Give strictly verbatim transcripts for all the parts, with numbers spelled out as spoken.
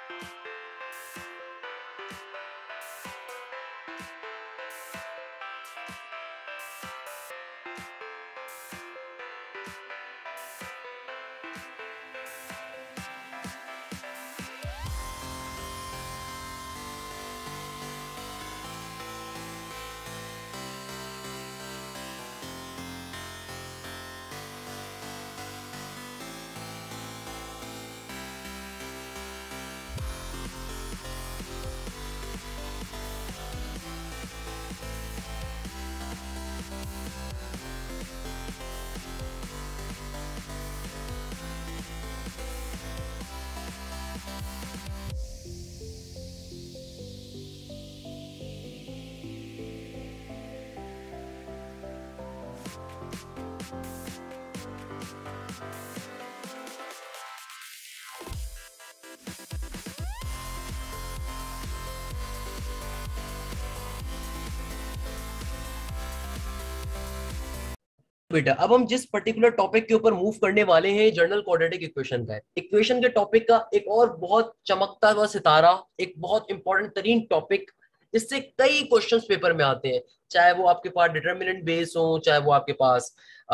बेटा अब हम जिस पर्टिकुलर टॉपिक के ऊपर मूव करने वाले हैं जनरल क्वाड्रेटिक इक्वेशन का है। इक्वेशन के टॉपिक का एक और बहुत चमकता हुआ सितारा, एक बहुत इंपॉर्टेंट तरीन टॉपिक जिससे कई क्वेश्चंस पेपर में आते हैं, चाहे वो आपके पास डिटर्मिनेंट बेस हो, चाहे वो आपके पास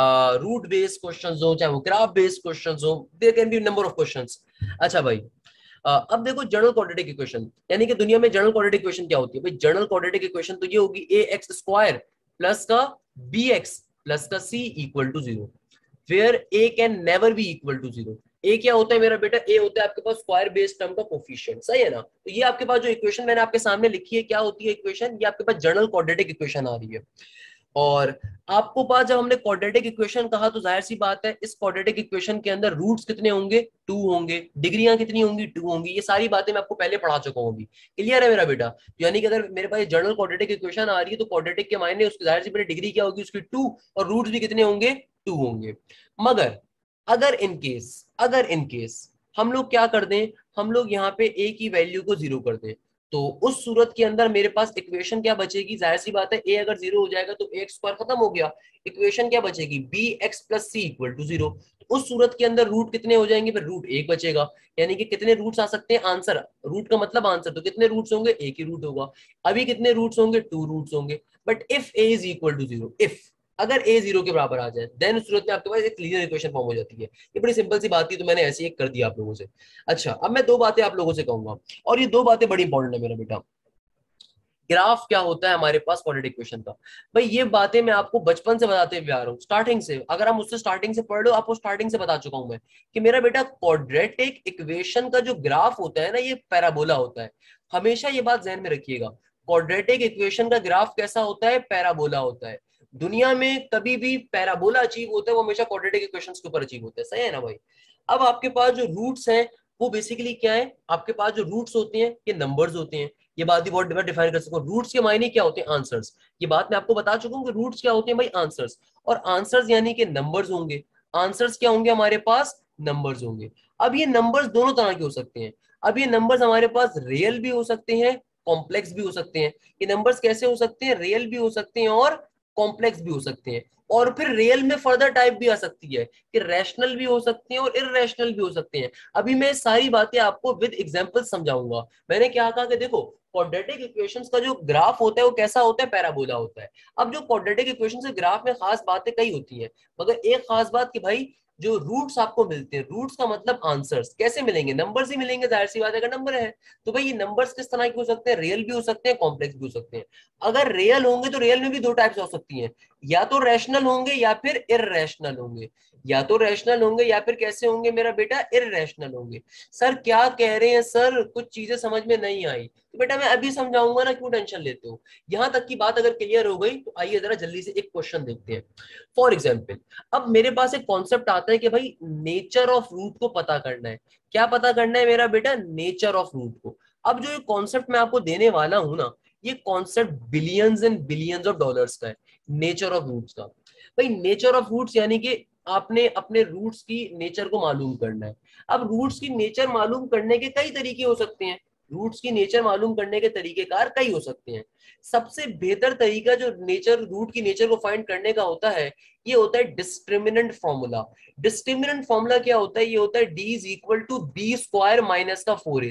रूट बेस्ड क्वेश्चंस हो, चाहे वो ग्राफ बेस्ड क्वेश्चंस हो, there can be number of questions. अच्छा भाई, Uh, अब देखो जनरल क्वाड्रेटिक इक्वेशन, यानी कि दुनिया में जनरल क्वाड्रेटिक इक्वेशन क्या होती है भाई? जनरल क्वाड्रेटिक इक्वेशन तो ये होगी ए एक्स स्क्वायर प्लस का बी एक्स प्लस का C equal to zero, where A can never be equal to zero. A क्या होता है मेरा बेटा? ए होता है आपके पास स्क्वायर बेस्ड टर्म का कोफिशिएंट, सही है ना? तो ये आपके पास जो इक्वेशन मैंने आपके सामने लिखी है, क्या होती है इक्वेशन? ये आपके पास जनरल क्वाड्रेटिक इक्वेशन आ रही है। और आपको पास जब हमने क्वाड्रेटिक इक्वेशन कहा तो जाहिर सी बात है इस क्वाड्रेटिक इक्वेशन के अंदर रूट्स कितने होंगे? टू होंगे। डिग्रियां कितनी होंगी? टू होंगी। ये सारी बातें मैं आपको पहले पढ़ा चुका हूं अभी। क्लियर है मेरा बेटा? यानी कि अगर मेरे पास जनरल क्वाड्रेटिक इक्वेशन आ रही है तो क्वाड्रेटिक के मायने उसकी जाहिर सी मेरी डिग्री क्या होगी? उसकी टू, और रूट्स भी कितने होंगे? टू होंगे। मगर अगर इन केस अगर इन केस हम लोग क्या कर दें, हम लोग यहाँ पे ए की वैल्यू को जीरो कर दें, तो उस सूरत के अंदर मेरे पास इक्वेशन क्या बचेगी? जाहिर सी बात है ए अगर जीरो हो जाएगा तो एक्स स्क्वायर खत्म हो गया। इक्वेशन क्या बचेगी? B X plus C equal to zero. उस सूरत के अंदर रूट कितने हो जाएंगे? फिर रूट एक बचेगा। यानी कि कितने रूट्स आ सकते हैं? आंसर, रूट का मतलब आंसर, तो कितने रूट्स होंगे? एक ही रूट होगा। अभी कितने रूट्स होंगे? टू रूट्स होंगे। But if A is equal to zero, if अगर ए जीरो के बराबर आ जाए, देन उस सूरत में आपके पास एक लीनियर इक्वेशन फॉर्म हो जाती है। ये बड़ी सिंपल सी बात थी, तो मैंने ऐसे ही कर दिया आप लोगों से। अच्छा, अब मैं दो बातें आप लोगों से कहूंगा, और ये दो बातें बड़ी इंपॉर्टेंट है मेरा बेटा। ग्राफ क्या होता है हमारे पास क्वाड्रेटिक इक्वेशन का? भाई ये बातें मैं आपको बचपन से बताते हुए आ रहा हूँ, स्टार्टिंग से। अगर आप मुझसे स्टार्टिंग से पढ़ लो, आपको स्टार्टिंग से बता चुका हूं मैं कि मेरा बेटा क्वाड्रेटिक इक्वेशन का जो ग्राफ होता है ना, ये पैराबोला होता है। हमेशा ये बात ध्यान में रखिएगा, क्वाड्रेटिक इक्वेशन का ग्राफ कैसा होता है? पैराबोला होता है। दुनिया में कभी भी पैराबोला अचीव होता है वो हमेशा क्वाड्रेटिक इक्वेशंस के ऊपर अचीव होता है, सही है ना भाई? अब आपके पास जो रूट्स हैं वो बेसिकली क्या है? आपके पास जो रूट्स होते हैं ये नंबर्स होते हैं। ये बात भी बहुत डिफाइन कर सकूं, रूट्स के मायने क्या होते हैं? आंसर्स। ये बात मैं आपको बता चुका हूं कि रूट्स क्या होते हैं भाई? आंसर्स। और आंसर्स यानी कि नंबर्स होंगे। आंसर्स क्या होंगे हमारे पास? नंबर्स होंगे। अब ये नंबर्स दोनों तरह के हो सकते हैं। अब ये नंबर्स हमारे पास रियल भी हो सकते हैं, कॉम्प्लेक्स भी हो सकते हैं। ये नंबर्स कैसे हो सकते हैं? रियल भी हो सकते हैं और कॉम्प्लेक्स भी हो सकते हैं। और फिर रियल में फर्दर टाइप भी आ सकती है कि रैशनल भी हो सकते हैं और इररेशनल भी हो सकते हैं। अभी मैं सारी बातें आपको विद एग्जांपल समझाऊंगा। मैंने क्या कहा कि देखो, क्वाड्रेटिक इक्वेशंस का जो ग्राफ होता है वो कैसा होता है? पैराबोला होता है। अब जो क्वाड्रेटिक इक्वेशन के ग्राफ में खास बातें कई होती हैं, मगर एक खास बात कि भाई जो रूट्स आपको मिलते हैं, रूट्स का मतलब आंसर्स, कैसे मिलेंगे? नंबर्स ही मिलेंगे, जाहिर सी बात है, अगर नंबर है तो भाई ये नंबर्स किस तरह के हो सकते हैं? रियल भी हो सकते हैं, कॉम्प्लेक्स भी हो सकते हैं। अगर रियल होंगे तो रियल में भी दो टाइप्स हो सकती हैं, या तो रैशनल होंगे या फिर इररेशनल होंगे। या तो रैशनल होंगे या फिर कैसे होंगे मेरा बेटा? इररेशनल होंगे। सर क्या कह रहे हैं सर? कुछ चीजें समझ में नहीं आई तो बेटा मैं अभी समझाऊंगा ना, क्यों टेंशन लेते हो? यहां तक की बात अगर क्लियर हो गई तो आइए जरा जल्दी से एक क्वेश्चन देखते हैं। फॉर एग्जाम्पल, अब मेरे पास एक कॉन्सेप्ट आता है कि भाई नेचर ऑफ रूट को पता करना है। क्या पता करना है मेरा बेटा? नेचर ऑफ रूट को। अब जो ये कॉन्सेप्ट मैं आपको देने वाला हूं ना, ये concept billions and billions of dollars का है, नेचर ऑफ रूट्स का। भाई नेचर ऑफ रूट्स यानी कि आपने अपने रूट्स की नेचर को मालूम करना है। अब रूट्स की नेचर मालूम करने के कई तरीके हो सकते हैं। रूट्स की नेचर मालूम करने के तरीकेकार कई हो सकते हैं। सबसे बेहतर तरीका जो नेचर रूट की नेचर को फाइंड करने का होता है, ये होता है डिस्क्रिमिनेंट फॉर्मूला। डिस्क्रिमिनेंट फॉर्मूला क्या होता है? ये होता है D is equal to B square minus का फोर ए सी।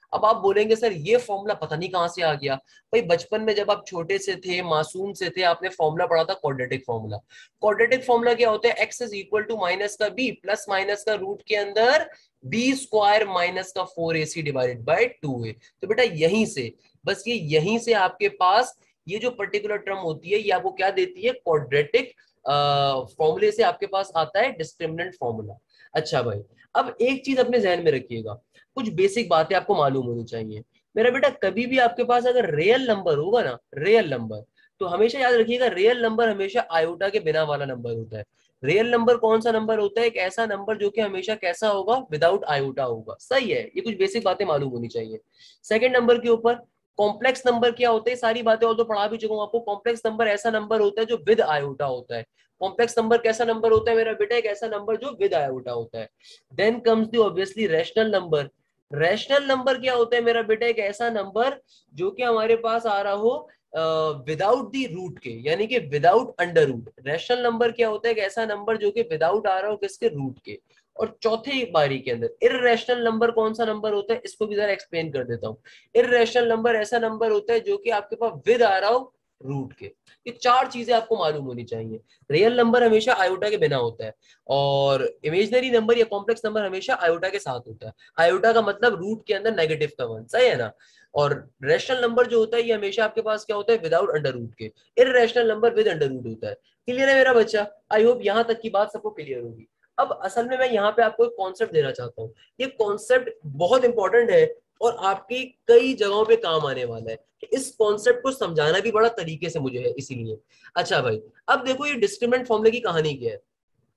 अब आप बोलेंगे सर ये फॉर्मूला पता नहीं कहां से आ गया। भाई बचपन में जब आप छोटे से थे, मासूम से थे, आपने फॉर्मूला पढ़ा था क्वाड्रेटिक फॉर्मूला। क्वाड्रेटिक फॉर्मूला क्या होता है? X is equal to minus का बी प्लस माइनस का रूट के अंदर बी स्क्वायर माइनस का four A C divided by two A. तो बेटा यहीं से, बस ये यहीं से आपके पास ये जो पर्टिकुलर टर्म होती है ये आपको क्या देती है? क्वाड्रेटिक फॉर्मूले से आपके पास आता है डिस्क्रिमिनेंट फॉर्मूला। अच्छा भाई, अब एक चीज अपने जहन में रखिएगा, कुछ बेसिक बातें आपको मालूम होनी चाहिए। मेरा बेटा कभी भी आपके पास अगर रियल नंबर होगा ना, रियल नंबर, तो हमेशा याद रखिएगा रियल नंबर हमेशा आयोटा के बिना वाला नंबर होता है। रियल नंबर कौन सा नंबर होता है? एक ऐसा नंबर जो कि हमेशा कैसा होगा? विदाउट आयोटा होगा। सही है, ये कुछ बेसिक बातें मालूम होनी चाहिए। सेकंड नंबर के ऊपर कॉम्प्लेक्स नंबर क्या होते हैं, सारी बातें और तो पढ़ा भी चुका हूं आपको। कॉम्प्लेक्स नंबर ऐसा नंबर होता है जो विद आयोटा होता है। कॉम्प्लेक्स नंबर कैसा नंबर होता है मेरा बेटा? एक ऐसा नंबर जो विद आयोटा होता है। Then comes the obviously rational number. Rational number क्या होता है मेरा बेटा? एक ऐसा नंबर जो कि हमारे पास आ रहा हो विदाउट दी रूट के, यानी कि without under root. Rational number क्या होता है? एक ऐसा नंबर जो कि विदाउट आ रहा हो किसके? रूट के। और चौथे बारी के अंदर इर्रेशनल नंबर कौन सा नंबर होता है? इसको भी जरा एक्सप्लेन कर देता हूँ। इर्रेशनल नंबर ऐसा नंबर होता है जो कि आपके पास विद आ रहा हो रूट के। ये चार चीजें आपको मालूम होनी चाहिए। रियल नंबर हमेशा आयोटा के बिना होता है, और इमेजिनरी नंबर या कॉम्प्लेक्स नंबर हमेशा आयोटा के साथ होता है। आयोटा का मतलब रूट के अंदर नेगेटिव का वन, सही है ना। और रैशनल नंबर जो होता है ये हमेशा आपके पास क्या होता है? विदाउट अंडर रूट के। Irrational number with under root होता है। क्लियर है मेरा बच्चा? आई होप यहां तक की बात सबको क्लियर होगी। अब असल में मैं यहाँ पे आपको एक कॉन्सेप्ट देना चाहता हूँ। ये कॉन्सेप्ट बहुत इंपॉर्टेंट है और आपकी कई जगहों पे काम आने वाला है। इस कॉन्सेप्ट को समझाना भी बड़ा तरीके से मुझे है, इसीलिए। अच्छा भाई, अब देखो ये डिस्क्रिमिनेंट फॉर्मूले की कहानी क्या है।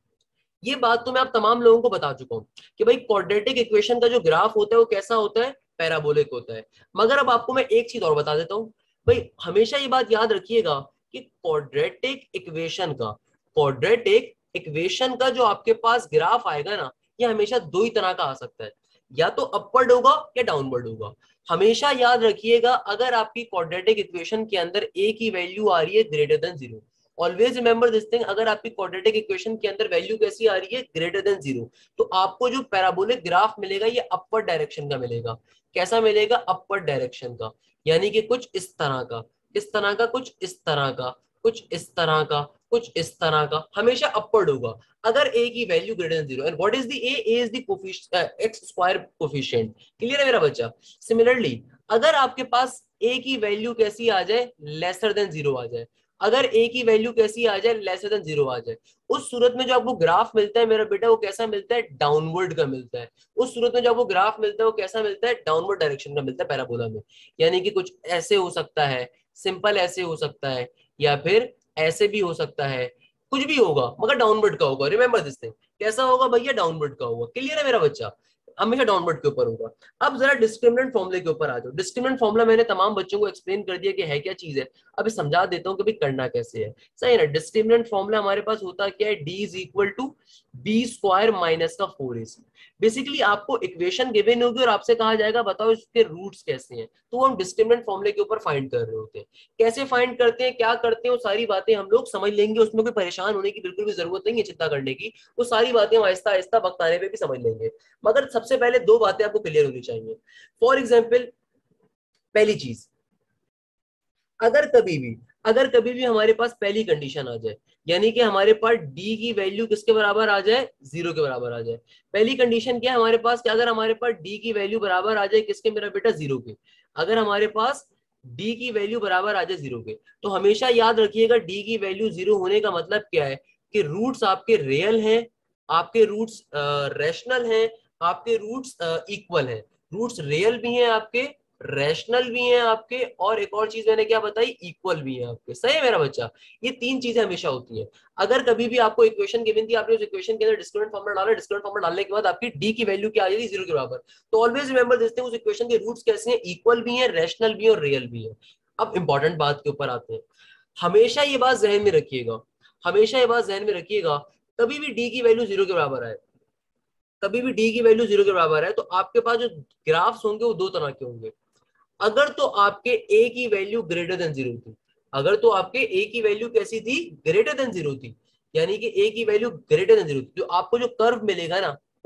ये बात तो मैं आप तमाम लोगों को बता चुका हूं कि भाई क्वाड्रेटिक इक्वेशन का जो ग्राफ होता है वो कैसा होता है? पैराबोलिक होता है। मगर अब आपको मैं एक चीज और बता देता हूं। भाई हमेशा ये बात याद रखिएगा कि क्वाड्रेटिक इक्वेशन का क्वाड्रेटिक इक्वेशन का जो आपके पास ग्राफ आएगा ना, ये हमेशा दो ही तरह का आ सकता है। या तो अपवर्ड होगा या डाउनवर्ड होगा। हमेशा याद रखिएगा, अगर आपकी क्वाड्रेटिक इक्वेशन के अंदर ए की वैल्यू आ रही है greater than zero, always remember this thing, अगर आपकी क्वाड्रेटिक इक्वेशन के अंदर वैल्यू कैसी आ रही है? ग्रेटर देन जीरो, तो आपको जो पैराबोलिक ग्राफ मिलेगा ये अपवर्ड डायरेक्शन का मिलेगा। कैसा मिलेगा? अपवर्ड डायरेक्शन का, यानी कि कुछ इस तरह का, इस तरह का, कुछ इस तरह का, कुछ इस तरह का, कुछ इस तरह का, हमेशा अपवर्ड होगा अगर ए की value greater than zero. And what is the A? A is the coefficient, X square coefficient. Clear है मेरा बच्चा? सिमिलरली अगर आपके पास ए की वैल्यू कैसी आ जाए? लेसर देन जीरो आ जाए। अगर ए की वैल्यू कैसी आ जाए? लेसर देन जीरो आ जाए। उस सूरत में जो आपको ग्राफ मिलता है मेरा बेटा, वो कैसा मिलता है? डाउनवर्ड का मिलता है। उस सूरत में जो आपको ग्राफ मिलता है वो कैसा मिलता है? डाउनवर्ड डायरेक्शन का मिलता है पैराबोला में। यानी कि कुछ ऐसे हो सकता है, सिंपल ऐसे हो सकता है, या फिर ऐसे भी हो सकता है, कुछ भी होगा मगर डाउनवर्ड का होगा। रिमेंबर दिस थिंग, कैसा होगा भैया? डाउनवर्ड का होगा। क्लियर है मेरा बच्चा? हमेशा डाउनवर्ड के ऊपर होगा। अब जरा डिस्क्रिमिनेंट फॉर्मूले के ऊपर आ जाओ। डिस्क्रिमिनेंट फॉर्मूला मैंने तमाम बच्चों को एक्सप्लेन कर दिया कि है क्या चीज है। अभी समझा देता हूँ कि भाई करना कैसे है। सही है ना? डिस्क्रिमिनेंट फॉर्मूला हमारे पास होता क्या है? D is equal to B square minus का फोर ए सी। बेसिकली आपको इक्वेशन गिवन होगी और आपसे कहा जाएगा बताओ इसके रूट्स कैसे हैं, तो हम डिस्क्रिमिनेंट फॉर्मूले के ऊपर फाइंड कर रहे होते हैं। कैसे फाइंड करते हैं, क्या करते हैं, वो सारी बातें हम लोग समझ लेंगे। उसमें कोई परेशान होने की बिल्कुल भी जरूरत नहीं है, चिंता करने की। वो सारी बातें हम आहिस्ता आहिस्ता वक्त आने पे भी समझ लेंगे। मगर सबसे पहले दो बातें आपको क्लियर होनी चाहिए। फॉर एग्जाम्पल, पहली चीज, अगर कभी भी अगर कभी भी हमारे पास पहली कंडीशन आ जाए, यानी कि हमारे पास डी की वैल्यू किसके बराबर आ जाए? जीरो के बराबर आ जाए। पहली कंडीशन क्या है हमारे पास? क्या अगर हमारे पास डी की वैल्यू बराबर आ जाए किसके मेरा बेटा? जीरो के। अगर हमारे पास डी की वैल्यू बराबर आ जाए जीरो के, तो हमेशा याद रखिएगा डी की वैल्यू जीरो होने का मतलब क्या है? कि रूट्स आपके रियल हैं, आपके रूट्स रैशनल हैं, आपके रूट्स इक्वल हैं। रूट्स रियल भी हैं आपके, रैशनल भी हैं आपके, और एक और चीज मैंने क्या बताई? इक्वल भी है आपके। सही है मेरा बच्चा? ये तीन चीजें हमेशा होती हैं। अगर कभी भी आपको इक्वेशन गिवन थी, आपने उस इक्वेशन के अंदर डिस्क्रिमिनेंट फॉर्मूला डाला, डिस्क्रिमिनेंट फॉर्मूला डालने के बाद आपकी डी की वैल्यू क्या आ जाएगी? जीरो के बराबर। तो ऑलवेज रिमेंबर दिस थिंग, उस इक्वेशन के रूट्स कैसे हैं? इक्वल भी हैं, रैशनल भी है और रियल भी है। अब इंपॉर्टेंट बात के ऊपर आते हैं। हमेशा ये बात जहन में रखिएगा, हमेशा ये बात जहन में रखिएगा, कभी भी डी की वैल्यू जीरो के बराबर आए, कभी भी डी की वैल्यू जीरो के बराबर है, तो आपके पास जो ग्राफ्स होंगे वो दो तरह के होंगे। अगर तो आपके ए की वैल्यू ग्रेटर देन जीरो थी, अगर तो आपके ए की वैल्यू कैसी थी? ग्रेटर देन जीरो थी, यानी कि ए की वैल्यू ग्रेटर देन जीरो थी, जो आपको जो कर्व मिलेगा ना,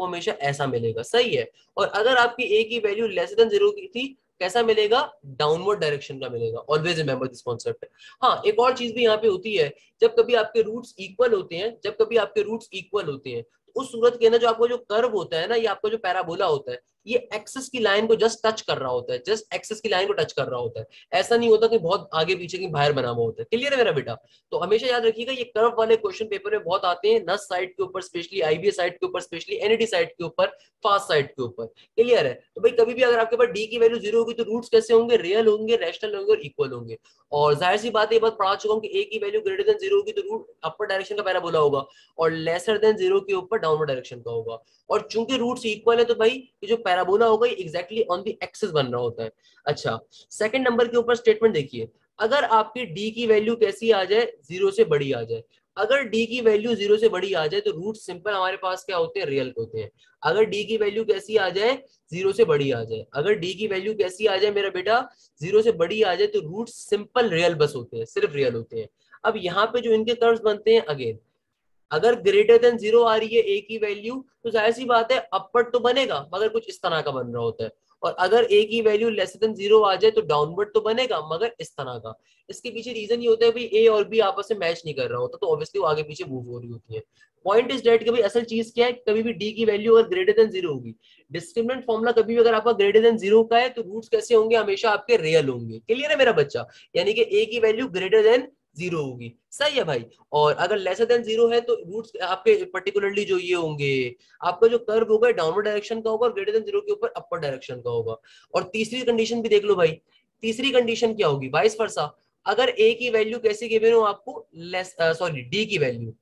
आपको हमेशा ऐसा मिलेगा, सही है। और अगर आपकी ए की वैल्यू लेस देन जीरो की थी, कैसा मिलेगा, डाउनवर्ड डायरेक्शन का मिलेगा। Always remember this concept. हाँ, एक और चीज भी यहाँ पे होती है, जब कभी आपके रूट्स इक्वल होते हैं, जब कभी आपके रूट्स इक्वल होते हैं, तो उस सूरत के अंदर जो आपका जो कर्व होता है ना, ये आपका जो पैराबोला होता है, ये एक्सिस की लाइन को जस्ट टच कर रहा होता है, जस्ट एक्सिस की लाइन को टच कर रहा होता है। ऐसा नहीं होता कि बहुत आगे पीछे की बाहर बना हुआ होता है। क्लियर है मेरा बेटा? तो हमेशा याद रखिएगा, ये कर्व वाले क्वेश्चन पेपर में बहुत आते हैं, नस साइड के ऊपर स्पेशली, आईबीएस साइड के ऊपर स्पेशली, एनईटी साइड के ऊपर, फास्ट साइड के ऊपर। क्लियर है? तो भाई कभी भी अगर आपके पास डी की वैल्यू जीरो होगी तो रूट्स कैसे होंगे, रियल होंगे, रैशनल होंगे और इक्वल होंगे। और जाहिर सी बात है, ये बात पढ़ा चुका हूं कि ए की वैल्यू ग्रेटर देन जीरो होगी तो रूट अपर डायरेक्शन का पैराबोला होगा, और लेसर देन जीरो के ऊपर डाउनवर्ड डायरेक्शन का होगा। और चूंकि रूट्स इक्वल है तो भाई ये जो पैराबोला होगा ये एग्जैक्टली ऑन द एक्सिस बन रहा होता है। अच्छा, सेकंड नंबर के ऊपर स्टेटमेंट देखिए, अगर आपकी डी की वैल्यू कैसी आ जाए, जीरो से बड़ी आ जाए। अगर डी की वैल्यू जीरो से बड़ी आ जाए तो रूट सिंपल हमारे पास क्या होते हैं, रियल होते हैं। अगर डी की वैल्यू कैसी आ जाए, जीरो से बड़ी आ जाए, अगर डी की वैल्यू कैसी आ जाए मेरा बेटा, जीरो से बड़ी आ जाए, तो रूट सिंपल रियल बस होते हैं, सिर्फ रियल होते हैं। अब यहाँ पे जो इनके कर्व्स बनते हैं, अगेन अगर ग्रेटर देन जीरो आ रही है ए की वैल्यू, तो जाहिर सी बात है अपवर्ड तो बनेगा, मगर कुछ इस तरह का बन रहा होता है। और अगर ए की वैल्यू लेस देन जीरो आ जाए तो डाउनवर्ड तो बनेगा, मगर इस तरह का। इसके पीछे रीजन ये होता है भाई, ए और बी आपस में मैच नहीं कर रहा होता, तो ऑब्वियसली वो आगे पीछे मूव हो रही होती है। पॉइंट इज डेट कि भाई असल चीज क्या है, कभी भी डी की वैल्यू अगर ग्रेटर देन जीरो होगी, डिस्क्रिमिनेंट फॉर्मूला कभी भी अगर आपका ग्रेटर देन जीरो का है, तो रूट्स कैसे होंगे, हमेशा आपके रियल होंगे। क्लियर है मेरा बच्चा? यानी कि ए की वैल्यू ग्रेटर देन जीरो होगी, सही है भाई। और अगर लेसर देन जीरो है तो रूट्स आपके पर्टिकुलरली जो ये होंगे, आपका जो कर्व होगा डाउनवर्ड डायरेक्शन का होगा और ग्रेटर देन जीरो के ऊपर अपर डायरेक्शन का होगा। और तीसरी कंडीशन भी देख लो भाई, तीसरी कंडीशन क्या होगी, वाइस वर्सा। अगर ए की वैल्यू कैसी गिवन हो आपको, लेस सॉरी डी की वैल्यू,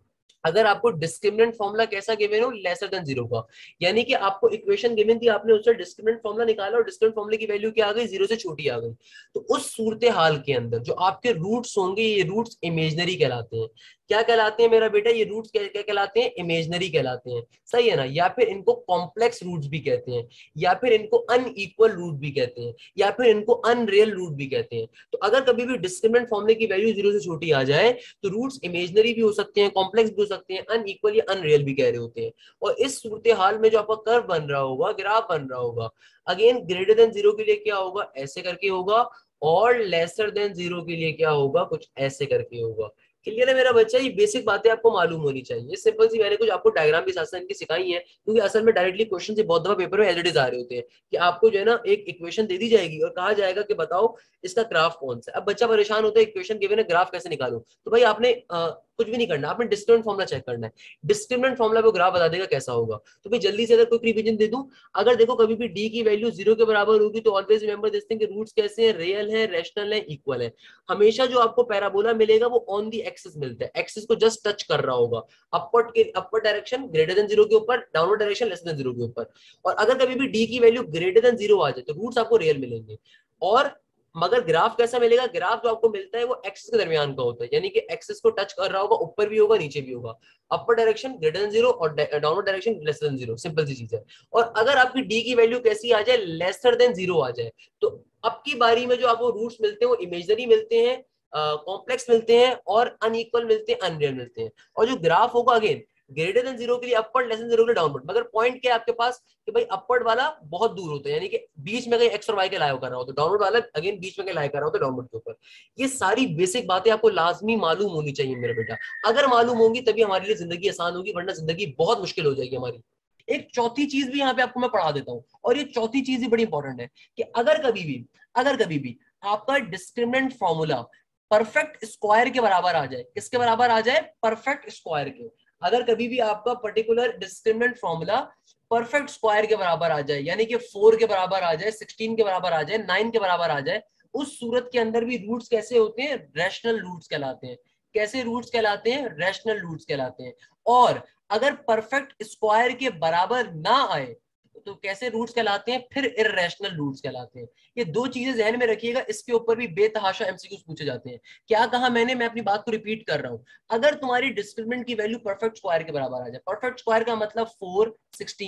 अगर आपको डिस्क्रिमिनेंट फॉर्मूला कैसा गिवन हो, लेसर देन जीरो का, यानी कि आपको इक्वेशन गिवन थी, आपने उससे डिस्क्रिमिनेंट फॉर्मूला निकाला और डिस्क्रिमिनेंट फॉर्मूले की वैल्यू क्या आ गई, जीरो से छोटी आ गई। तो उस सूरत हाल के अंदर जो आपके रूट्स होंगे, ये रूट्स इमेजनरी कहलाते हैं। क्या कहलाते हैं मेरा बेटा, ये रूट्स क्या क्या कहलाते हैं, इमेजनरी कहलाते हैं, सही है ना। या फिर इनको कॉम्प्लेक्स रूट्स भी कहते हैं, या फिर इनको अनइक्वल रूट भी कहते हैं, या फिर इनको अनरियल रूट भी कहते हैं। तो अगर कभी भी डिस्क्रिमिनेंट फॉर्मूले की वैल्यू जीरो से छोटी आ जाए तो रूट्स इमेजनरी भी हो सकते हैं, कॉम्प्लेक्स भी हो सकते हैं, अनइक्वल या अनरियल भी कह रहे होते हैं। और इस सूरत हाल में जो आपका कर्व बन रहा होगा, ग्राफ बन रहा होगा, अगेन ग्रेटर देन जीरो के लिए क्या होगा, ऐसे करके होगा, और लेसर देन जीरो के लिए क्या होगा, कुछ ऐसे करके होगा। क्लियर है मेरा बच्चा? ये बेसिक बातें आपको मालूम होनी चाहिए, सिंपल सी। मैंने कुछ आपको डायग्राम भी साथ साथ इनकी सिखाई है, क्योंकि असल में डायरेक्टली क्वेश्चन से बहुत दफा पेपर में एज इट इज आ रहे होते हैं कि आपको जो है ना एक इक्वेशन दे दी जाएगी और कहा जाएगा कि बताओ इसका ग्राफ कौन सा। अब बच्चा परेशान होता है, इक्वेशन गिवन है, ग्राफ कैसे निकालूं? तो भाई आपने आ, कुछ भी नहीं करना, आपने डिस्क्रिमिनेंट फॉर्मूला चेक करना है। डिस्क्रिमिनेंट फॉर्मूला पे ग्राफ बता देगा कैसा होगा। तो भाई जल्दी से अगर कोई रिवीजन दे दूं, अगर देखो कभी भी डी की वैल्यू जीरो के बराबर होगी तो ऑलवेज रिमेंबर दिस थिंग कि रूट्स कैसे हैं, रियल है, रैशनल है, इक्वल है। हमेशा जो आपको पैराबोला मिलेगा वो ऑन दी एक्सिस मिलता है, एक्सिस को जस्ट टच कर रहा होगा। अपवर्ड के upper direction greater than zero के ऊपर, downward direction less than zero के ऊपर। और अगर कभी भी डी की वैल्यू ग्रेटर देन जीरो आ जाए तो रूट्स आपको रियल मिलेंगे। और मगर ग्राफ कैसा मिलेगा, ग्राफ जो आपको मिलता है वो एक्सिस के दरमियान का होता है, यानी कि एक्सिस को टच कर रहा होगा, ऊपर भी होगा नीचे भी होगा। Upper direction greater than zero और downward direction less than zero, simple सी चीज है। और अगर आपकी डी की वैल्यू कैसी आ जाए, लेसर देन जीरो आ जाए, तो अब की बारी में जो आपको रूट्स मिलते हैं वो इमेजनरी मिलते हैं, कॉम्प्लेक्स uh, मिलते हैं, और अनइक्वल मिलते हैं, अनरियल मिलते हैं। और जो ग्राफ होगा अगेन ग्रेटर देन जीरो के लिए अपवर्ड, लेस देन जीरो के लिए डाउनवर्ड। मगर पॉइंट क्या है आपके पास कि भाई अपवर्ड वाला बहुत दूर होता है, यानी कि बीच में कहीं एक्स और वाई के लाया कर रहा हो, तो डाउनवर्ड वाला अगेन बीच में कहीं लाया कर रहा हो तो डाउनवर्ड के ऊपर। ये सारी बेसिक बातें आपको लाजमी मालूम होनी चाहिए मेरे बेटा। अगर मालूम होंगी तभी हमारे लिए जिंदगी आसान होगी, वरना जिंदगी बहुत मुश्किल हो जाएगी हमारी। एक चौथी चीज भी यहाँ पे आपको मैं पढ़ा देता हूँ, और ये चौथी चीज भी बड़ी इंपॉर्टेंट है कि अगर कभी भी अगर कभी भी आपका डिस्क्रिमिनेंट फॉर्मूला परफेक्ट स्क्वायर के बराबर आ जाए, किसके बराबर आ जाए, परफेक्ट स्क्वायर के। अगर कभी भी आपका particular discriminant formula perfect square के बराबर आ जाए, यानी कि फोर के बराबर आ जाए, सिक्सटीन के बराबर आ जाए, नाइन के बराबर आ जाए, उस सूरत के अंदर भी रूट्स कैसे होते हैं, रैशनल रूट्स कहलाते हैं। कैसे रूट्स कहलाते हैं, रैशनल रूट्स कहलाते हैं। और अगर परफेक्ट स्क्वायर के बराबर ना आए तो कैसे रूट्स कहलाते हैं, फिर इररेशनल रूट्स कहलाते हैं। ये दो चीजें ध्यान में रखिएगा, इसके ऊपर भी बेतहाशा एमसीक्यूज पूछे जाते हैं। क्या कहा मैंने, मैं अपनी बात को रिपीट कर रहा हूं। अगर तुम्हारी डिस्क्रिमिनेंट की वैल्यू परफेक्ट स्क्वायर के बराबर आ जाए, परफेक्ट स्क्वायर का मतलब फोर, सिक्सटीन,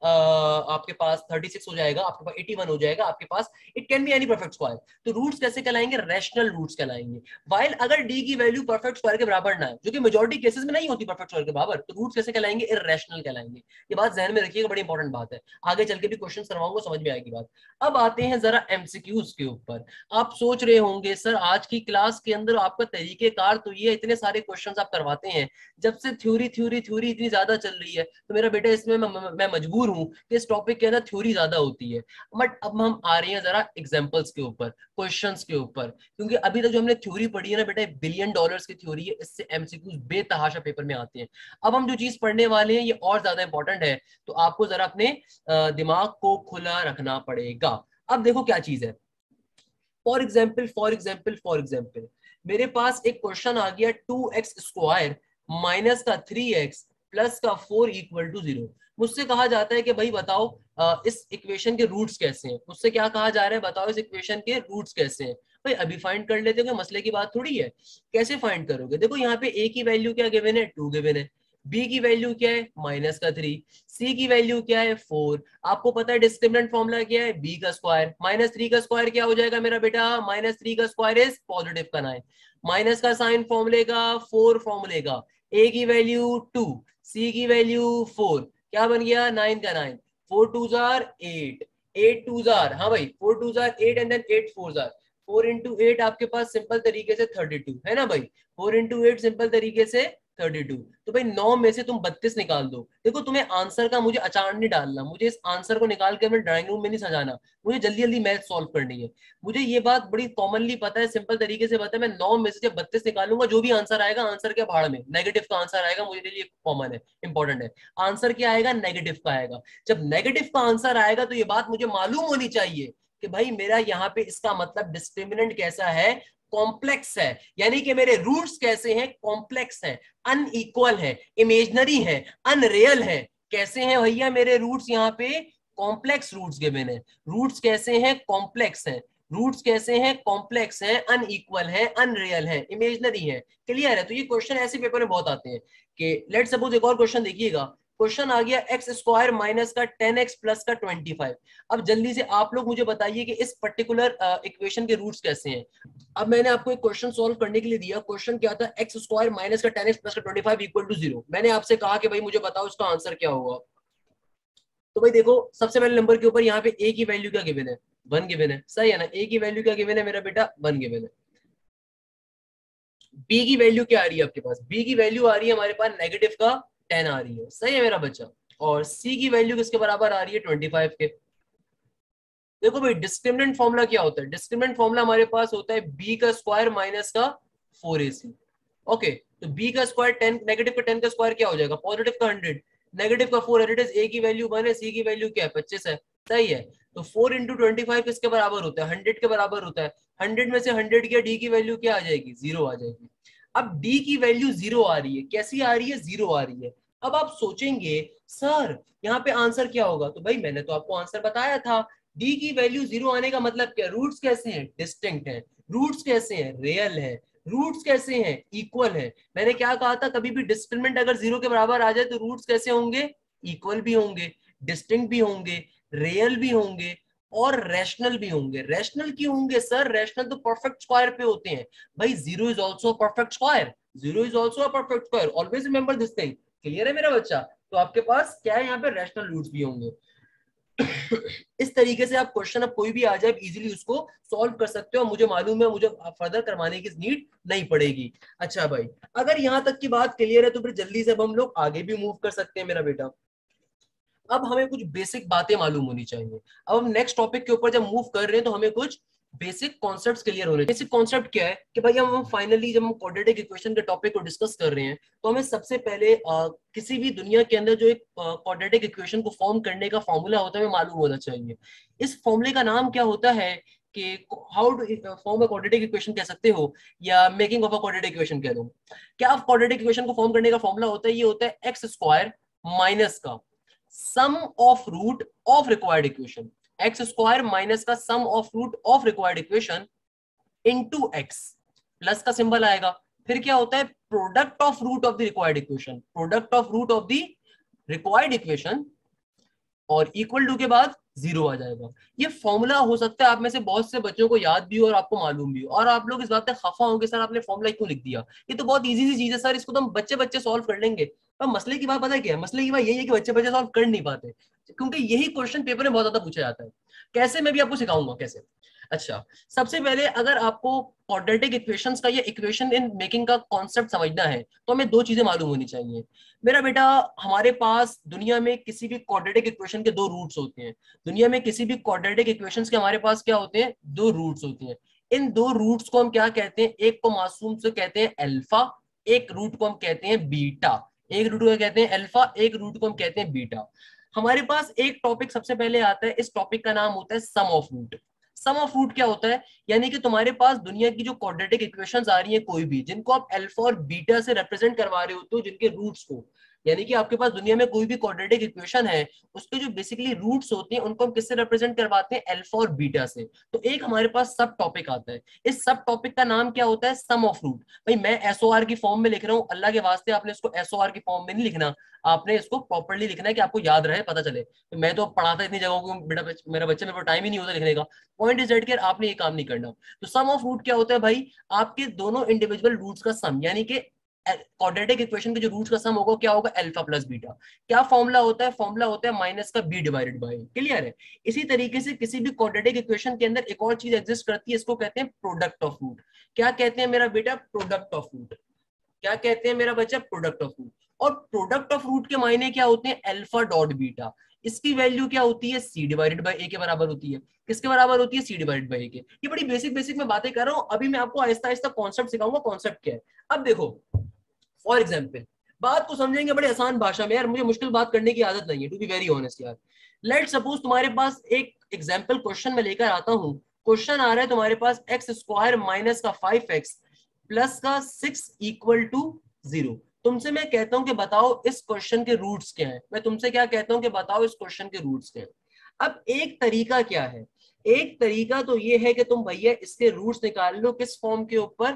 आपके पास थर्टी सिक्स हो जाएगा, आपके पास एटी वन हो जाएगा, आपके पास it can be any perfect square. तो रूट्स कैसे कहलाएंगे? रैशनल रूट्स कहलाएंगे। वाइल अगर डी की वैल्यू परफेक्ट स्क्वायर के बराबर ना है, जो कि मेजॉरिटी केसेस में नहीं होती परफेक्ट स्क्वायर के बराबर, तो रूट्स कैसे कहलाएंगे? इररेशनल कहलाएंगे। ये बात ध्यान में रखिएगा, बड़ी इंपॉर्टेंट बात है, आगे चल के भी क्वेश्चन करवाऊंगा, समझ में आएगी बात। अब आते हैं जरा एमसीक्यूज के ऊपर। आप सोच रहे होंगे सर आज की क्लास के अंदर आपका तरीकेकार तो ये इतने सारे क्वेश्चंस आप करवाते हैं, जब से थ्योरी थ्योरी थ्योरी इतनी ज्यादा चल रही है तो मेरा बेटा इसमें मैं, मैं मजबूर हूं कि इस टॉपिक के अंदर थ्योरी ज्यादा होती है। बट अब हम आ रहे हैं जरा एग्जांपल्स के ऊपर, क्वेश्चंस के ऊपर, क्योंकि अभी तक जो हमने थ्योरी पढ़ी है ना बेटा, बिलियन डॉलर्स की थ्योरी है, इससे एमसीक्यूज बेतहाशा पेपर में आते हैं। अब हम जो चीज पढ़ने वाले हैं ये और ज्यादा इंपॉर्टेंट है, तो आपको जरा अपने दिमाग को खुला रखना पड़ेगा। अब देखो क्या चीज है, for example for example for example मेरे पास एक क्वेश्चन आ गया, टू एक्स स्क्वायर माइनस का थ्री एक्स प्लस का फोर इक्वल टू जीरो। मुझसे कहा जाता है कि भाई बताओ इस इक्वेशन के रूट्स कैसे हैं। मुझसे क्या कहा जा रहा है, बताओ इस इक्वेशन के रूट्स कैसे हैं। भाई अभी फाइंड कर लेते हैं, मसले की बात थोड़ी है। कैसे फाइंड करोगे? देखो यहाँ पे ए की वैल्यू क्या गिवन है, टू गिवन है, बी की वैल्यू क्या है माइनस का थ्री, सी की वैल्यू क्या है फोर, आपको पता है डिस्क्रिमिनेंट फॉर्मूला क्या है, बी का स्क्वायर, माइनस थ्री का स्क्वायर क्या हो जाएगा मेरा बेटा, माइनस थ्री का स्क्वायर इज पॉजिटिव का नाइन, माइनस का साइन फॉर्मूले का फोर फॉर्मूले का, ए की वैल्यू टू, सी की वैल्यू फोर, क्या बन गया नाइन का नाइन, फोर टू जार एट, एट टू जार, हाँ भाई फोर टू जार eight and then eight four जार, फोर इंटू एट आपके पास सिंपल तरीके से थर्टी टू है ना भाई, फोर इंटू एट सिंपल तरीके से थर्टी टू। तो भाई नौ में से तुम बत्तीस निकाल दो। देखो तुम्हें आंसर का मुझे अचार नहीं डालना, मुझे इस आंसर को निकाल के अपने ड्राइंग रूम में नहीं सजाना, मुझे जल्दी जल्दी मैथ सॉल्व करनी है। मुझे ये बात बड़ी कॉमनली पता है, सिंपल तरीके से पता है, मैं नौ में से जब बत्तीस निकालूंगा जो भी आंसर आएगा, आंसर के भाड़ में नेगेटिव का आंसर आएगा, मुझे लिए कॉमन है, इंपॉर्टेंट है। आंसर क्या आएगा, नेगेटिव का आएगा। जब नेगेटिव का आंसर आएगा तो ये बात मुझे मालूम होनी चाहिए कि भाई मेरा यहाँ पे इसका मतलब डिस्क्रिमिनेंट कैसा है, कॉम्प्लेक्स है, यानी कि मेरे रूट्स कैसे हैं, कॉम्प्लेक्स हैं, अनइक्वल है, इमेजनरी है, अनरियल है। कैसे हैं भैया मेरे रूट्स, यहाँ पे कॉम्प्लेक्स रूट्स गिवन है। रूट्स कैसे हैं, कॉम्प्लेक्स हैं। रूट्स कैसे हैं, कॉम्प्लेक्स हैं, अनइक्वल हैं, अनरियल हैं, इमेजनरी है। क्लियर है? तो ये क्वेश्चन ऐसे पेपर में बहुत आते हैं कि लेट सपोज एक और क्वेश्चन देखिएगा, क्वेश्चन आ गया एक्स स्क्वायर माइनस का टेन एक्स प्लस का ट्वेंटी फाइव। अब जल्दी से आप लोग मुझे बताइए कि इस पर्टिकुलर इक्वेशन के रूट्स कैसे हैं। अब मैंने आपको एक क्वेश्चन सॉल्व करने के लिए दिया, क्वेश्चन क्या था, एक्स स्क्वायर माइनस का टेन एक्स प्लस का twenty five equal to zero. मैंने आपसे कहा कि भाई मुझे बताओ इसका आंसर क्या होगा। तो भाई देखो सबसे पहले नंबर के ऊपर यहाँ पे ए की वैल्यू क्या गिवन है, वन गिवन है, सही है ना। ए की वैल्यू क्या गिवन है मेरा बेटा, वन गिवन है। बी की वैल्यू क्या आ रही है आपके पास, बी की वैल्यू आ रही है हमारे पास नेगेटिव का टेन आ रही है, सही है मेरा बच्चा। और सी की वैल्यू किसके बराबर आ रही है, ट्वेंटी फाइव के। देखो भाई डिस्क्रिमिनेंट फॉर्मूला क्या होता है, डिस्क्रिमिनेंट फॉर्मूला हमारे पास होता है बी का स्क्वायर माइनस का फोर ए सी। ओके, तो बी का स्क्वायर टेन, नेगेटिव का टेन का स्क्वायर क्या हो जाएगा, पॉजिटिव का हंड्रेड, नेगेटिव का फोर हंड्रेड, ए की वैल्यू वन है, सी की वैल्यू क्या है, पच्चीस है, सही है। तो फोर इंटू ट्वेंटी फाइव किसके बराबर होता है, हंड्रेड के बराबर होता है। हंड्रेड में से हंड्रेड किया, डी की वैल्यू क्या आ जाएगी, जीरो आ जाएगी। अब डी की वैल्यू जीरो आ रही है, कैसी आ रही है, जीरो आ रही है। अब आप सोचेंगे सर यहाँ पे आंसर क्या होगा, तो भाई मैंने तो आपको आंसर बताया था, डी की वैल्यू जीरो आने का मतलब क्या, रूट्स कैसे हैं, डिस्टिंक्ट हैं, रूट्स कैसे हैं, रियल है, रूट्स कैसे हैं, इक्वल है। मैंने क्या कहा था, कभी भी डिस्क्रिमिनेंट अगर जीरो के बराबर आ जाए तो रूट्स कैसे होंगे, इक्वल भी होंगे, डिस्टिंक्ट भी होंगे, रियल भी होंगे और रैशनल भी होंगे। रैशनल क्यों होंगे सर, रैशनल तो परफेक्ट स्क्वायर पे होते हैं। भाई zero is also perfect square, zero is also perfect square, always remember this thing. Clear है मेरा बच्चा? तो आपके पास क्या है, यहाँ पे रैशनल रूट्स भी होंगे। इस तरीके से आप क्वेश्चन अब कोई भी आ जाए इजीली उसको सॉल्व कर सकते हो, मुझे मालूम है मुझे फर्दर करवाने की नीड नहीं पड़ेगी। अच्छा भाई अगर यहाँ तक की बात क्लियर है तो फिर जल्दी से अब हम लोग आगे भी मूव कर सकते हैं मेरा बेटा। अब हमें कुछ बेसिक बातें मालूम होनी चाहिए। अब हम नेक्स्ट टॉपिक के ऊपर जब मूव कर रहे हैं तो हमें कुछ बेसिक कॉन्सेप्ट्स क्लियर होने। बेसिक कॉन्सेप्ट क्या है कि भाई हम फाइनली जब हम क्वाड्रेटिक इक्वेशन के टॉपिक को डिस्कस कर रहे हैं तो हमें सबसे पहले आ, किसी भी दुनिया के अंदर जो एक क्वाड्रेटिक इक्वेशन को फॉर्म करने का फॉर्मूला होता है हमें मालूम होना चाहिए। इस फॉर्मूले का नाम क्या होता है कि how to form a quadratic equation कह सकते हो या making of a quadratic equation कह दो। क्या आप क्वाड्रेटिक इक्वेशन को फॉर्म करने का फॉर्मूला होता है, ये होता है एक्स स्क्वायर माइनस का sum of root of required equation, X square minus का sum of root of required equation into x, plus का सिंबल आएगा। फिर क्या होता है, product of root of the required equation, product of root of the required equation और equal to के बाद जीरो आ जाएगा। ये फॉर्मूला हो सकता है आप में से बहुत से बच्चों को याद भी हो और आपको मालूम भी हो, और आप लोग इस बात पे खफा होंगे सर आपने फॉर्मूला क्यों लिख दिया, ये तो बहुत इजी सी चीज है सर, इसको तो हम बच्चे बच्चे सॉल्व कर लेंगे। पर मसले की बात पता है क्या है, मसले की बात यही है कि बच्चे बच्चे सॉल्व कर नहीं पाते, क्योंकि यही क्वेश्चन पेपर में बहुत ज्यादा पूछा जाता है। कैसे, मैं भी आपको सिखाऊंगा कैसे। अच्छा, सबसे पहले अगर आपको क्वाड्रेटिक इक्वेशंस का या इक्वेशन इन मेकिंग का कॉन्सेप्ट समझना है तो हमें दो चीजें मालूम होनी चाहिए। मेरा बेटा, हमारे पास दुनिया में किसी भी क्वाड्रेटिक इक्वेशन के दो रूट्स होते हैं। दुनिया में किसी भी क्वाड्रेटिक इक्वेशंस के हमारे पास क्या होते हैं, दो रूट्स होती हैं। इन दो रूट्स को हम क्या कहते हैं, एक को मासूम से कहते हैं अल्फा, एक रूट को हम कहते हैं बीटा। एक रूट को कहते हैं अल्फा, एक रूट को हम कहते हैं बीटा। हमारे पास एक टॉपिक सबसे पहले आता है, इस टॉपिक का नाम होता है sum of root. Sum of root क्या होता है, यानी कि तुम्हारे पास दुनिया की जो क्वाड्रेटिक इक्वेशंस आ रही है कोई भी, जिनको आप अल्फा और बीटा से रिप्रेजेंट करवा रहे होते हो, जिनके रूट्स को, यानी कि आपके पास दुनिया में कोई भी क्वाड्रेटिक इक्वेशन है उसके जो बेसिकली रूट्स होते हैं उनको हम किससे रिप्रेजेंट करवाते हैं, अल्फा और बीटा से। तो एक हमारे पास सब टॉपिक आता है, इस सब टॉपिक का नाम क्या होता है, सम ऑफ रूट। भाई मैं एसओआर की फॉर्म में लिख रहा हूँ, अल्लाह के वास्ते आपने इसको एसओआर की फॉर्म में नहीं लिखना, आपने इसको प्रॉपर्ली लिखना है कि आपको याद रहे, पता चले। तो मैं तो पढ़ाता इतनी जगहों को, बेटा मेरा बच्चे मेरे को टाइम ही नहीं होता लिखने का। पॉइंट इज दैट कि आपने ये काम नहीं करना। तो सम ऑफ रूट क्या होता है भाई, आपके दोनों इंडिविजुअल रूट्स का सम, यानी कि क्वाड्रेटिक इक्वेशन के जो रूट्स का सम होगा क्या होगा, अल्फा प्लस बीटा। क्या फॉर्मूला होता है, फॉर्मूला होता है माइनस का बी डिवाइडेड बाय। क्लियर है। इसी तरीके से किसी भी क्वाड्रेटिक इक्वेशन के अंदर एक और चीज एग्जिस्ट करती है, इसको कहते हैं प्रोडक्ट ऑफ रूट। क्या कहते हैं मेरा बेटा, प्रोडक्ट ऑफ रूट। क्या कहते हैं मेरा बच्चा, प्रोडक्ट ऑफ रूट। और प्रोडक्ट ऑफ रूट के मायने क्या होते हैं, अल्फा डॉट बीटा। इसकी वैल्यू क्या होती है, सी डिवाइडेड बाय ए के बराबर होती है। किसके बराबर होती है, सी डिवाइडेड बाय ए के। ये बड़ी बेसिक बेसिक मैं बातें कर रहा हूं, अभी मैं आपको आहिस्ता आहिस्ता कॉन्सेप्ट सिखाऊंगा, कॉन्सेप्ट क्या है। अब देखो फॉर एग्जाम्पल, बात को समझेंगे बड़े आसान भाषा में यार, मुझे मुश्किल बात करने की आदत नहीं है, टू बी वेरी ऑनेस्ट यार। लेट सपोज तुम्हारे पास एक एग्जाम्पल क्वेश्चन में लेकर आता हूं। क्वेश्चन आ रहा है तुम्हारे पास एक्स स्क्वायर माइनस का फाइव एक्स प्लस का सिक्स इक्वल टू जीरो। तुमसे मैं कहता हूं कि बताओ इस क्वेश्चन के रूट्स क्या हैं। मैं तुमसे क्या कहता हूं कि बताओ इस क्वेश्चन के रूट्स क्या हैं। अब एक तरीका क्या है, एक तरीका तो ये है कि तुम भैया इसके रूट्स निकाल लो, किस फॉर्म के ऊपर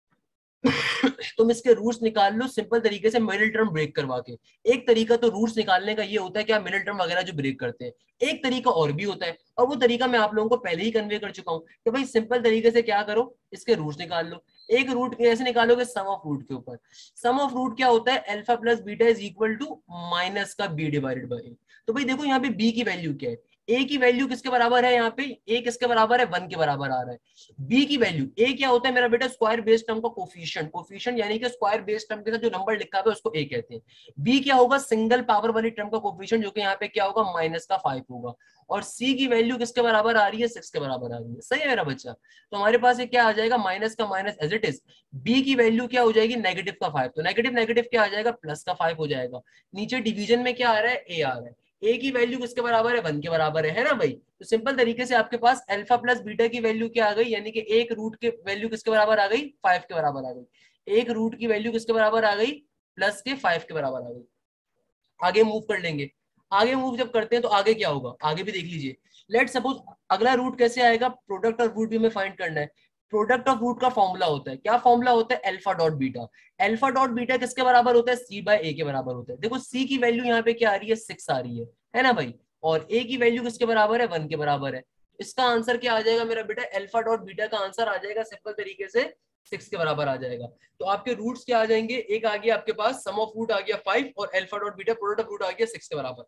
तुम इसके रूट्स निकाल लो सिंपल तरीके से मिडिल टर्म ब्रेक करवा के। एक तरीका तो रूट्स निकालने का ये होता है कि आप मिडिल टर्म वगैरह जो ब्रेक करते हैं। एक तरीका और भी होता है, और वो तरीका मैं आप लोगों को पहले ही कन्वे कर चुका हूं कि भाई सिंपल तरीके से क्या करो, इसके रूट्स निकाल लो। एक रूट कैसे निकालोगे, सम ऑफ रूट के ऊपर। सम ऑफ रूट क्या होता है, alpha plus beta is equal to minus का बी डिवाइडेड बाय। तो भाई देखो यहाँ पे बी की वैल्यू क्या है, ए की वैल्यू किसके बराबर है, यहाँ पे ए किसके बराबर है, वन के बराबर आ रहा है। बी की वैल्यू, ए क्या होता है मेरा बेटा, स्क्वायर बेस टर्म का कोफिशिएंट। कोफिशिएंट यानी कि स्क्वायर बेस टर्म के साथ जो नंबर लिखा है उसको ए कहते हैं। बी क्या होगा, सिंगल पावर वाली टर्म का कोफिशिएंट, जो कि यहाँ पे क्या होगा, माइनस का फाइव होगा। और सी की वैल्यू किसके बराबर आ रही है, सिक्स के बराबर आ रही है। सही है मेरा बच्चा। तो हमारे पास ये क्या आ जाएगा, माइनस का minus as it is. B की वैल्यू क्या हो जाएगी, नेगेटिव का फाइव। तो नेगेटिव नेगेटिव क्या आ जाएगा, प्लस का फाइव हो जाएगा। नीचे डिवीजन में क्या आ रहा है, ए आ रहा है। ए की वैल्यू किसके बराबर है, वन के बराबर है, है ना भाई। तो सिंपल तरीके से आपके पास अल्फा प्लस बीटा की वैल्यू क्या आ गई, यानी कि एक रूट के वैल्यू किसके बराबर आ गई, फाइव के बराबर आ गई। एक रूट की वैल्यू किसके बराबर आ गई, प्लस के फाइव के बराबर आ गई। आगे मूव कर लेंगे। आगे मूव जब करते हैं तो आगे क्या होगा, आगे भी देख लीजिए। लेट सपोज अगला रूट कैसे आएगा, प्रोडक्ट और रूट भी हमें फाइंड करना है। प्रोडक्ट ऑफ रूट का फॉर्मूला होता है, क्या फॉर्मूला होता है, alpha dot beta. Alpha dot beta किसके बराबर होता है, सी बाय ए के बराबर होता है। देखो सी की वैल्यू यहाँ पे क्या आ रही है, सिक्स आ रही है, है ना भाई। और ए की वैल्यू किसके बराबर है, वन के बराबर है। इसका आंसर क्या आ जाएगा मेरा बेटा, अल्फा डॉट बीटा का आंसर आ जाएगा सिंपल तरीके से सिक्स के बराबर आ जाएगा। तो आपके रूट्स क्या आ जाएंगे, एक आ गया आपके पास सम ऑफ रूट आ गया फाइव, और alpha dot beta product of root आ गया सिक्स के बराबर।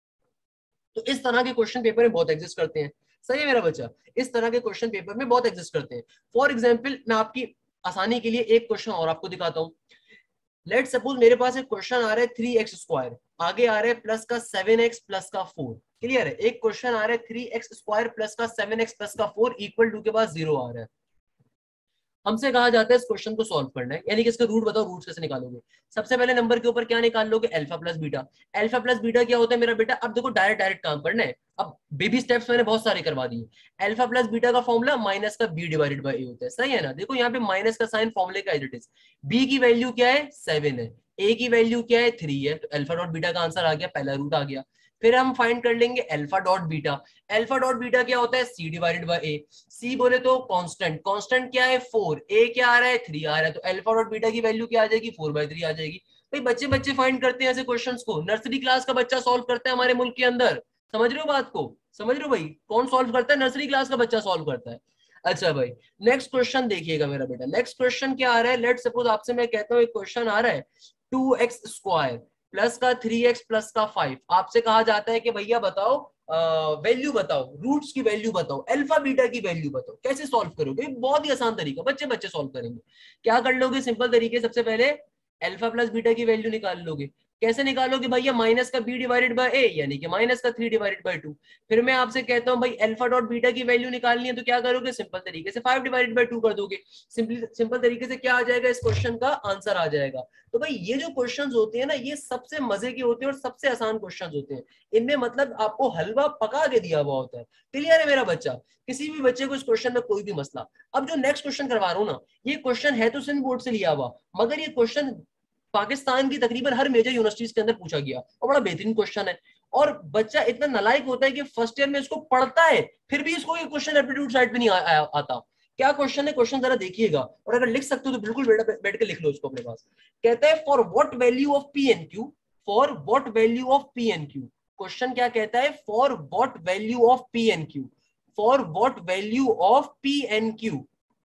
तो इस तरह के क्वेश्चन पेपर में बहुत एग्जिस्ट करते हैं। सही है मेरा बच्चा, इस तरह के क्वेश्चन पेपर में बहुत एग्जिस्ट करते हैं। फॉर एग्जाम्पल मैं आपकी आसानी के लिए एक क्वेश्चन और आपको दिखाता हूँ। लेट सपोज मेरे पास एक क्वेश्चन आ रहा है थ्री एक्स स्क्वायर, आगे आ रहा है प्लस का सेवन एक्स प्लस का फोर। क्लियर है। एक क्वेश्चन आ रहा है थ्री एक्स स्क्वायर प्लस का सेवन एक्स प्लस का फोर इक्वल टू के बाद जीरो आ रहा है। हमसे कहा जाता है इस क्वेश्चन को सॉल्व करना है, यानी कि इसका रूट बताओ, रूट कैसे निकालोगे। सबसे पहले नंबर के ऊपर क्या निकाल लोगे, alpha plus beta. Alpha plus beta क्या होता है मेरा बेटा, अब देखो डायरेक्ट डायरेक्ट काम करना है। अब बेबी स्टेप्स मैंने बहुत सारे करवा दिए। अल्फा प्लस बीटा का फॉर्मूला माइनस का बी डिवाइडेड बाय ए होता है। सही है ना। देखो यहाँ पे माइनस का साइन फॉर्मूले का एज इट इज। बी की वैल्यू क्या है, सेवन है। ए की वैल्यू क्या है, थ्री है। तो अल्फा डॉट बीटा का आंसर आ गया, पहला रूट आ गया। फिर हम फाइंड कर लेंगे alpha dot beta. Alpha dot beta क्या होता है, सी डिवाइडेड बाय ए। सी बोले तो कांस्टेंट, कांस्टेंट क्या है, फोर। ए क्या आ रहा है, थ्री आ रहा है। तो अल्फा डॉट बीटा की वैल्यू क्या आ जाएगी, फोर बाय थ्री आ जाएगी। भाई बच्चे बच्चे फाइंड करते हैं ऐसे क्वेश्चंस को, नर्सरी क्लास का बच्चा सॉल्व करता है हमारे मुल्क के अंदर। समझ रहे हो बात को? समझ रहे हो भाई? कौन सॉल्व करता है? नर्सरी क्लास का बच्चा सॉल्व करता है। अच्छा भाई, नेक्स्ट क्वेश्चन देखिएगा मेरा बेटा। नेक्स्ट क्वेश्चन क्या आ रहा है? लेट सपोज आपसे मैं कहता हूँ एक क्वेश्चन आ रहा है, टू एक्स स्क्वायर प्लस का थ्री एक्स प्लस का फाइव। आपसे कहा जाता है कि भैया बताओ वैल्यू uh, बताओ, रूट्स की वैल्यू बताओ, अल्फा बीटा की वैल्यू बताओ। कैसे सॉल्व करोगे? बहुत ही आसान तरीका, बच्चे बच्चे सॉल्व करेंगे। क्या कर लोगे? सिंपल तरीके, सबसे पहले अल्फा प्लस बीटा की वैल्यू निकाल लोगे। कैसे निकालोगे भैया? माइनस का बी डिवाइडेड बाय ए, यानी कि माइनस का थ्री डिवाइडेड बाय टू। फिर मैं आपसे कहता हूं भाई अल्फा डॉट बीटा की वैल्यू निकालनी है, तो क्या करोगे? सिंपल तरीके से फाइव डिवाइडेड बाय टू कर दोगे। सिंपल सिंपल तरीके से क्या आ जाएगा? इस क्वेश्चन का आंसर आ जाएगा। तो भाई ये जो क्वेश्चंस होते हैं ना, ये सबसे मजे के होते हैं और सबसे आसान क्वेश्चंस होते हैं। इनमें मतलब आपको हलवा पका के दिया हुआ होता है। क्लियर है मेरा बच्चा? किसी भी बच्चे को इस क्वेश्चन में कोई भी मसला। अब जो नेक्स्ट क्वेश्चन करवा रहा हूं ना, ये क्वेश्चन है तो सिंध बोर्ड से लिया हुआ, मगर ये क्वेश्चन पाकिस्तान की तकरीबन हर मेजर यूनिवर्सिटीज के अंदर पूछा गया और बड़ा बेहतरीन क्वेश्चन है। और बच्चा इतना नालायक होता है कि फर्स्ट ईयर में इसको पढ़ता है, फिर भी इसको ये क्वेश्चन एप्टीट्यूड साइड पे नहीं आ, आ, आता। क्या क्वेश्चन है? क्वेश्चन जरा देखिएगा, और अगर लिख सकते हो तो बिल्कुल बैठ बैठ के लिख लो उसको अपने पास। कहता है for what value of P and Q, for what value of P and Q. Question क्या कहता है? For what value of P and Q, for what value of P and Q,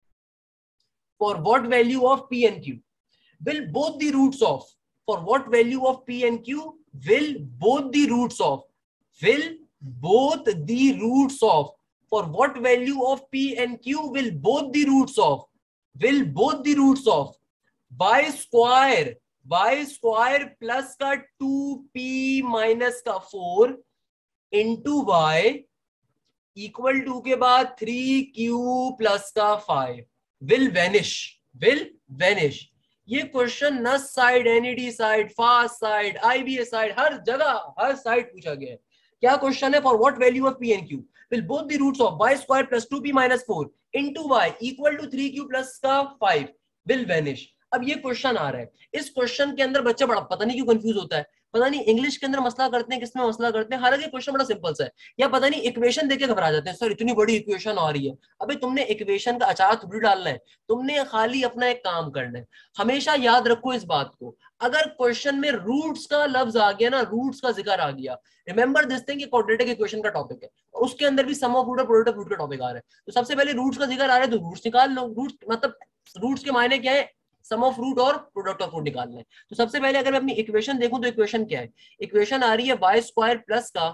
for what value of P and Q will both the roots of, for what value of p and q will both the roots of, will both the roots of, for what value of p and q will both the roots of, will both the roots of y square, y square plus का two p minus का four into y equal to के बाद three q plus का five will vanish, will vanish। ये question न side, NED side, FAST side, IBA side, हर जगह हर साइड पूछा गया है। क्या क्वेश्चन है? For what value of P and Q will both the roots of y square plus two P minus four into y equal to three Q plus का five will vanish. अब ये question आ रहा है, इस question के अंदर बच्चा बड़ा पता नहीं क्यों कंफ्यूज होता है, पता नहीं इंग्लिश के अंदर मसला करते हैं, किसमें मसला करते हैं। हालांकि क्वेश्चन बड़ा सिंपल सा है, या पता नहीं इक्वेशन देके घबरा जाते हैं, सर इतनी बड़ी इक्वेशन आ रही है। अबे तुमने इक्वेशन का अचार थोड़ी डालना है, तुमने खाली अपना एक काम करना है। हमेशा याद रखो इस बात को, अगर क्वेश्चन में रूट्स का लफ्ज आ गया ना, रूट्स का जिक्र आ गया, remember this thing, quadratic equation का टॉपिक है और उसके अंदर भी सम ऑफ रूट और प्रोडक्ट ऑफ रूट का टॉपिक आ रहा है। तो सबसे पहले रूट्स का जिक्र आ रहा है तो रूट्स निकाल लो। रूट्स मतलब रूट्स के मायने क्या है? सम ऑफ रूट और प्रोडक्ट ऑफ रूट निकालना है। तो सबसे पहले अगर मैं अपनी इक्वेशन देखूं तो इक्वेशन क्या है? इक्वेशन आ रही है वाई स्क्वायर प्लस का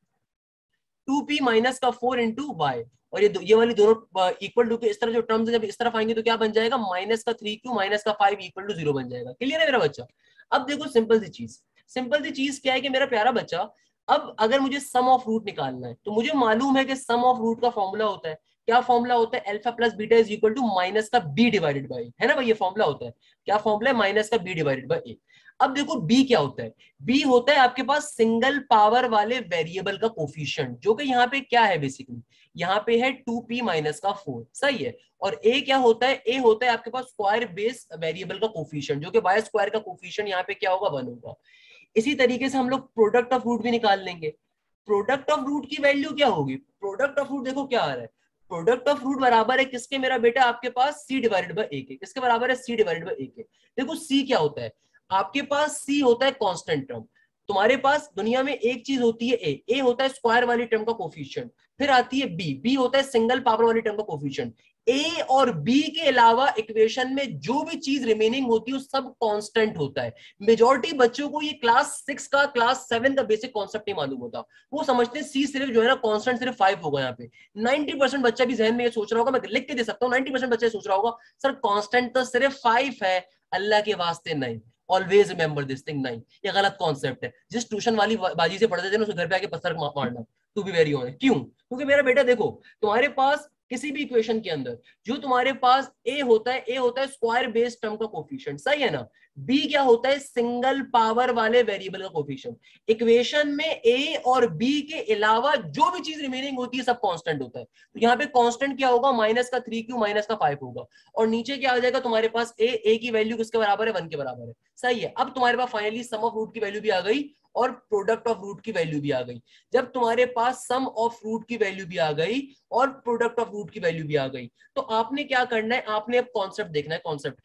टू पी माइनस का फोर इंटू वाई, और ये ये वाली दोनों इक्वल टू के इस तरह जो टर्म्स जब इस तरफ आएंगे तो क्या बन जाएगा? माइनस का थ्री क्यू माइनस का फाइव इक्वल टू जीरो बन जाएगा। क्लियर है मेरा बच्चा? अब देखो सिंपल सी चीज, सिंपल सी चीज क्या है कि मेरा प्यारा बच्चा, अब अगर मुझे सम ऑफ रूट निकालना है तो मुझे मालूम है कि सम ऑफ रूट का फॉर्मूला होता है, क्या फॉर्मूला होता है? Alpha plus beta is equal to minus का बी डिवाइडेड बाई, है ना भाई? ये फॉर्मूला होता है, क्या फॉर्मूला है? माइनस का बी डिवाइडेड बाई ए। अब देखो बी क्या होता है? बी होता है आपके पास सिंगल पावर वाले वेरिएबल का कोफिशिएंट, जो कि यहाँ पे क्या है? बेसिकली यहाँ पे है टू पी माइनस का फोर, सही है। और ए क्या होता है? ए होता है आपके पास स्क्वायर बेस वेरिएबल का कोफिशिएंट, जो कि वाई स्क्वायर का कोफिशिएंट यहाँ पे क्या होगा? वन होगा। इसी तरीके से हम लोग प्रोडक्ट ऑफ रूट भी निकाल लेंगे। प्रोडक्ट ऑफ रूट की वैल्यू क्या होगी? प्रोडक्ट ऑफ रूट देखो क्या आ रहा है, प्रोडक्ट ऑफ रूट बराबर है किसके मेरा बेटा? आपके पास सी डिवाइडेड बाय ए के। किसके बराबर है? सी डिवाइडेड बाय ए के। देखो सी क्या होता है आपके पास? सी होता है कांस्टेंट टर्म। तुम्हारे पास दुनिया में एक चीज होती है ए, ए होता है स्क्वायर वाली टर्म का कोफिशिएंट, फिर आती है बी, बी होता है सिंगल पावर वाली टर्म का कोफिशिएंट। ए और बी के अलावा इक्वेशन में जो भी चीज रिमेनिंग होती है सब कांस्टेंट होता है। मेजॉरिटी बच्चों को ये क्लास सिक्स का क्लास सेवन का बेसिक कॉन्सेप्ट नहीं मालूम होता, वो समझते हैं सी सिर्फ जो है ना कांस्टेंट सिर्फ फाइव होगा। यहाँ पे नाइनटी परसेंट बच्चा भी जहन में ये सोच रहा होगा, मैं लिख के दे सकता हूँ, नाइनटी परसेंट बच्चा सोच रहा होगा सर कांस्टेंट तो सिर्फ फाइव है। अल्लाह के वास्ते नहीं, ऑलवेज रिमेंबर दिस थिंग, नहीं ये गलत कॉन्सेप्ट है। जिस ट्यूशन वाली बाजी से पढ़ते थे ना, उसको घर पे आके पत्थर मारना, टू बी वेरी ऑनेस्ट। क्यों? क्योंकि मेरा बेटा देखो, तुम्हारे पास किसी भी इक्वेशन के अंदर जो तुम्हारे पास ए होता है, ए होता है स्क्वायर बेस टर्म का कोफिशिएंट, सही है ना? बी क्या होता है? सिंगल पावर वाले वेरिएबल का कोफिशिएंट। इक्वेशन में ए और बी के अलावा जो भी चीज रिमेनिंग होती है सब कांस्टेंट होता है। तो यहाँ पे कांस्टेंट क्या होगा? माइनस का थ्री क्यू माइनस का फाइव होगा, और नीचे क्या आ जाएगा तुम्हारे पास? ए, ए की वैल्यू किसके बराबर है? वन के बराबर है, सही है। अब तुम्हारे पास फाइनली सम ऑफ रूट की वैल्यू भी आ गई और प्रोडक्ट ऑफ रूट की वैल्यू भी आ गई। जब तुम्हारे पास सम ऑफ रूट की वैल्यू भी आ गई और प्रोडक्ट ऑफ रूट की वैल्यू भी आ गई, तो आपने क्या करना है? आपने अब कॉन्सेप्ट देखना है। कॉन्सेप्ट क्या है?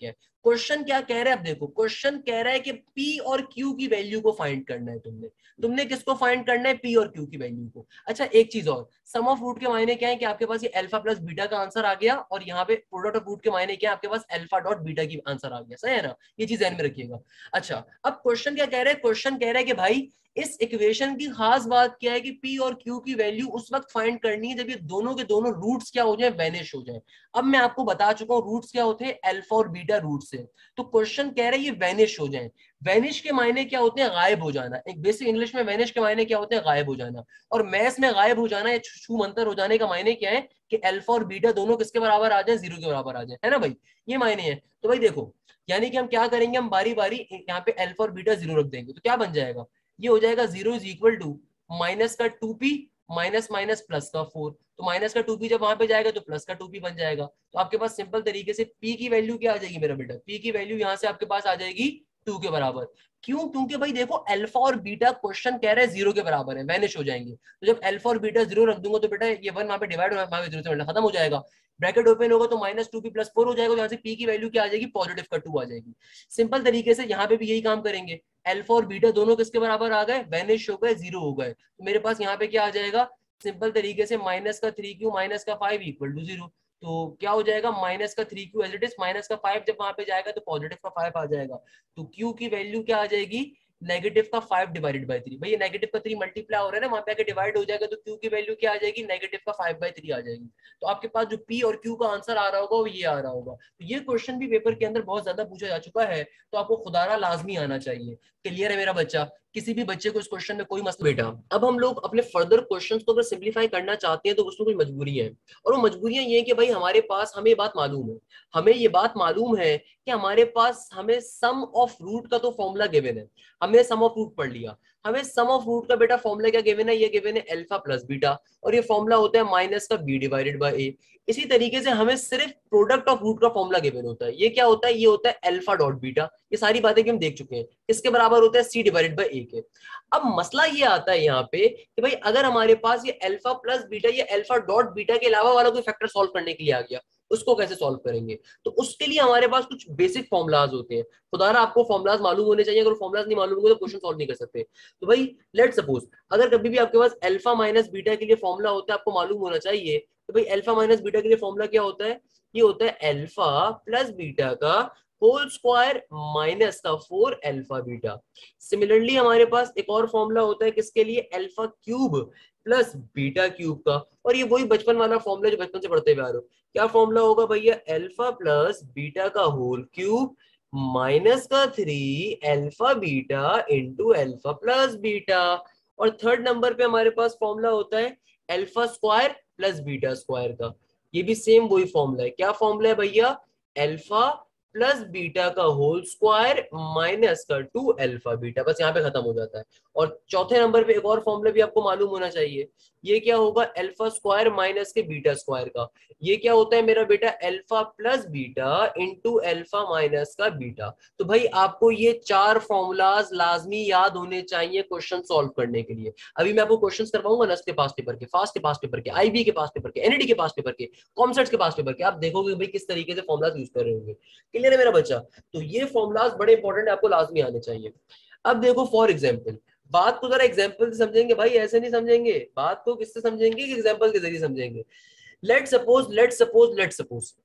क्वेश्चन क्या कह रहा है, अब देखो क्वेश्चन कह रहा है कि P और Q की वैल्यू को फाइंड करना है तुमने तुमने किसको फाइंड करना है, P और Q की वैल्यू को। अच्छा एक चीज और, सम ऑफ रूट के मायने क्या है कि आपके पास ये अल्फा प्लस बीटा का आंसर आ गया, और यहाँ पे प्रोडक्ट ऑफ रूट के मायने क्या है, आपके पास अल्फा डॉट बीटा की आंसर आ गया, सही है ना, ये चीज ध्यान में रखिएगा। अच्छा अब क्वेश्चन क्या कह रहा है, क्वेश्चन कह रहा है कि भाई इस इक्वेशन की खास बात क्या है कि P और Q की वैल्यू उस वक्त फाइंड करनी है जब ये दोनों के दोनों रूट्स क्या हो जाए, वैनिश हो जाए। अब मैं आपको बता चुका हूँ रूट्स क्या होते हैं, अल्फा और बीटा रूट से। तो क्वेश्चन कह रहा है ये वैनिश हो जाए। वैनिश के मायने क्या होते हैं, गायब हो जाना। एक बेसिक इंग्लिश में वैनिश के मायने क्या होते हैं, गायब हो जाना। और मैथ्स में गायब हो जाना या छू मंतर हो जाने का मायने क्या है कि अल्फा और बीटा दोनों किसके बराबर आ जाए, जीरो के बराबर आ जाए, है ना भाई, ये मायने है। तो भाई देखो यानी कि हम क्या करेंगे, हम बारी बारी यहाँ पे अल्फा और बीटा जीरो रख देंगे, तो क्या बन जाएगा, ये हो जाएगा zero is equal to minus का two P minus minus plus का फोर। तो माइनस का टू पी जब वहां पे जाएगा तो प्लस का टू पी बन जाएगा। तो आपके पास सिंपल तरीके से पी की वैल्यू क्या आ जाएगी मेरा बेटा, पी की वैल्यू यहाँ से आपके पास आ जाएगी टू के बराबर। क्यों, क्योंकि भाई देखो अल्फा और बीटा क्वेश्चन कह रहा है जीरो के बराबर है, वैनिश हो जाएंगे। तो जब अल्फा और बीटा जीरो रख दूंगा तो बेटा ये वन वहां पे डिवाइड वहां पे जीरो से मतलब खत्म हो जाएगा। ब्रैकेट ओपन होगा तो minus two P plus four हो जाएगा, यहाँ से पी की वैल्यू क्या आ जाएगी, पॉजिटिव का टू आ जाएगी। सिंपल तरीके से यहाँ पे भी यही काम करेंगे, अल्फा और बीटा दोनों किसके बराबर आ गए, वैनिश हो गए, जीरो हो गए। तो मेरे पास यहाँ पे क्या आ जाएगा, सिंपल तरीके से माइनस का थ्री क्यू माइनस का फाइव इक्वल टू जीरो। तो क्या हो जाएगा, माइनस का three Q as it is, minus का फाइव जब वहां पे जाएगा तो पॉजिटिव का फाइव आ जाएगा। तो क्यू की वैल्यू क्या आ जाएगी, नेगेटिव का फाइव डिवाइडेड बाई थ्री। भाई नेगेटिव का थ्री मल्टीप्लाई हो रहा है ना, वहां पे आके डिवाइड हो जाएगा, तो क्यू की वैल्यू क्या आ जाएगी, नेगेटिव का फाइव बाई थ्री आ जाएगी। तो आपके पास जो पी और क्यू का आंसर आ रहा होगा वो ये आ रहा होगा। तो ये क्वेश्चन भी पेपर के अंदर बहुत ज्यादा पूछा जा चुका है, तो आपको खुदारा लाजमी आना चाहिए। क्लियर है मेरा बच्चा, किसी भी बच्चे को इस क्वेश्चन में कोई मसला बेटा। अब हम लोग अपने फर्दर क्वेश्चंस को अगर सिंप्लीफाई करना चाहते हैं तो उसमें कुछ मजबूरी है, और वो मजबूरियां ये है कि भाई हमारे पास, हमें ये बात मालूम है हमें ये बात मालूम है कि हमारे पास हमें सम ऑफ रूट का तो फॉर्मूला गिवन है, हमने सम ऑफ रूट पढ़ लिया। हमें सम ऑफ रूट का बेटा फॉर्मूला क्या गिवन है, ये गिवन है अल्फा प्लस बीटा, और ये फॉर्मूला होता है माइनस का बी डिवाइडेड बाय ए। इसी तरीके से हमें सिर्फ प्रोडक्ट ऑफ रूट का फॉर्मूला गिवन होता है, ये क्या होता है, ये होता है अल्फा डॉट बीटा। ये सारी बातें भी हम देख चुके हैं, किसके बराबर होता है, सी डिवाइडेड बाय ए के। अब मसला ये आता है यहाँ पे कि भाई अगर हमारे पास ये अल्फा प्लस बीटा, ये अल्फा डॉट बीटा के अलावा वाला कोई फैक्टर सॉल्व करने के लिए आ गया, उसको कैसे सॉल्व करेंगे। तो उसके लिए हमारे पास कुछ बेसिक फॉर्मुलाज होते हैं। खुदारा आपको फॉर्मुलाज मालूम होने चाहिए, अगर फॉर्मुलाज नहीं मालूम होंगे तो क्वेश्चन सॉल्व नहीं कर सकते। तो भाई लेट सपोज अगर कभी भी आपके पास अल्फा माइनस बीटा के लिए फॉर्मुला होता है, आपको मालूम होना चाहिए। तो भाई अल्फा माइनस बीटा के लिए फॉर्मुला क्या होता है, ये होता है अल्फा प्लस बीटा का होल स्क्वायर माइनस का फोर अल्फा बीटा। सिमिलरली हमारे पास एक और फॉर्मूला होता है किसके लिए, alpha cube plus beta cube का। और ये वही बचपन वाला फॉर्मूला जो बचपन से पढ़ते हुए आ रहे हो। क्या फॉर्मूला होगा भैया, अल्फा प्लस बीटा का होल क्यूब माइनस का three alpha beta into alpha plus beta. और थर्ड नंबर पे हमारे पास फॉर्मूला होता है alpha square plus beta square का। ये भी सेम वही फॉर्मूला है। क्या फॉर्मूला है भैया, अल्फा प्लस बीटा का होल स्क्वायर माइनस का टू अल्फा बीटा, बस यहाँ पे खत्म हो जाता है। और चौथे नंबर पे एक और फॉर्मूला भी आपको मालूम होना चाहिए, ये क्या होगा, अल्फा स्क्वायर माइनस के बीटा स्क्वायर का। ये क्या होता है मेरा बेटा, alpha plus beta into alpha minus का बीटा। तो भाई आपको ये चार फॉर्मूलाज लाजमी याद होने चाहिए क्वेश्चन सॉल्व करने के लिए। अभी मैं आपको क्वेश्चंस करवाऊंगा नस्ट के पास पेपर के, फास्ट के पास पेपर के, आईबी के पास पेपर के, एनईडी के पास पेपर के, कॉमसेट्स के पास पेपर के, आप देखोगे भाई किस तरीके से फॉर्मूलाज यूज कर रहे होंगे। क्लियर है मेरा बच्चा। तो ये फॉर्मूलाज बड़े इंपॉर्टेंट है, आपको लाजमी आने चाहिए। अब देखो फॉर एग्जाम्पल, बात को जरा एग्जाम्पल से समझेंगे भाई, ऐसे नहीं समझेंगे। बात को किससे समझेंगे, कि एग्जाम्पल के जरिए समझेंगे। Let suppose let suppose let suppose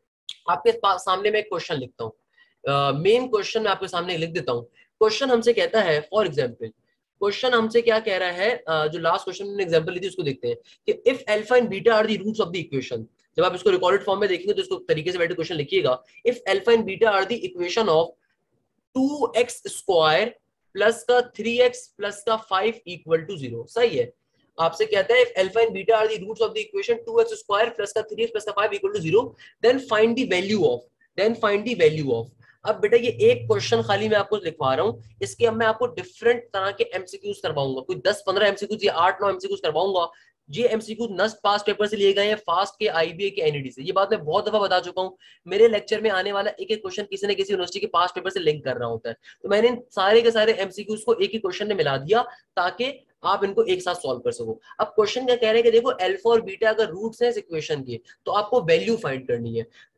आपके सामने मैं एक क्वेश्चन लिखता हूँ, मेन क्वेश्चन मैं आपके सामने लिख देता हूँ। क्वेश्चन हमसे कहता है, फॉर एग्जाम्पल क्वेश्चन हमसे क्या कह रहा है, uh, जो लास्ट क्वेश्चन में एग्जांपल ली थी उसको देखते हैं कि if alpha and beta are the roots of the equation. जब आप इसको रिकॉर्डेड फॉर्म में देखेंगे तो इसको तरीके से बैठे क्वेश्चन लिखिएगा, if alpha and beta are the equation of two x square plus का थ्री एक्स प्लस का फाइव इक्वल टू जीरो। सही है, आपसे कहता है if alpha and beta are the roots of the equation two x square plus का three X plus का five equal to zero, then find the value of then find the value of. अब बेटा ये एक question खाली मैं आपको लिखवा रहा हूँ, इसके अब मैं आपको डिफरेंट तरह के एमसीक्यूज करवाऊंगा, कोई दस पंद्रह एमसीक्यूज या आठ नौ एमसीक्यूज करवाऊंगा। ये एमसीक्यू नस्ट पास्ट पेपर से लिए गए हैं, फास्ट के, आईबीए के, एनईडी से। ये बात मैं बहुत दफा बता चुका हूँ, मेरे लेक्चर में आने वाला एक एक क्वेश्चन किसी न किसी यूनिवर्सिटी के पास्ट पेपर से लिंक कर रहा होता है। तो मैंने इन सारे के सारे एमसीक्यूज को एक ही क्वेश्चन में मिला दिया ताकि आप इनको एक साथ सॉल्व कर सको। अब क्वेश्चन क्या कह रहे हैं कि देखो अल्फा और बीटा अगर रूट्स हैं इस इक्वेशन के तो आपको वैल्यू फाइंड करनी है।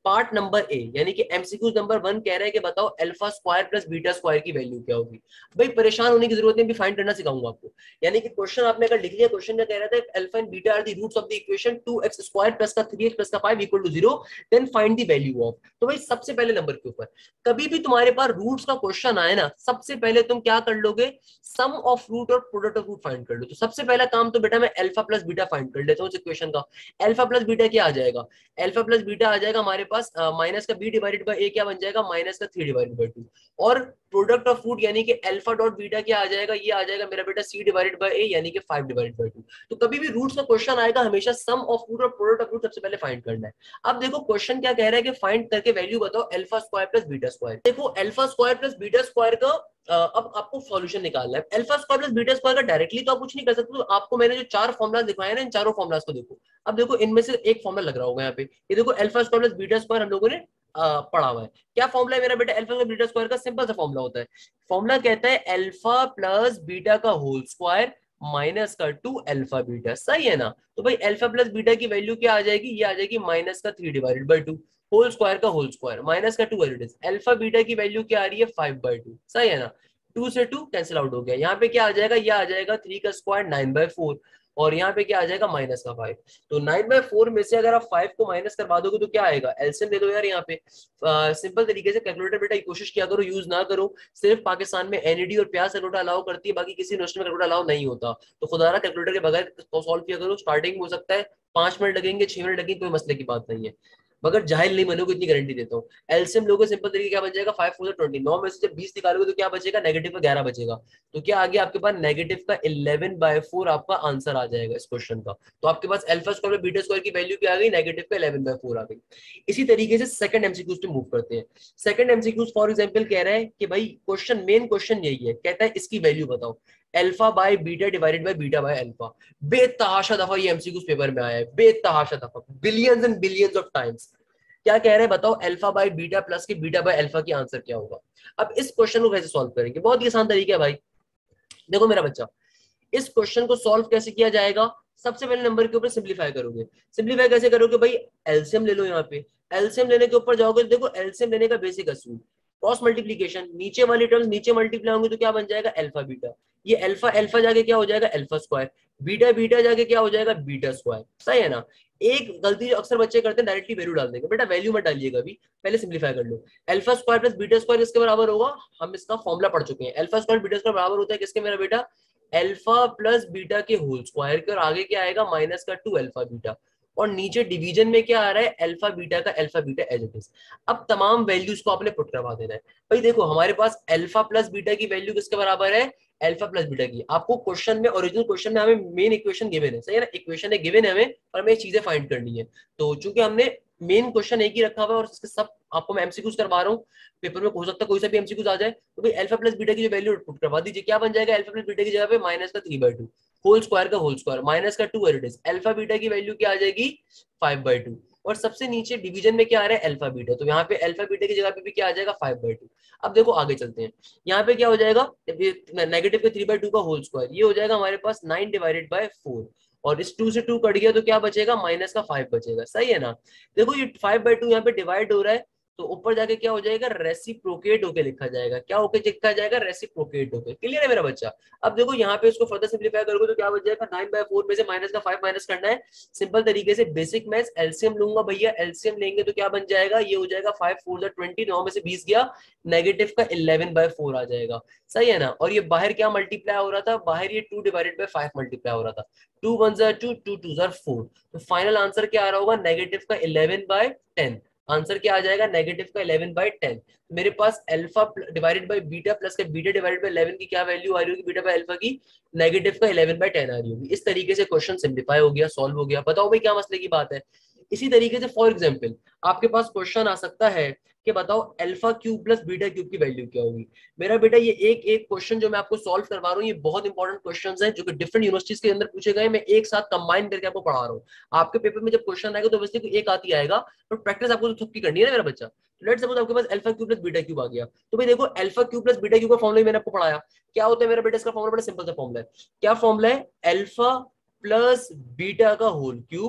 पार्ट नंबर ए यानी कि एमसीक्यू नंबर वन कह रहे हैं कि बताओ alpha square plus beta square की वैल्यू क्या होगी। भाई परेशान होने की जरूरत नहीं, भी फाइंड करना सिखाऊंगा आपको। यानी कि क्वेश्चन आपने अगर लिख लिया, क्वेश्चन में कह रहा था alpha and beta are the roots of the equation two x square plus का थ्री एक्स प्लस का five equal to zero, then find the value of. तो भाई सबसे पहले नंबर के ऊपर कभी भी तुम्हारे पास रूट्स का क्वेश्चन आए ना, सबसे पहले तुम क्या कर लोगे, सम ऑफ रूट और प्रोडक्ट ऑफ रूट फाइंड कर लो। तो सबसे पहला काम तो बेटा मैं अल्फा प्लस बीटा फाइंड कर लेता हूँ इस इक्वेशन का। अल्फा प्लस बीटा क्या आ जाएगा, अल्फा प्लस बीटा आ जाएगा हमारे पास माइनस का बी डिवाइडेड बाय ए क्या बन जाएगा, माइनस का थ्री डिवाइडेड बाय टू। और प्रोडक्ट ऑफ रूट यानी कि अल्फा डॉट बीटा क्या आ जाएगा, ये आ जाएगा मेरा बेटा सी डिवाइडेड बाय ए यानी कि फाइव डिवाइडेड बाय टू। तो कभी भी रूट्स का क्वेश्चन आएगा हमेशा सम ऑफ रूट और प्रोडक्ट ऑफ रूट सबसे पहले फाइंड करना है। अब देखो क्वेश्चन क्या कह रहा है कि फाइंड करके वैल्यू बताओ alpha square plus beta square. देखो alpha square plus beta square का अब आपको सॉल्यूशन निकालना है। Alpha square plus beta square का डायरेक्टली तो आप कुछ नहीं कर सकते, तो आपको मैंने जो चार फॉर्मुला दिखाए ना, इन चारों फॉर्मुलास को देखो। अब देखो इनमें से एक फॉर्मुला लग रहा होगा यहाँ पे, ये देखो alpha square plus beta square हम लोगों ने पढ़ा हुआ है। क्या फॉर्मुला है मेरा बेटा अल्फा प्लस बीटा स्क्वायर का? सिंपल सा फॉर्मुला होता है। फॉर्मुला कहता है अल्फा प्लस बीटा का होल स्क्वायर माइनस का टू अल्फा बीटा, सही है ना। तो भाई अल्फा प्लस बीटा की वैल्यू क्या आ जाएगी, ये आ जाएगी माइनस का three divided by two, whole square का होल स्क्वायर माइनस का टू अल्फा बीटा की वैल्यू क्या आ रही है, फाइव बाई टू, सही है ना। टू से टू कैंसिल आउट हो गया, यहाँ पे क्या आ जाएगा, ये आ जाएगा थ्री का स्क्वायर नाइन बाय फोर, और यहाँ पे क्या आ जाएगा माइनस का फाइव। तो नाइन बाय फोर में से अगर आप फाइव को माइनस करवा दोगे तो क्या आएगा, एलसीएम ले लो यार। यहाँ पे सिंपल तरीके से कैलकुलेटर बेटा की कोशिश किया करो, यूज ना करो। सिर्फ पाकिस्तान में एनईडी और प्यास कैलकुलेटर अलाउ करती है, बाकी किसी यूनिवर्सिटी में कैलकुलेटर अलाउ नहीं होता। तो खुदारा कैलकुलेटर के बगैर सॉल्व किया करो। स्टार्टिंग में हो सकता है पांच मिनट लगेंगे, छह मिनट लगेंगे, कोई मसले की बात नहीं है, मगर जाहिल नहीं बनोगे, इतनी गारंटी देता हूँ। एलसीएम लोगों सिंपल तरीके क्या बन जाएगा, फाइव फोर ट्वेंटी, नौ में से जब बीस निकालोगे तो क्या बचेगा, नेगेटिव का ग्यारह बचेगा। तो क्या आ गया आपके पास नेगेटिव का इलेवन बाय फोर आपका आंसर आ जाएगा इस क्वेश्चन का। तो आपके पास अल्फा स्क्वायर बीटा स्क्वायर की वैल्यू क्या आ गई, नेगेटिव का इलेवन बाय फोर आ गई। इसी तरीके से सेकंड एमसीक्यूज पे मूव करते हैं। सेकंड एमसीक्यूज फॉर एग्जांपल कह रहा है कि भाई क्वेश्चन, मेन क्वेश्चन यही है, कहता है इसकी वैल्यू बताओ alpha by beta divided by beta by alpha. बेतहाशा दफा ये एमसीक्यूज पेपर में आया है, बेतहाशा दफा, billions and billions of times. क्या कह रहे हैं बताओ, अल्फा बाय बीटा प्लस की बीटा बाय अल्फा की आंसर क्या होगा। अब इस क्वेश्चन को कैसे सॉल्व करेंगे, बहुत ही आसान तरीका है भाई। देखो मेरा बच्चा, इस क्वेश्चन को सॉल्व कैसे किया जाएगा, सबसे पहले नंबर के ऊपर सिंपलीफाई करोगे। सिंपलीफाई कैसे करोगे भाई, एलसीएम ले लो। यहाँ पे एलसीएम लेने के ऊपर जाओगे, देखो एलसीएम लेने का बेसिक असूल क्रॉस मल्टीप्लीकेशन, नीचे वाली टर्म्स नीचे मल्टीप्लाई होंगे तो क्या बन जाएगा, अल्फा बीटा। ये अल्फा अल्फा जाके क्या हो जाएगा, अल्फा स्क्वायर, बीटा बीटा जाके क्या हो जाएगा, बीटा स्क्वायर, सही है ना। एक गलती जो अक्सर बच्चे करते हैं, डायरेक्टली वैल्यू डाल देंगे। बेटा वैल्यू मत डालिएगा, अभी पहले सिंपलीफाई कर लो। Alpha square plus beta square किसके बराबर होगा, हम इसका फॉर्मुला पढ़ चुके हैं। अल्फा स्क्वायर बीटा स्क्वायर बराबर होता है किसके मेरा बेटा, अल्फा प्लस बीटा के होल स्क्वायर के, और आगे क्या आएगा माइनस का टू अल्फा बीटा, और नीचे डिवीजन में क्या आ रहा है, अल्फा बीटा का alpha beta as it is. अब तमाम वैल्यूज को आपने पुट करवा देना है। भाई देखो हमारे पास अल्फा प्लस बीटा की वैल्यू किसके बराबर है, अल्फा प्लस बीटा की। आपको क्वेश्चन में, ओरिजिनल क्वेश्चन में हमें मेन इक्वेशन गिवन है, सही है ना, इक्वेशन है गिवन है हमें, और हमें चीजें फाइंड करनी है। तो चूंकि हमने मेन क्वेश्चन एक ही रखा हुआ है और इसके सब आपको मैं एमसीक्यूज करवा रहा हूँ, पेपर में हो सकता है कोई सा भी एमसीक्यूज आ जाए, तो भाई अल्फा प्लस बीटा की जो वैल्यू पुट करवा दीजिए। क्या बन जाएगा, अल्फा प्लस बीटा की जगह पे माइनस का three by two, whole square का होल स्क्वायर माइनस का टू एट इज, अल्फा बीटा की वैल्यू क्या आ जाएगी, फाइव बाई टू, और सबसे नीचे डिवीजन में क्या आ रहा है, अल्फा बीटा, तो यहाँ पे अल्फा बीटा की जगह पे भी क्या आ जाएगा, फाइव बाई टू। अब देखो आगे चलते हैं, यहाँ पे क्या हो जाएगा, नेगेटिव के थ्री बाई टू का होल स्क्वायर, ये हो जाएगा हमारे पास नाइन डिवाइडेड बाय फोर, और इस टू से टू कट गया तो क्या बचेगा, माइनस का फाइव बचेगा, सही है ना। देखो ये फाइव बाई टू यहाँ पे डिवाइड हो रहा है, तो ऊपर जाके क्या हो जाएगा, रेसिप्रोकेट होके लिखा जाएगा। क्या होके लिखा जाएगा, रेसिप्रोकेट होके। क्लियर है मेरा बच्चा। अब देखो यहाँ पे इसको फर्दर सिंपलीफाई करोगे तो क्या बच जाएगा, नाइन बाय फोर में से माइनस का फाइव माइनस करना है। सिंपल तरीके से बेसिक मैथ्स, एलसीएम लूंगा भैया, एलसीएम लेंगे तो क्या बन जाएगा, ये हो जाएगा फाइव फोर जा ट्वेंटी, नौ में से बीस गया, नेगेटिव का इलेवन बाय फोर आ जाएगा, सही है ना। और ये बाहर क्या मल्टीप्लाई हो रहा था, बाहर ये two divided by five multiply हो रहा था, टू वन जार टू, टू टू जार फोर। तो फाइनल आंसर क्या आ रहा होगा, नेगेटिव का इलेवन बाय टेन। आंसर क्या आ जाएगा, नेगेटिव का इलेवन बाय टेन। मेरे पास alpha divided by beta plus का बीटा डिवाइडेड बाय इलेवन की क्या वैल्यू आ रही होगी, बीटा बाय अल्फा की नेगेटिव का इलेवन बाय टेन आ रही होगी। इस तरीके से क्वेश्चन सिंप्लीफाई हो गया, सॉल्व हो गया। बताओ भाई क्या मसले की बात है। इसी तरीके से फॉर एग्जांपल आपके पास क्वेश्चन आ सकता है कि बताओ alpha cube plus beta cube की वैल्यू क्या होगी। मेरा बेटा ये एक एक क्वेश्चन जो मैं आपको सॉल्व करवा रहा हूँ, ये बहुत इंपॉर्टेंट क्वेश्चंस हैं जो कि डिफरेंट यूनिवर्सिटीज के अंदर पूछे गए, मैं एक साथ कंबाइन करके आपको पढ़ा रहा हूँ। आपके पेपर में जब क्वेश्चन आएगा तो वैसे एक आती आएगा, पर प्रैक्टिस आपको तो थुक्की करनी है ना मेरा बच्चा। लेट्स सपोज आपके पास alpha cube plus beta cube आ गया, तो भाई देखो alpha cube plus beta cube का फॉर्मूला मैंने आपको पढ़ाया। क्या होता है मेरा बेटा, इसका फॉर्मूला बड़ा सिंपल सा फॉर्मूला है। क्या फॉर्मूला है, अल्फा प्लस बीटा का होल क्यूब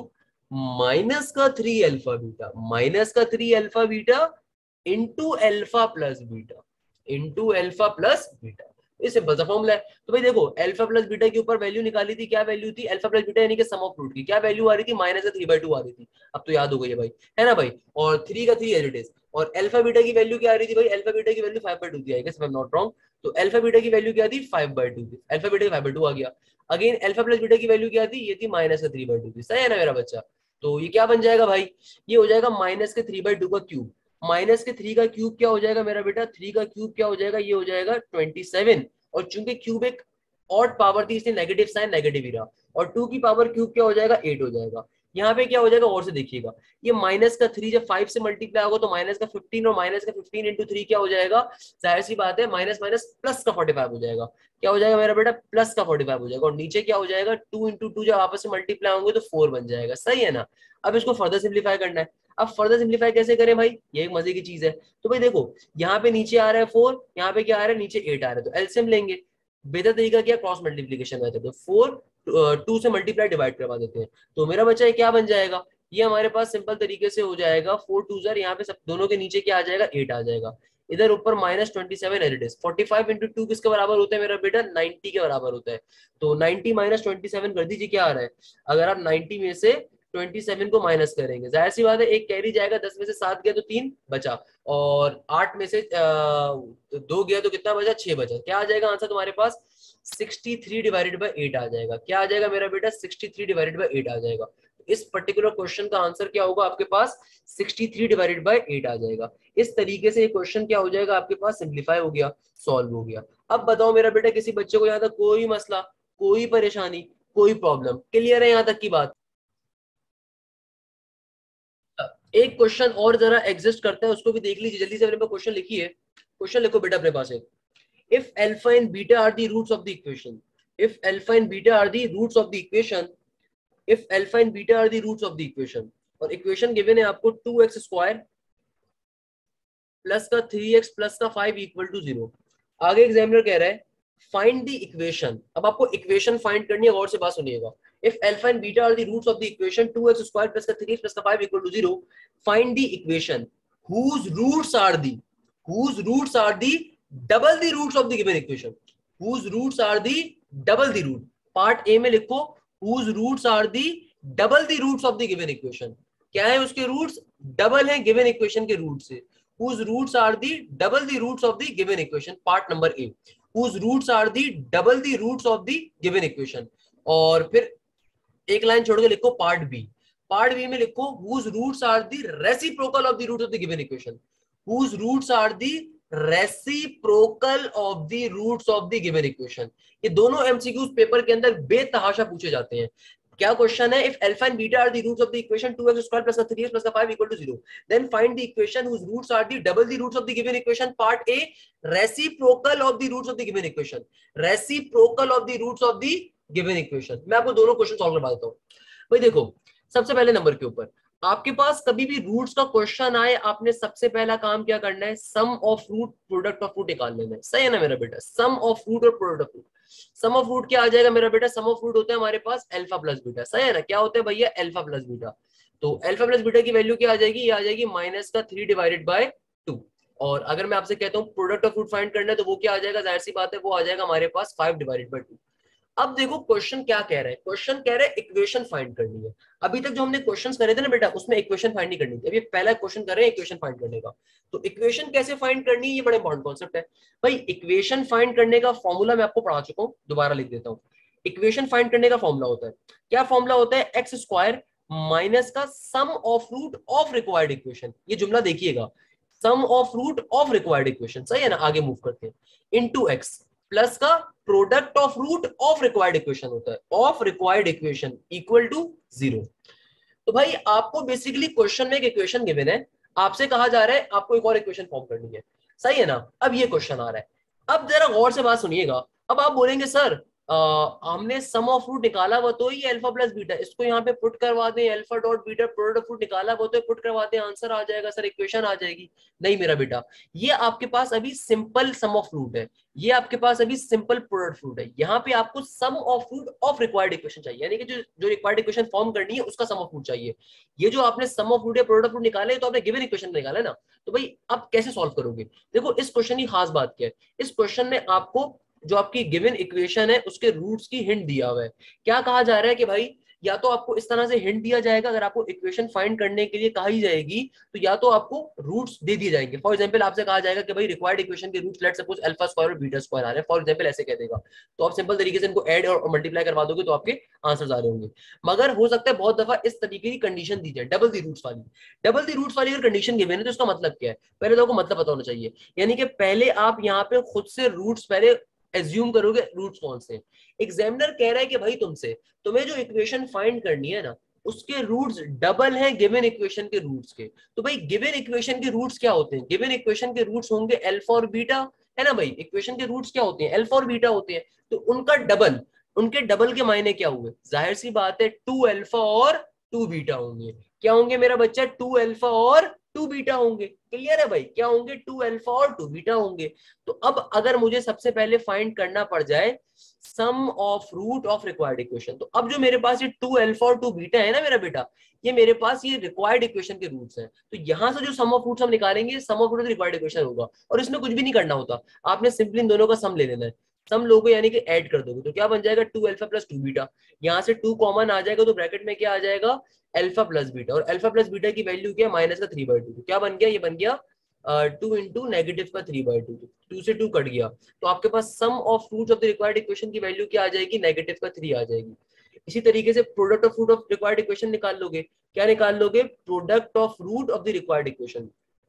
माइनस का थ्री अल्फा बीटा, माइनस का three alpha beta into alpha plus beta, into alpha plus beta. ये सिंपल सा फॉर्मूला है। तो भाई देखो अल्फा प्लस बीटा के ऊपर वैल्यू निकाली थी, क्या वैल्यू थी? अल्फा प्लस बीटा यानी कि सम ऑफ रूट की क्या वैल्यू आ रही थी? माइनस थ्री बाई टू आ रही थी। अब तो याद हो गई है भाई, है ना भाई। और थ्री का थ्री एज इट इज। और अल्फा बीटा की वैल्यू क्या आ रही थी भाई? अल्फा बीटा की वैल्यू फाइव बाई टू थी, I guess I am not wrong. तो अल्फा बीटा की वैल्यू क्या थी? फाइव बाई टू थी। अल्फा बीटा की फाइव बाई टू आ गया। अगेन अल्फा प्लस बीटा की वैल्यू क्या थी? ये थी माइनस का थ्री बाई टू थी। सही है ना मेरा बच्चा? तो ये क्या बन जाएगा भाई? ये हो जाएगा माइनस के थ्री बाई टू का क्यूब। माइनस के थ्री का क्यूब क्या हो जाएगा मेरा बेटा? थ्री का क्यूब क्या हो जाएगा? ये हो जाएगा ट्वेंटी सेवन। और चूंकि क्यूब एक ऑड पावर थी इसलिए नेगेटिव साइन नेगेटिव ही रहा। और टू की पावर क्यूब क्या हो जाएगा? एट हो जाएगा। यहाँ पे क्या हो जाएगा और से देखिएगा, ये माइनस का थ्री जब फाइव से मल्टीप्लाई होगा तो माइनस का फिफ्टीन, और माइनस का फिफ्टीन इंटू थ्री क्या हो जाएगा? जाहिर सी बात है माइनस माइनस प्लस का फोर्टी फाइव हो जाएगा। क्या हो जाएगा मेरा बेटा? प्लस का फोर्टी फाइव हो जाएगा। और नीचे क्या हो जाएगा? टू इंटू टू जब आपस में मल्टीप्लाई होंगे तो फोर बन जाएगा। सही है ना? अब इसको फर्दर सिंप्लीफाई करना है। अब फर्दर सिंप्लीफाई कैसे करें भाई? ये एक मजे की चीज है। तो भाई देखो यहाँ पे नीचे आ रहा है फोर, यहाँ पे क्या आ रहा है? नीचे एट आ रहा है। तो एलसीएम लेंगे। बेहतर तरीका क्या? Cross multiplication method. तो फोर टू से मल्टीप्लाई डिवाइड करवा देते हैं। तो मेरा बच्चा ये क्या बन जाएगा? ये हमारे पास सिंपल तरीके से हो जाएगा फोर टू जार, यहाँ पे सब दोनों के नीचे क्या आ जाएगा? एट आ जाएगा। इधर ऊपर minus twenty seven as it is. Forty five into two किसके बराबर होता है मेरा बेटा? नाइनटी के बराबर होता है। तो नाइनटी माइनस ट्वेंटी सेवन कर दीजिए, क्या आ रहा है? अगर आप नाइनटी में से ट्वेंटी सेवन को माइनस करेंगे, जाहिर सी बात है एक कैरी जाएगा, दस में से सात गया तो तीन बचा, और आठ में से दो गया तो कितना बचा? छह बचा। क्या आ जाएगा आंसर तुम्हारे पास? Sixty three divided by eight आ जाएगा। क्या आ जाएगा मेरा बेटा? Sixty three divided by eight आ जाएगा। इस पर्टिकुलर क्वेश्चन का आंसर क्या होगा आपके पास? Sixty three divided by eight आ जाएगा। इस तरीके से ये क्वेश्चन क्या हो जाएगा आपके पास? सिंप्लीफाई हो गया, सॉल्व हो गया। अब बताओ मेरा बेटा, किसी बच्चे को यहाँ तक कोई मसला, कोई परेशानी, कोई प्रॉब्लम? क्लियर है यहाँ तक की बात? एक क्वेश्चन और जरा एग्जिस्ट करता है, उसको भी देख लीजिए जल्दी से। अपने पास क्वेश्चन लिखिए, क्वेश्चन लिखो बेटा अपने पास एक। if alpha and beta are the roots of the equation, if alpha and beta are the roots of the equation, if alpha and beta are the roots of the equation, और equation given है आपको two x square plus का three X plus का five equal to zero. आगे examiner कह रहा है find the equation. अब आपको इक्वेशन फाइंड करनी है, गौर से बात सुनिएगा। if alpha and beta are the roots of the equation two x square plus का थ्री एक्स plus का five equal to zero, find the equation whose roots are the whose roots are the double the roots of the given equation, whose roots are the double the root। Part A में लिखो whose roots are the double the roots of the given equation। क्या है उसके roots? Double है given equation के root से। whose roots are the double the roots of the given equation, part number A. whose roots are the double the roots of the given equation। और फिर एक line छोड़ के लिखो part B. Part B में लिखो whose roots are the reciprocal of the roots of the given equation, whose roots are the reciprocal of the roots of the given equation। ये दोनों एमसीक्यूज पेपर के अंदर बेतहाशा पूछे जाते हैं। क्या क्वेश्चन है? if alpha and beta are the roots of the equation two x square plus three x plus five equal to zero, then find the equation whose roots are the double the roots of the given equation। part A, reciprocal of the roots of the given equation, reciprocal of the roots of the given equation। मैं आपको दोनों question solve करवा देता हूँ। भाई देखो सबसे पहले नंबर के ऊपर आपके पास कभी भी रूट्स का क्वेश्चन आए, आपने सबसे पहला काम क्या करना है? Sum of root product of root निकाल लेना है। सही है ना मेरा बेटा? सम ऑफ रूट और product of root. Sum of root क्या आ जाएगा मेरा बेटा? सम ऑफ रूट होता है हमारे पास अल्फा प्लस बीटा। सही है ना? क्या होता है भैया? Alpha plus beta. तो अल्फा प्लस बीटा की वैल्यू क्या आ जाएगी? ये आ जाएगी माइनस का थ्री डिवाइडेड बाय टू। और अगर मैं आपसे कहता हूँ प्रोडक्ट ऑफ रूट फाइंड करना है तो वो क्या आ जाएगा? जाहिर सी बात है वो आ जाएगा हमारे पास फाइव डिवाइडेड बाय टू। अब देखो क्वेश्चन क्या कह रहा है? क्वेश्चन कह रहा है इक्वेशन फाइंड करनी है। अभी तक जो हमने क्वेश्चंस करे थे ना बेटा, उसमें इक्वेशन फाइंड नहीं करनी थी। अभी पहला क्वेश्चन कर रहे हैं इक्वेशन फाइंड करने का। तो इक्वेशन कैसे फाइंड करनी है, ये बड़ा इंपॉर्टेंट कॉन्सेप्ट है भाई। इक्वेशन फाइंड करने का फॉर्मूला मैं आपको पढ़ा चुका हूँ, दोबारा लिख देता हूँ। इक्वेशन फाइंड करने का फॉर्मूला होता है, क्या फॉर्मूला होता है? एक्स स्क्वायर माइनस का sum of root of required equation. ये जुमला देखिएगा, sum of root of required equation. सही है ना? आगे मूव करते हैं। इनटू एक्स प्लस का product of root of required equation होता है, of required equation equal to zero. तो भाई आपको बेसिकली क्वेश्चन में एक इक्वेशन गिवन है, आपसे कहा जा रहा है आपको एक और इक्वेशन फॉर्म करनी है। सही है ना? अब ये क्वेश्चन आ रहा है। अब जरा गौर से बात सुनिएगा। अब आप बोलेंगे सर आ, हमने सम ऑफ रूट निकाला वो तो ही अल्फा प्लस बीटा, इसको यहाँ पे पुट करवा दें, alpha dot beta product of root निकाला वो तो पुट करवा दें, आंसर आ जाएगा सर, इक्वेशन आ जाएगी। नहीं मेरा बेटा, ये आपके पास अभी सिंपल सम ऑफ रूट है, ये आपके पास अभी सिंपल प्रोडक्ट रूट है। यहाँ पे आपको sum of root of required equation चाहिए, यानी कि जो जो रिक्वायर्ड इक्वेशन फॉर्म करनी है उसका सम ऑफ रूट चाहिए। ये जो आपने सम ऑफ रूट या प्रोडक्ट रूट निकाले तो आपने गिवन इक्वेशन निकाला ना, तो भाई आप कैसे सॉल्व करोगे? देखो इस क्वेश्चन की खास बात क्या है, इस क्वेश्चन में आपको जो आपकी गिवन इक्वेशन है उसके रूट्स की हिंट दिया हुआ है। क्या कहा जा रहा है कि भाई या तो आपको इस तरह से हिंट दिया जाएगा, अगर आपको इक्वेशन फाइंड करने के लिए कहा ही जाएगी तो या तो आपको रूट्स दे दिए जाएंगे। फॉर एग्जांपल आपसे कहा जाएगा कि भाई रिक्वायर्ड इक्वेशन के roots let's suppose alpha square और बीटा स्क्वायर आ रहे हैं, फॉर एग्जांपल ऐसे कह देगा, तो आप सिंपल तरीके से इनको ऐड और मल्टीप्लाई करवा दोगे तो आपके आंसर्स आ रहे होंगे। मगर हो सकता है बहुत दफा इस तरीके की कंडीशन दी जाए, डबल दी रूट्स वाली। डबल दी रूट्स वाली अगर कंडीशन गिवन है तो इसका मतलब क्या है, पहले तो आपको मतलब पता होना चाहिए, यानी कि पहले आप यहाँ पे खुद से रूट्स पहले एज्यूम करोगे रूट्स कौन से। एग्जामिनर कह रहा है कि भाई तुमसे तुम्हें जो इक्वेशन फाइंड करनी है ना उसके रूट्स डबल हैं गिवन इक्वेशन के रूट्स के। तो भाई गिवन इक्वेशन के रूट्स क्या होते हैं? गिवन इक्वेशन के रूट्स होंगे अल्फा और बीटा, है ना भाई? इक्वेशन के रूट्स क्या होते हैं? अल्फा और बीटा होते हैं, तो उनका डबल, उनके डबल के मायने क्या हुए? जाहिर सी बात है टू अल्फा और टू बीटा होंगे। क्या होंगे मेरा बच्चा? टू अल्फा और टू बीटा होंगे। क्लियर है भाई? क्या होंगे? टू अल्फा और टू बीटा होंगे। तो अब अगर मुझे सबसे पहले फाइंड करना पड़ जाए sum of root of required equation, तो अब जो मेरे पास ये टू अल्फा और टू बीटा है ना मेरा बेटा, ये मेरे पास ये रिक्वायर्ड इक्वेशन के रूट्स हैं। तो यहां से जो सम ऑफ रूट्स हम निकालेंगे sum of root required equation होगा, और इसमें कुछ भी नहीं करना होता, आपने सिंपली इन दोनों का सम ले लेना है। सम लोगों यानी कि ऐड कर दोगे तो क्या बन जाएगा? Two alpha plus two beta. यहाँ से टू कॉमन आ जाएगा तो ब्रैकेट में क्या आ जाएगा? अल्फा प्लस बीटा, और अल्फा प्लस बीटा की वैल्यू क्या है? माइनस का थ्री बाई टू। क्या बन गया? ये बन गया टू इंटू नेगेटिव का थ्री बाई टू, टू से टू कट गया, तो आपके पास sum of roots of the required equation की वैल्यू क्या आ जाएगी? नेगेटिव का थ्री आ जाएगी। इसी तरीके से product of root of required equation निकाल लोगे। क्या निकाल लोगे? Product of root of the required equation.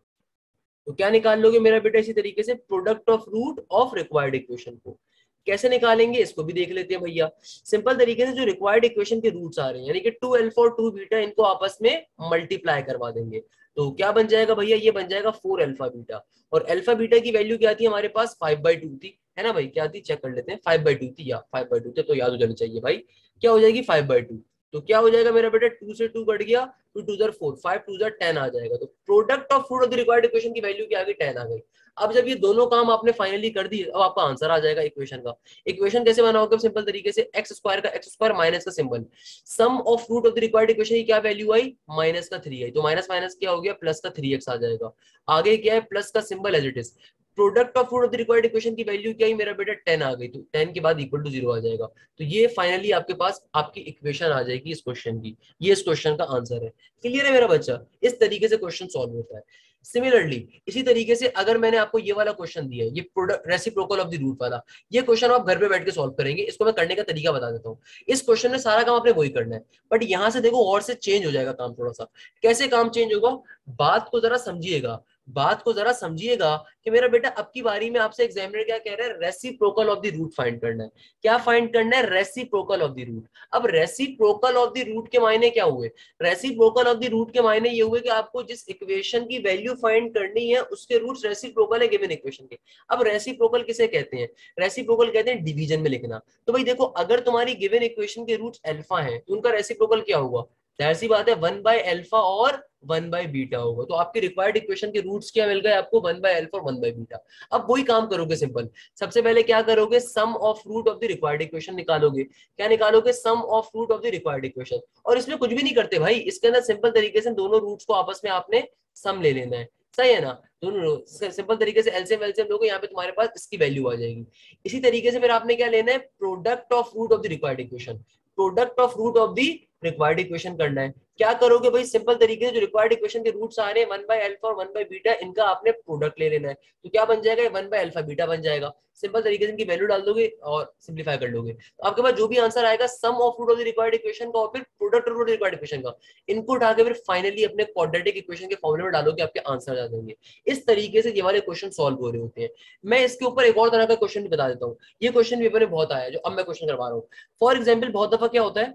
तो क्या निकाल लोगे मेरा बेटा? इसी तरीके से product of root of required equation को कैसे निकालेंगे इसको भी देख लेते हैं भैया। सिंपल तरीके से जो रिक्वायर्ड इक्वेशन के रूट्स आ रहे हैं यानी कि टू अल्फा और टू बीटा, इनको आपस में मल्टीप्लाई करवा देंगे तो क्या बन जाएगा भैया? ये बन जाएगा फोर अल्फा बीटा, और अल्फा बीटा की वैल्यू क्या थी हमारे पास? फाइव बाई टू थी, है ना भाई? क्या थी चेक कर लेते हैं, फाइव बाई टू थी या फाइव बाई टू थे, तो याद हो जानी चाहिए भाई। क्या हो जाएगी? Five by two. तो क्या हो जाएगा मेरा बेटा? टू से टू कट गया, टू टू जर फोर, फाइव टू जर टेन आ जाएगा। तो product of root of the required equation की वैल्यू क्या आ गई? टेन आ गई। अब जब ये दोनों काम आपने फाइनली कर दिए, अब आपका आंसर आ जाएगा इक्वेशन का। इक्वेशन कैसे बनाओगे? सिंपल तरीके से एक्स स्क्वायर का एक्स स्क्वायर माइनस का symbol, sum of root of the required equation की क्या वैल्यू आई? माइनस का थ्री आई, तो माइनस माइनस क्या हो गया? प्लस का थ्री एक्स आ जाएगा। आगे क्या है? प्लस का symbol as it is. Product of root of the required equation की वैल्यू क्या है मेरा बेटा? टेन आ गई, तो टेन के बाद इक्वल टू जीरो आ जाएगा। तो ये फाइनली आपके पास आपकी इक्वेशन आ जाएगी इस क्वेश्चन की। ये इस क्वेश्चन का आंसर है। क्लियर है मेरा बच्चा? इस तरीके से क्वेश्चन सॉल्व होता है। सिमिलरली इसी तरीके से अगर मैंने आपको ये वाला क्वेश्चन दिया है, ये product reciprocal of the root वाला, ये क्वेश्चन आप घर पे बैठ के सॉल्व करेंगे। इसको मैं करने का तरीका बता देता हूँ। इस क्वेश्चन में सारा काम आपने वही करना है, बट यहाँ से देखो और से चेंज हो जाएगा काम थोड़ा सा। कैसे काम चेंज होगा? बात को जरा समझिएगा, बात को जरा समझिएगा कि मेरा बेटा अब की बारी में आपसे एग्जामिनर क्या कह रहा है? Reciprocal of the root find करना है। क्या फाइंड करना है? Reciprocal of the root. अब रेसिप्रोकल ऑफ द रूट के मायने क्या हुए? रेसिप्रोकल ऑफ द रूट के मायने ये हुए कि आपको जिस इक्वेशन की वैल्यू फाइंड करनी है उसके रूट्स रेसिप्रोकल है गिवन इक्वेशन के। अब रेसिप्रोकल किसे कहते हैं? रेसिप्रोकल कहते हैं डिवीजन में लिखना। तो भाई देखो, अगर तुम्हारी गिवन इक्वेशन के रूट्स अल्फा हैं तो उनका रेसिप्रोकल क्या होगा? जाहिर सी बात है वन बाय अल्फा और वन बाय बीटा होगा। तो आपके रिक्वायर्ड इक्वेशन के रूट्स क्या मिल गए आपको? वन बाय अल्फा और वन बाय बीटा। अब वही काम करोगे सिंपल। सबसे पहले क्या करोगे? Sum of root of the required equation निकालोगे। क्या निकालोगे? Sum of root of the required equation. और इसमें कुछ भी नहीं करते भाई, इसके अंदर सिंपल तरीके से दोनों रूट्स को आपस में आपने सम ले लेना है। सही है ना? दोनों सिंपल तरीके से एलसीएम एलसीएम लोगे, यहाँ पे तुम्हारे पास इसकी वैल्यू आ जाएगी। इसी तरीके से फिर आपने क्या लेना है? Product of root of the required equation. Product of root of the required equation करना है। क्या करोगे भाई? सिंपल तरीके से जो रिक्वायर्ड इक्वेशन के रूट्स आ रहे हैं वन बाय अल्फा और वन बाय बीटा, इनका आपने प्रोडक्ट ले लेना है। तो क्या बन जाएगा? वन बाय अल्फा बीटा बन जाएगा। सिंपल तरीके से इनकी वैल्यू डाल दोगे और सिंप्लीफाई कर लोगे, तो आपके पास जो भी आंसर आएगा sum of root of the required equation का और फिर product of root required equation का, इनको उठा के फिर फाइनली अपने क्वाड्रेटिक इक्वेशन के फॉर्मूले में डालोगे, आपके आंसर आ जाएंगे। इस तरीके से ये वाले क्वेश्चन सॉल्व हो रहे होते हैं। मैं इसके ऊपर एक और तरह का क्वेश्चन भी बता देता हूँ। ये क्वेश्चन पेपर में बहुत आया जो अब मैं क्वेश्चन करवा रहा हूँ। फॉर एग्जाम्पल बहुत दफा क्या होता है,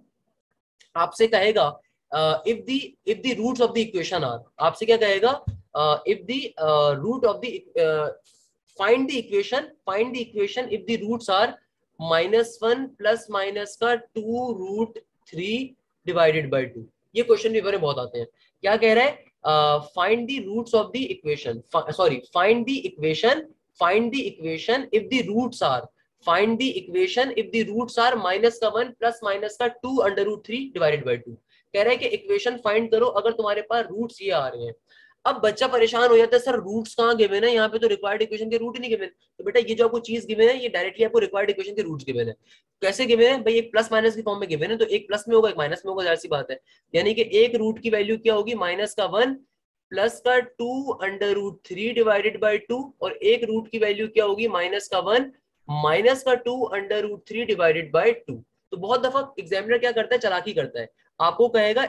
आपसे कहेगा if the if the roots of the equation are, आपसे क्या कहेगा? If the root of the find the equation find the equation if the roots are minus one plus minus का two root three divided by two. ये question paper में बहुत आते हैं। क्या कह रहा है? Find the roots of the equation, sorry find the equation, find the equation if the roots are, find the equation if the roots are minus का वन प्लस माइनस का two under root three divided by two. कह रहा है कि equation find करो अगर तुम्हारे पास roots ये आ रहे हैं। अब बच्चा परेशान हो जाता है, सर रूट्स कहाँ गिवन है, यहाँ पे तो रिक्वायर्ड इक्वेशन के रूट ही नहीं गिवन। तो बेटा ये जो आपको चीज गिवन है ये डायरेक्टली आपको रिक्वायर्ड इक्वेशन के रूट्स गिवन है। कैसे गिवन है भाई? एक प्लस माइनस की फॉर्म में गिवन है, तो एक प्लस में होगा एक माइनस में होगा, जाहिर सी बात है। यानी कि एक रूट की वैल्यू क्या होगी? माइनस का वन प्लस का two under root three divided by two, और एक रूट की वैल्यू क्या होगी? माइनस का वन माइनस का two under root three divided by two. तो बहुत दफा एग्जामिनर क्या करता है? चालाकी करता है, आपको कहेगा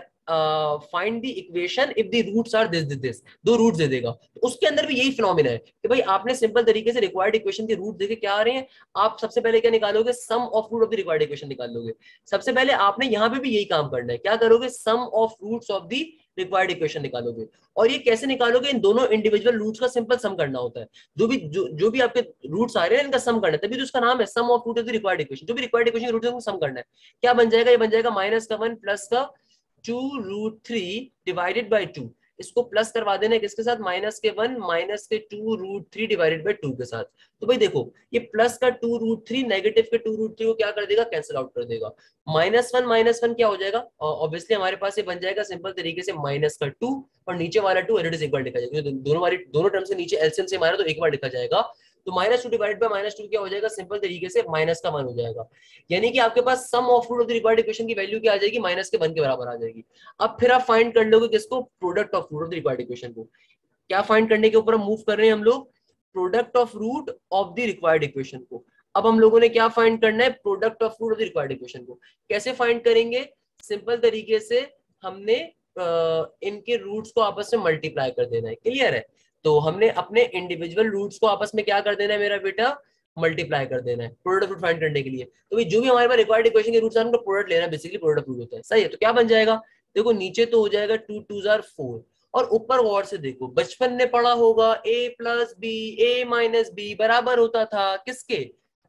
find the equation if the roots are this this this, दो रूट्स दे देगा। तो उसके अंदर भी यही फिनोमिना है कि भाई आपने सिंपल तरीके से रिक्वायर्ड इक्वेशन के रूट देखे क्या आ रहे हैं, आप सबसे पहले क्या निकालोगे? Sum of root of the required equation निकाल लोगे। सबसे पहले आपने यहाँ पे भी यही काम करना है, क्या करोगे? Sum of roots of the required equation निकालोगे। और ये कैसे निकालोगे? इन दोनों इंडिविजुअल रूट्स का सिंपल सम करना होता है। जो भी जो, जो भी आपके रूट्स आ रहे हैं इनका सम करना है, तभी तो उसका नाम है sum of root of the required equation. जो भी रिक्वायर्ड इक्वेशन के रूट है उनको सम करना है। क्या बन जाएगा? ये बन जाएगा माइनस का वन प्लस का two root three divided by two. इसको प्लस करवा देना है किसके साथ? माइनस के वन माइनस के two root three divided by two के साथ। तो भाई देखो ये प्लस का टू रूट थ्री नेगेटिव के टू रूट थ्री को क्या कर देगा? कैंसिल आउट कर देगा। माइनस वन माइनस वन क्या हो जाएगा? ऑब्वियसली हमारे पास ये बन जाएगा सिंपल तरीके से माइनस का टू, और नीचे वाला टू एलरेडी एक बार लिखा जाएगा, दोनों वाली दोनों टर्म से नीचे एलसीएम से मारा तो एक बार लिखा जाएगा। तो minus two divide by minus two क्या हो जाएगा? सिंपल तरीके से माइनस का वन हो जाएगा। यानी कि आपके पास sum of root of the required equation की वैल्यू क्या आ जाएगी? माइनस के वन के बराबर आ जाएगी। अब फिर आप फाइंड कर लोगे किसको? Product of root of the required equation को। क्या फाइंड करने के ऊपर हम मूव कर रहे हैं हम लोग? Product of root of the required equation को। अब हम लोगों ने क्या फाइंड करना है? Product of root of the required equation को। कैसे फाइंड करेंगे? सिंपल तरीके से हमने आ, इनके रूट्स को आपस में मल्टीप्लाई कर देना है। क्लियर है? तो हमने अपने इंडिविजुअल रूट्स को आपस में क्या कर देना है मेरा बेटा? मल्टीप्लाई कर देना है प्रोडक्ट ऑफ रूट फाइंड करने के लिए। तो भाई जो भी हमारे पास रिक्वायर्ड इक्वेशन के रूट्स हैं उनका प्रोडक्ट लेना, बेसिकली प्रोडक्ट ऑफ रूट होता है। सही है? तो क्या बन जाएगा? देखो नीचे तो हो जाएगा टू टू जार फोर, और ऊपर गौर से देखो, बचपन में पढ़ा होगा A plus B A minus B बराबर होता था किसके?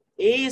ए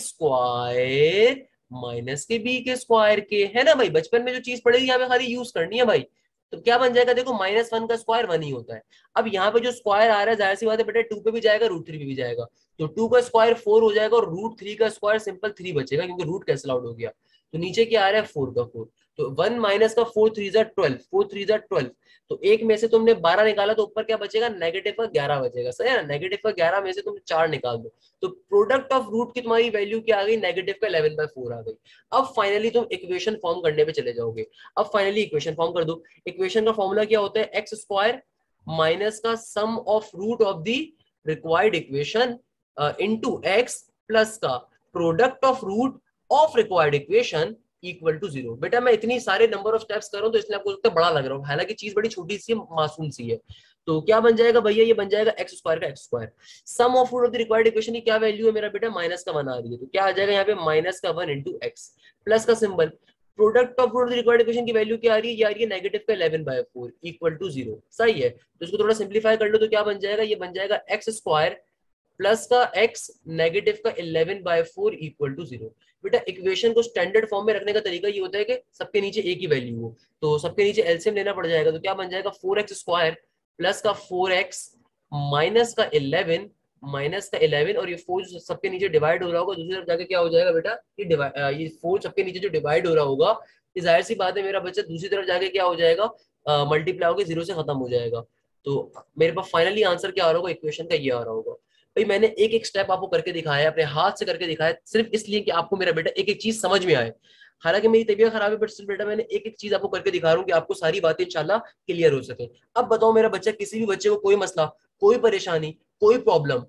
स्क्वायर माइनस के बी के स्क्वायर के, है ना भाई? बचपन में जो चीज पढ़ेगी यहाँ पे खाली यूज करनी है भाई। तो क्या बन जाएगा? देखो माइनस वन का स्क्वायर वन ही होता है। अब यहाँ पे जो स्क्वायर आ रहा है जाहिर सी बात है बेटा टू पे भी जाएगा रूट थ्री पे भी जाएगा, तो टू का स्क्वायर फोर हो जाएगा और रूट थ्री का स्क्वायर सिंपल थ्री बचेगा क्योंकि रूट कैंसिल आउट हो गया। तो नीचे क्या आ रहा है? फोर का फोर, तो वन माइनस का फोर थ्री जार ट्वेल्व, फोर थ्री जार ट्वेल्व। तो एक में से तुमने बारह निकाला तो ऊपर क्या बचेगा? नेगेटिव का ग्यारह बचेगा। सही है ना? नेगेटिव का ग्यारह में से तुम चार निकाल दो, तो प्रोडक्ट ऑफ रूट की तुम्हारी वैल्यू क्या आ गई? नेगेटिव का इलेवन बाय फोर आ गई। अब फाइनली तुम इक्वेशन फॉर्म करने पे चले जाओगे। अब फाइनली इक्वेशन फॉर्म कर दो। इक्वेशन का फॉर्मूला क्या होता है? एक्स स्क्वायर माइनस का sum of root of the required equation into x plus का product of root of required equation equal to zero. बेटा मैं इतनी सारे नंबर ऑफ स्टेप्स कर रहा हूं तो इसलिए आपको लगता है बड़ा लग रहा हूं, हालांकि चीज बड़ी छोटी सी मासूम सी है। तो क्या बन जाएगा भैया? ये बन जाएगा एक्स स्क्वायर का x square, sum of root of the required equation की क्या वैल्यू है मेरा बेटा? माइनस का वन आ रही है, तो क्या आ जाएगा यहाँ पे? माइनस का वन इंटू एक्स प्लस का symbol, product of root of the required equation की वैल्यू क्या आ रही है? ये आ रही है नेगेटिव का eleven by four equal to zero. सही है? तो इसको थोड़ा सिंप्लीफाई कर लो तो क्या बन जाएगा? ये बन जाएगा एक्स स्क्वायर प्लस का x नेगेटिव का eleven by four equal to zero. बेटा इक्वेशन को स्टैंडर्ड फॉर्म में रखने का तरीका ये होता है कि सबके नीचे एक ही वैल्यू हो, तो सबके नीचे एलसीएम लेना पड़ जाएगा। तो क्या बन जाएगा? फोर एक्स स्क्वायर प्लस का फोर एक्स माइनस का इलेवन माइनस का इलेवन, और ये फोर सबके नीचे डिवाइड हो रहा होगा दूसरी तरफ जाके क्या हो जाएगा बेटा? ये डिवाइड, ये फोर सबके नीचे जो डिवाइड हो रहा होगा ये जाहिर सी बात है मेरा बच्चा दूसरी तरफ जाके क्या हो जाएगा? मल्टीप्लाई होकर जीरो से खत्म हो जाएगा। तो मेरे पास फाइनली आंसर क्या आ रहा होगा इक्वेशन का? ये आ रहा होगा। भाई मैंने एक एक स्टेप आपको करके दिखाया है, अपने हाथ से करके दिखाया, सिर्फ इसलिए कि आपको मेरा बेटा एक एक चीज समझ में आए। हालांकि मेरी तबीयत खराब है बट सिर्फ बेटा मैंने एक एक चीज आपको करके दिखा रहा हूँ कि आपको सारी बातें इंशाल्लाह क्लियर हो सके। अब बताओ मेरा बच्चा, किसी भी बच्चे को कोई मसला, कोई परेशानी, कोई प्रॉब्लम?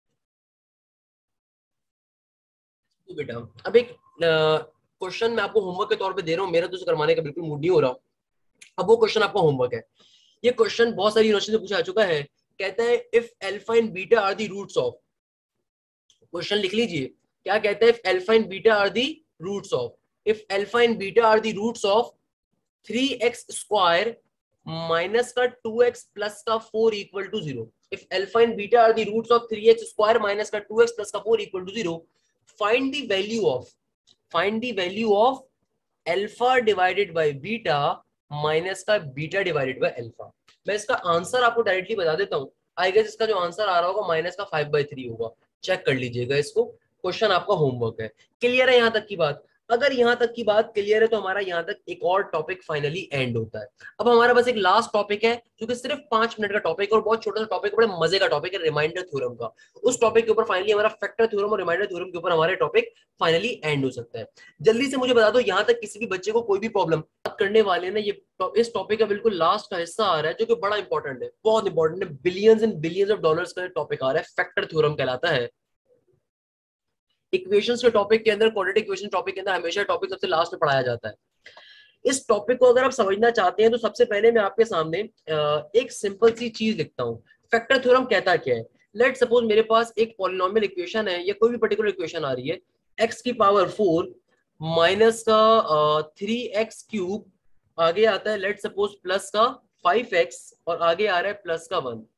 तो बेटा अब एक क्वेश्चन मैं आपको होमवर्क के तौर पे दे रहा हूँ, मेरा तो करवाने का बिल्कुल मूड नहीं हो रहा। अब वो क्वेश्चन आपका होमवर्क है। ये क्वेश्चन बहुत सारी यूनिवर्सिटी से पूछा जा चुका है। कहता है if alpha and beta are the roots of, question लिख लीजिए। क्या कहता है? If alpha and beta are the roots of, if alpha and beta are the roots of three x square minus का टू एक्स प्लस का four equal to zero. If alpha and beta are the roots of three x square minus का two x plus का four equal to zero, find the value of find the value of alpha divided by beta minus का beta divided by alpha. मैं इसका answer आपको directly बता देता हूं। I guess इसका जो आंसर आ रहा होगा माइनस का फाइव बाई थ्री होगा। चेक कर लीजिएगा इसको, क्वेश्चन आपका होमवर्क है। क्लियर है यहाँ तक की बात? अगर यहाँ तक की बात क्लियर है तो हमारा यहाँ तक एक और टॉपिक फाइनली एंड होता है। अब हमारा बस एक लास्ट टॉपिक है जो कि सिर्फ पांच मिनट का टॉपिक और बहुत छोटा सा टॉपिक, बड़े मजे का टॉपिक है, रिमाइंडर थ्योरम का। उस टॉपिक के ऊपर फाइनली हमारा फैक्टर थ्योरम और रिमाइंडर थ्योरम के ऊपर हमारे टॉपिक फाइनली एंड हो सकता है। जल्दी से मुझे बता दो यहाँ तक किसी भी बच्चे को कोई भी प्रॉब्लम करने वाले ना, ये इस टॉपिक का बिल्कुल लास्ट का हिस्सा आ रहा है जो कि बड़ा इंपॉर्टेंट है, बहुत इंपॉर्टेंट है। Billions and billions of dollars का टॉपिक आ रहा है, फैक्टर थ्योरम कहलाता है। इक्वेशंस के टॉपिक के अंदर, क्वाड्रेटिक इक्वेशन टॉपिक के अंदर हमेशा टॉपिक सबसे लास्ट में पढ़ाया जाता है। इस टॉपिक को अगर आप समझना चाहते हैं तो सबसे पहले मैं आपके सामने एक सिंपल सी चीज लिखता हूँ। फैक्टर थ्योरम कहता क्या है? लेट सपोज मेरे पास एक पॉलिनोमियल इक्वेशन है या कोई भी पर्टिकुलर इक्वेशन आ रही है, एक्स की पावर फोर माइनस का थ्री एक्स क्यूब, आगे आता है लेट सपोज प्लस का फाइव एक्स और आगे आ रहा है प्लस का वन,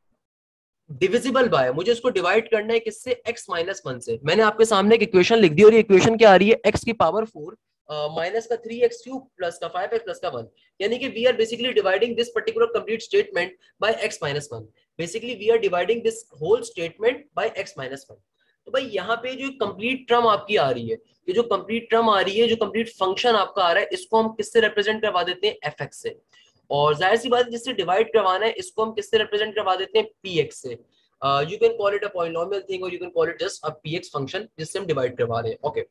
डिविजिबल बाय, मुझे इसको डिवाइड करना है किससे? x माइनस वन से। मैंने आपके सामने एक इक्वेशन लिख दी और ये इक्वेशन क्या आ रही है? x की पावर फोर माइनस का थ्री एक्स क्यूब प्लस का फाइव एक्स प्लस का वन, यानी कि we are basically dividing this particular complete statement by x minus one. Basically we are dividing this whole statement by x minus one. तो भाई यहाँ पे जो complete term आपकी आ रही है, ये जो कंप्लीट टर्म आ रही है, जो कंप्लीट फंक्शन आपका आ रहा है, इसको हम किससे रिप्रेजेंट करवा देते हैं? fx से। और जाहिर सी बात है जिससे डिवाइड करवाना है इसको हम किससे रिप्रेजेंट करवा देते हैं? px से। You can call it a polynomial thing और you can call it just a px function जिससे हम डिवाइड करवा रहे हैं। ओके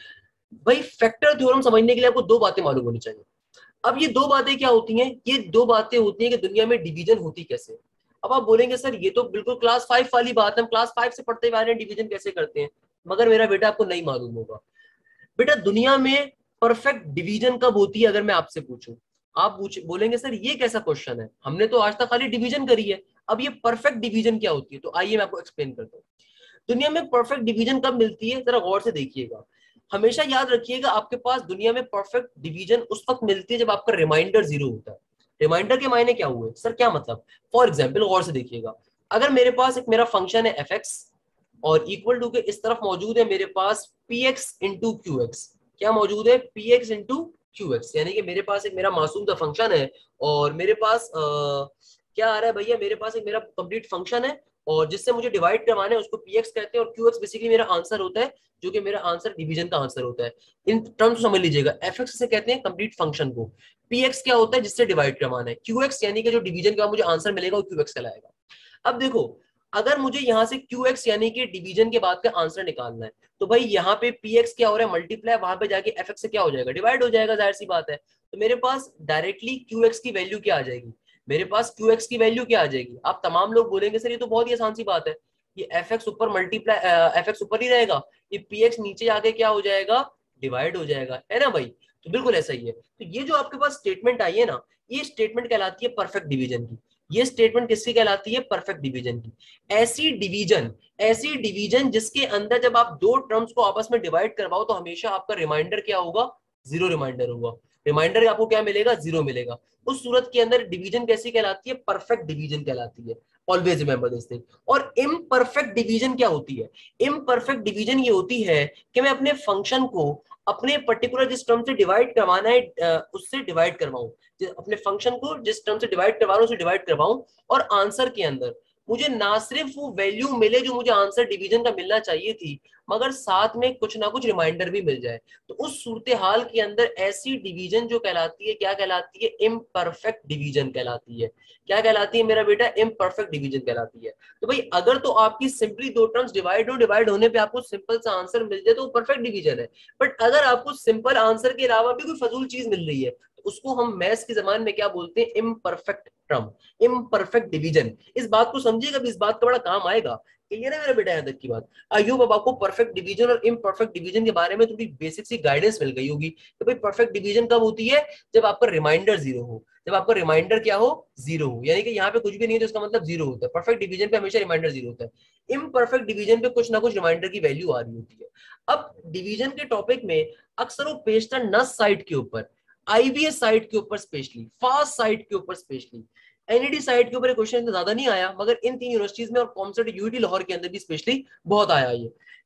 भाई, फैक्टर थ्योरम समझने के लिए आपको दो बातें मालूम होनी चाहिए। अब ये दो बातें क्या होती हैं? ये दो बातें होती हैं कि दुनिया में डिवीजन होती कैसे। अब आप बोलेंगे सर ये तो बिल्कुल क्लास फाइव वाली बात है, हम क्लास फाइव से पढ़ते हुए आ रहे हैं, डिवीजन कैसे करते हैं। मगर मेरा बेटा आपको नहीं मालूम होगा। बेटा दुनिया में परफेक्ट डिवीजन कब होती है? अगर मैं आपसे पूछूं, आप बोलेंगे सर ये कैसा क्वेश्चन है, हमने तो आज तक खाली डिवीजन करी है, अब ये परफेक्ट डिवीजन क्या होती है? तो आइए मैं आपको एक्सप्लेन करता हूँ। दुनिया में परफेक्ट डिवीजन कब मिलती है, जरा गौर से देखिएगा। हमेशा याद रखिएगा आपके पास दुनिया में परफेक्ट डिवीजन उस वक्त मिलती है जब आपका रिमाइंडर जीरो होता है। रिमाइंडर के मायने क्या हुए सर, क्या मतलब? फॉर एग्जाम्पल गौर से देखिएगा, अगर मेरे पास एक मेरा फंक्शन है एफ एक्स और इक्वल टू के इस तरफ मौजूद है मेरे पास p x into q x, क्या मौजूद है? P x into q x, यानी कि मेरे पास एक मेरा मासूम सा फंक्शन है और मेरे पास आ, क्या आ रहा है भैया? मेरे पास एक मेरा कंप्लीट फंक्शन है और जिससे मुझे डिवाइड करवाना है उसको px कहते हैं और qx बेसिकली मेरा आंसर होता है, जो कि मेरा आंसर डिवीजन का आंसर होता है। इन टर्म्स समझ लीजिएगा, fx से कहते हैं कंप्लीट फंक्शन को, px क्या होता है? जिससे डिवाइड करवाना है, qx यानी कि जो डिवीजन का मुझे आंसर मिलेगा वो qx कहलाएगा। अब देखो, अगर मुझे यहाँ से qx यानी कि डिवीजन के बाद का आंसर निकालना है तो भाई यहाँ पे px क्या हो रहा है? मल्टीप्लाई, वहां पे जाके fx से क्या हो जाएगा? डिवाइड हो जाएगा, जाहिर सी बात है। तो मेरे पास डायरेक्टली qx की वैल्यू क्या आ जाएगी? मेरे पास qx की वैल्यू क्या आ जाएगी? आप तमाम लोग बोलेंगे सर ये तो बहुत ही आसान सी बात है, ये fx ऊपर मल्टीप्लाई fx ऊपर ही रहेगा, ये px नीचे आके क्या हो जाएगा? डिवाइड हो जाएगा, है ना भाई? तो बिल्कुल ऐसा ही है। तो ये जो आपके पास स्टेटमेंट आई है ना, ये स्टेटमेंट कहलाती है परफेक्ट डिवीजन की। ये स्टेटमेंट किसकी कहलाती है? परफेक्ट डिवीजन की। ऐसी डिवीजन ऐसी डिवीजन जिसके अंदर जब आप दो टर्म्स को आपस में डिवाइड करवाओ तो हमेशा आपका रिमाइंडर क्या होगा? जीरो रिमाइंडर होगा। रिमाइंडर आपको क्या मिलेगा? जीरो मिलेगा। उस सूरत के अंदर डिवीजन कैसी कहलाती है? परफेक्ट डिवीजन कहलाती है। Always remember this thing. और इम्परफेक्ट डिवीजन क्या होती है? इम्परफेक्ट डिवीजन ये होती है कि मैं अपने फंक्शन को अपने पर्टिकुलर जिस टर्म से डिवाइड करवाना है उससे डिवाइड करवाऊं, अपने फंक्शन को जिस टर्म से डिवाइड करवा रहा हूं उसे डिवाइड करवाऊं और आंसर के अंदर मुझे ना सिर्फ वो वैल्यू मिले जो मुझे आंसर डिवीजन का मिलना चाहिए थी, मगर साथ में कुछ ना कुछ रिमाइंडर भी मिल जाए। तो उस सूरत हाल के अंदर ऐसी डिवीजन जो कहलाती है, क्या कहलाती है? इम्परफेक्ट डिवीजन कहलाती है। क्या कहलाती है मेरा बेटा? इम्परफेक्ट डिवीजन कहलाती है। तो भाई अगर तो आपकी सिंपली दो टर्म्स डिवाइड हो, डिवाइड होने पे आपको सिंपल सा आंसर मिल जाए तो वो परफेक्ट डिवीजन है। बट अगर आपको सिंपल आंसर के अलावा भी कोई फजूल चीज मिल रही है तो उसको हम मैथ्स की जबान में क्या बोलते हैं? Imperfect term, imperfect division. इस बात को समझिएगा, इस बात का बड़ा काम आएगा। क्लियर है मेरा बेटा यहाँ तक की बात? आई होप अब आपको परफेक्ट डिवीजन और इम्परफेक्ट डिवीजन के बारे में थोड़ी बेसिक सी गाइडेंस मिल गई होगी कि भाई परफेक्ट डिवीजन कब होती है? जब आपका रिमाइंडर जीरो हो। जब आपका रिमाइंडर क्या हो? जीरो हो, यानी कि यहाँ पे कुछ भी नहीं है तो इसका मतलब जीरो होता है। परफेक्ट डिवीजन पे हमेशा रिमाइंडर जीरो होता है। इम्परफेक्ट डिवीजन पे कुछ ना कुछ रिमाइंडर की वैल्यू आ रही होती है। अब डिवीजन के टॉपिक में अक्सर वो पेशतर नस साइट के ऊपर, आईबीएस साइट के ऊपर स्पेशली, फास्ट साइट के ऊपर स्पेशली, एनईडी साइट के ऊपर क्वेश्चन ज्यादा नहीं आया, मगर इन तीन यूनिवर्सिटीज में और कॉमसेट यूटी लाहौर के अंदर भी स्पेशली बहुत आया ये।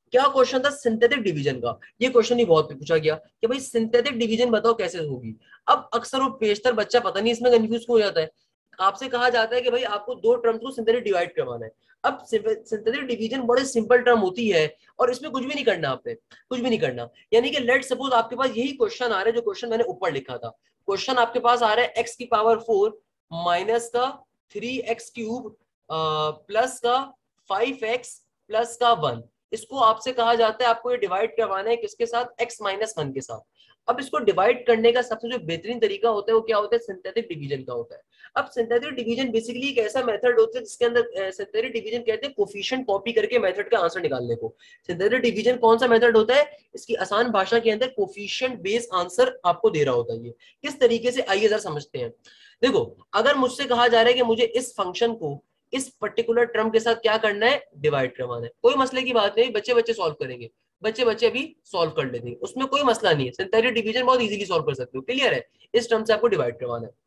क्या क्वेश्चन था? सिंथेटिक डिवीजन का। ये क्वेश्चन ही बहुत पूछा गया कि भाई सिंथेटिक डिवीजन बताओ कैसे होगी। अब अक्सर वो पेशतर बच्चा पता नहीं इसमें कंफ्यूज हो जाता है। आपसे कहा जाता है कि भाई आपको दो टर्म्स को सिंथेटिक डिवाइड करवाना है। अब सिंथेटिक डिवीजन बड़े सिंपल टर्म होती है और इसमें कुछ भी नहीं करना, आपने कुछ भी नहीं करना। यानी कि लेट सपोज आपके पास यही क्वेश्चन आ रहा है जो क्वेश्चन मैंने ऊपर लिखा था। क्वेश्चन आपके पास आ रहा है एक्स की पावर फोर माइनस का थ्री एक्स क्यूब प्लस का फाइव एक्स प्लस का वन। इसको आपसे कहा जाता है आपको ये डिवाइड करवाना है किसके साथ? x माइनस वन के साथ। अब इसको डिवाइड करने का सबसे जो बेहतरीन तरीका होता है वो क्या होता है? सिंथेटिक डिवीजन का होता है। अब सिंथेटिक डिवीजन बेसिकली एक ऐसा मेथड होता है जिसके अंदर सिंथेटिक डिवीजन कहते हैं कोफिशिएंट कॉपी करके मेथड का आंसर निकालने को। सिंथेटिक डिवीजन कौन सा मेथड होता है? इसकी आसान भाषा के अंदर कोफिशिएंट बेस्ड आंसर आपको दे रहा होता है। ये किस तरीके से, आइए जरा समझते हैं। देखो, अगर मुझसे कहा जा रहा है कि मुझे इस फंक्शन को इस पर्टिकुलर टर्म के साथ क्या करना है? डिवाइड करवाना है। कोई मसले की बात नहीं, बच्चे बच्चे सॉल्व करेंगे, बच्चे बच्चे अभी सॉल्व कर लेते हैं, उसमें कोई मसला नहीं है। सिंथेटिक डिवीजन बहुत इजीली सॉल्व कर सकते हो, क्लियर है? इस टर्म से आपको डिवाइड करवाना है।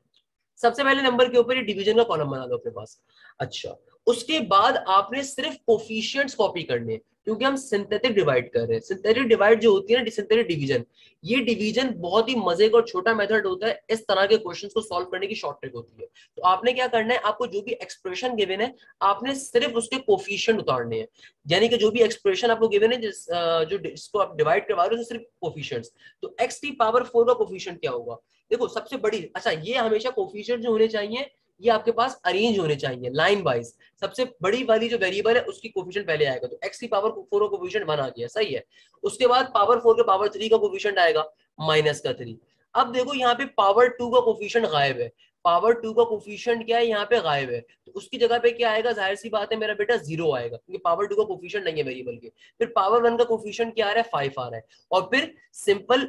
सबसे पहले नंबर के ऊपर ये डिवीजन का कॉलम बना लो अपने पास। अच्छा, उसके बाद आपने सिर्फ कोफिशिएंट्स कॉपी करने हैं, क्योंकि हम सिंथेटिक डिवाइड कर रहे हैं। सिंथेटिक डिवाइड जो होती है ना, सिंथेटिक डिवीजन, ये डिवीजन बहुत ही मजे का और छोटा मेथड होता है। इस तरह के क्वेश्चंस को सॉल्व करने की शॉर्ट ट्रिक होती है। तो आपने क्या करना है, आपको जो भी एक्सप्रेशन गिवन है आपने सिर्फ उसके कोफिशिएंट उतारने हैं। यानी कि जो भी एक्सप्रेशन आपको गिवन है, जिस जो जिसको आप डिवाइड करवा रहे हो, सिर्फ कोफिशिएंट्स। तो एक्स की पावर फोर का कोफिशिएंट क्या होगा? देखो सबसे बड़ी, अच्छा ये हमेशा कोफिशिएंट जो होने चाहिए ये आपके पास अरेंज होने चाहिए लाइन वाइज। सबसे बड़ी वाली जो वेरिएबल है उसकी कोफिशिएंट पहले आएगा। तो x की पावर फोर का कोफिशिएंट वन आ गया, सही है। उसके बाद पावर फोर के पावर थ्री का कोफिशिएंट आएगा माइनस का थ्री। अब देखो यहाँ पे पावर टू का कोफिशिएंट गायब है। पावर टू का कोफिशिएंट क्या है? यहाँ पे गायब है। तो उसकी जगह पे क्या आएगा? जाहिर सी बात है मेरा बेटा जीरो आएगा, क्योंकि पावर टू का कोफिशिएंट नहीं है वेरिएबल के। फिर पावर वन का कोफिशिएंट क्या आ रहा है? फाइव आ रहा है। और फिर सिंपल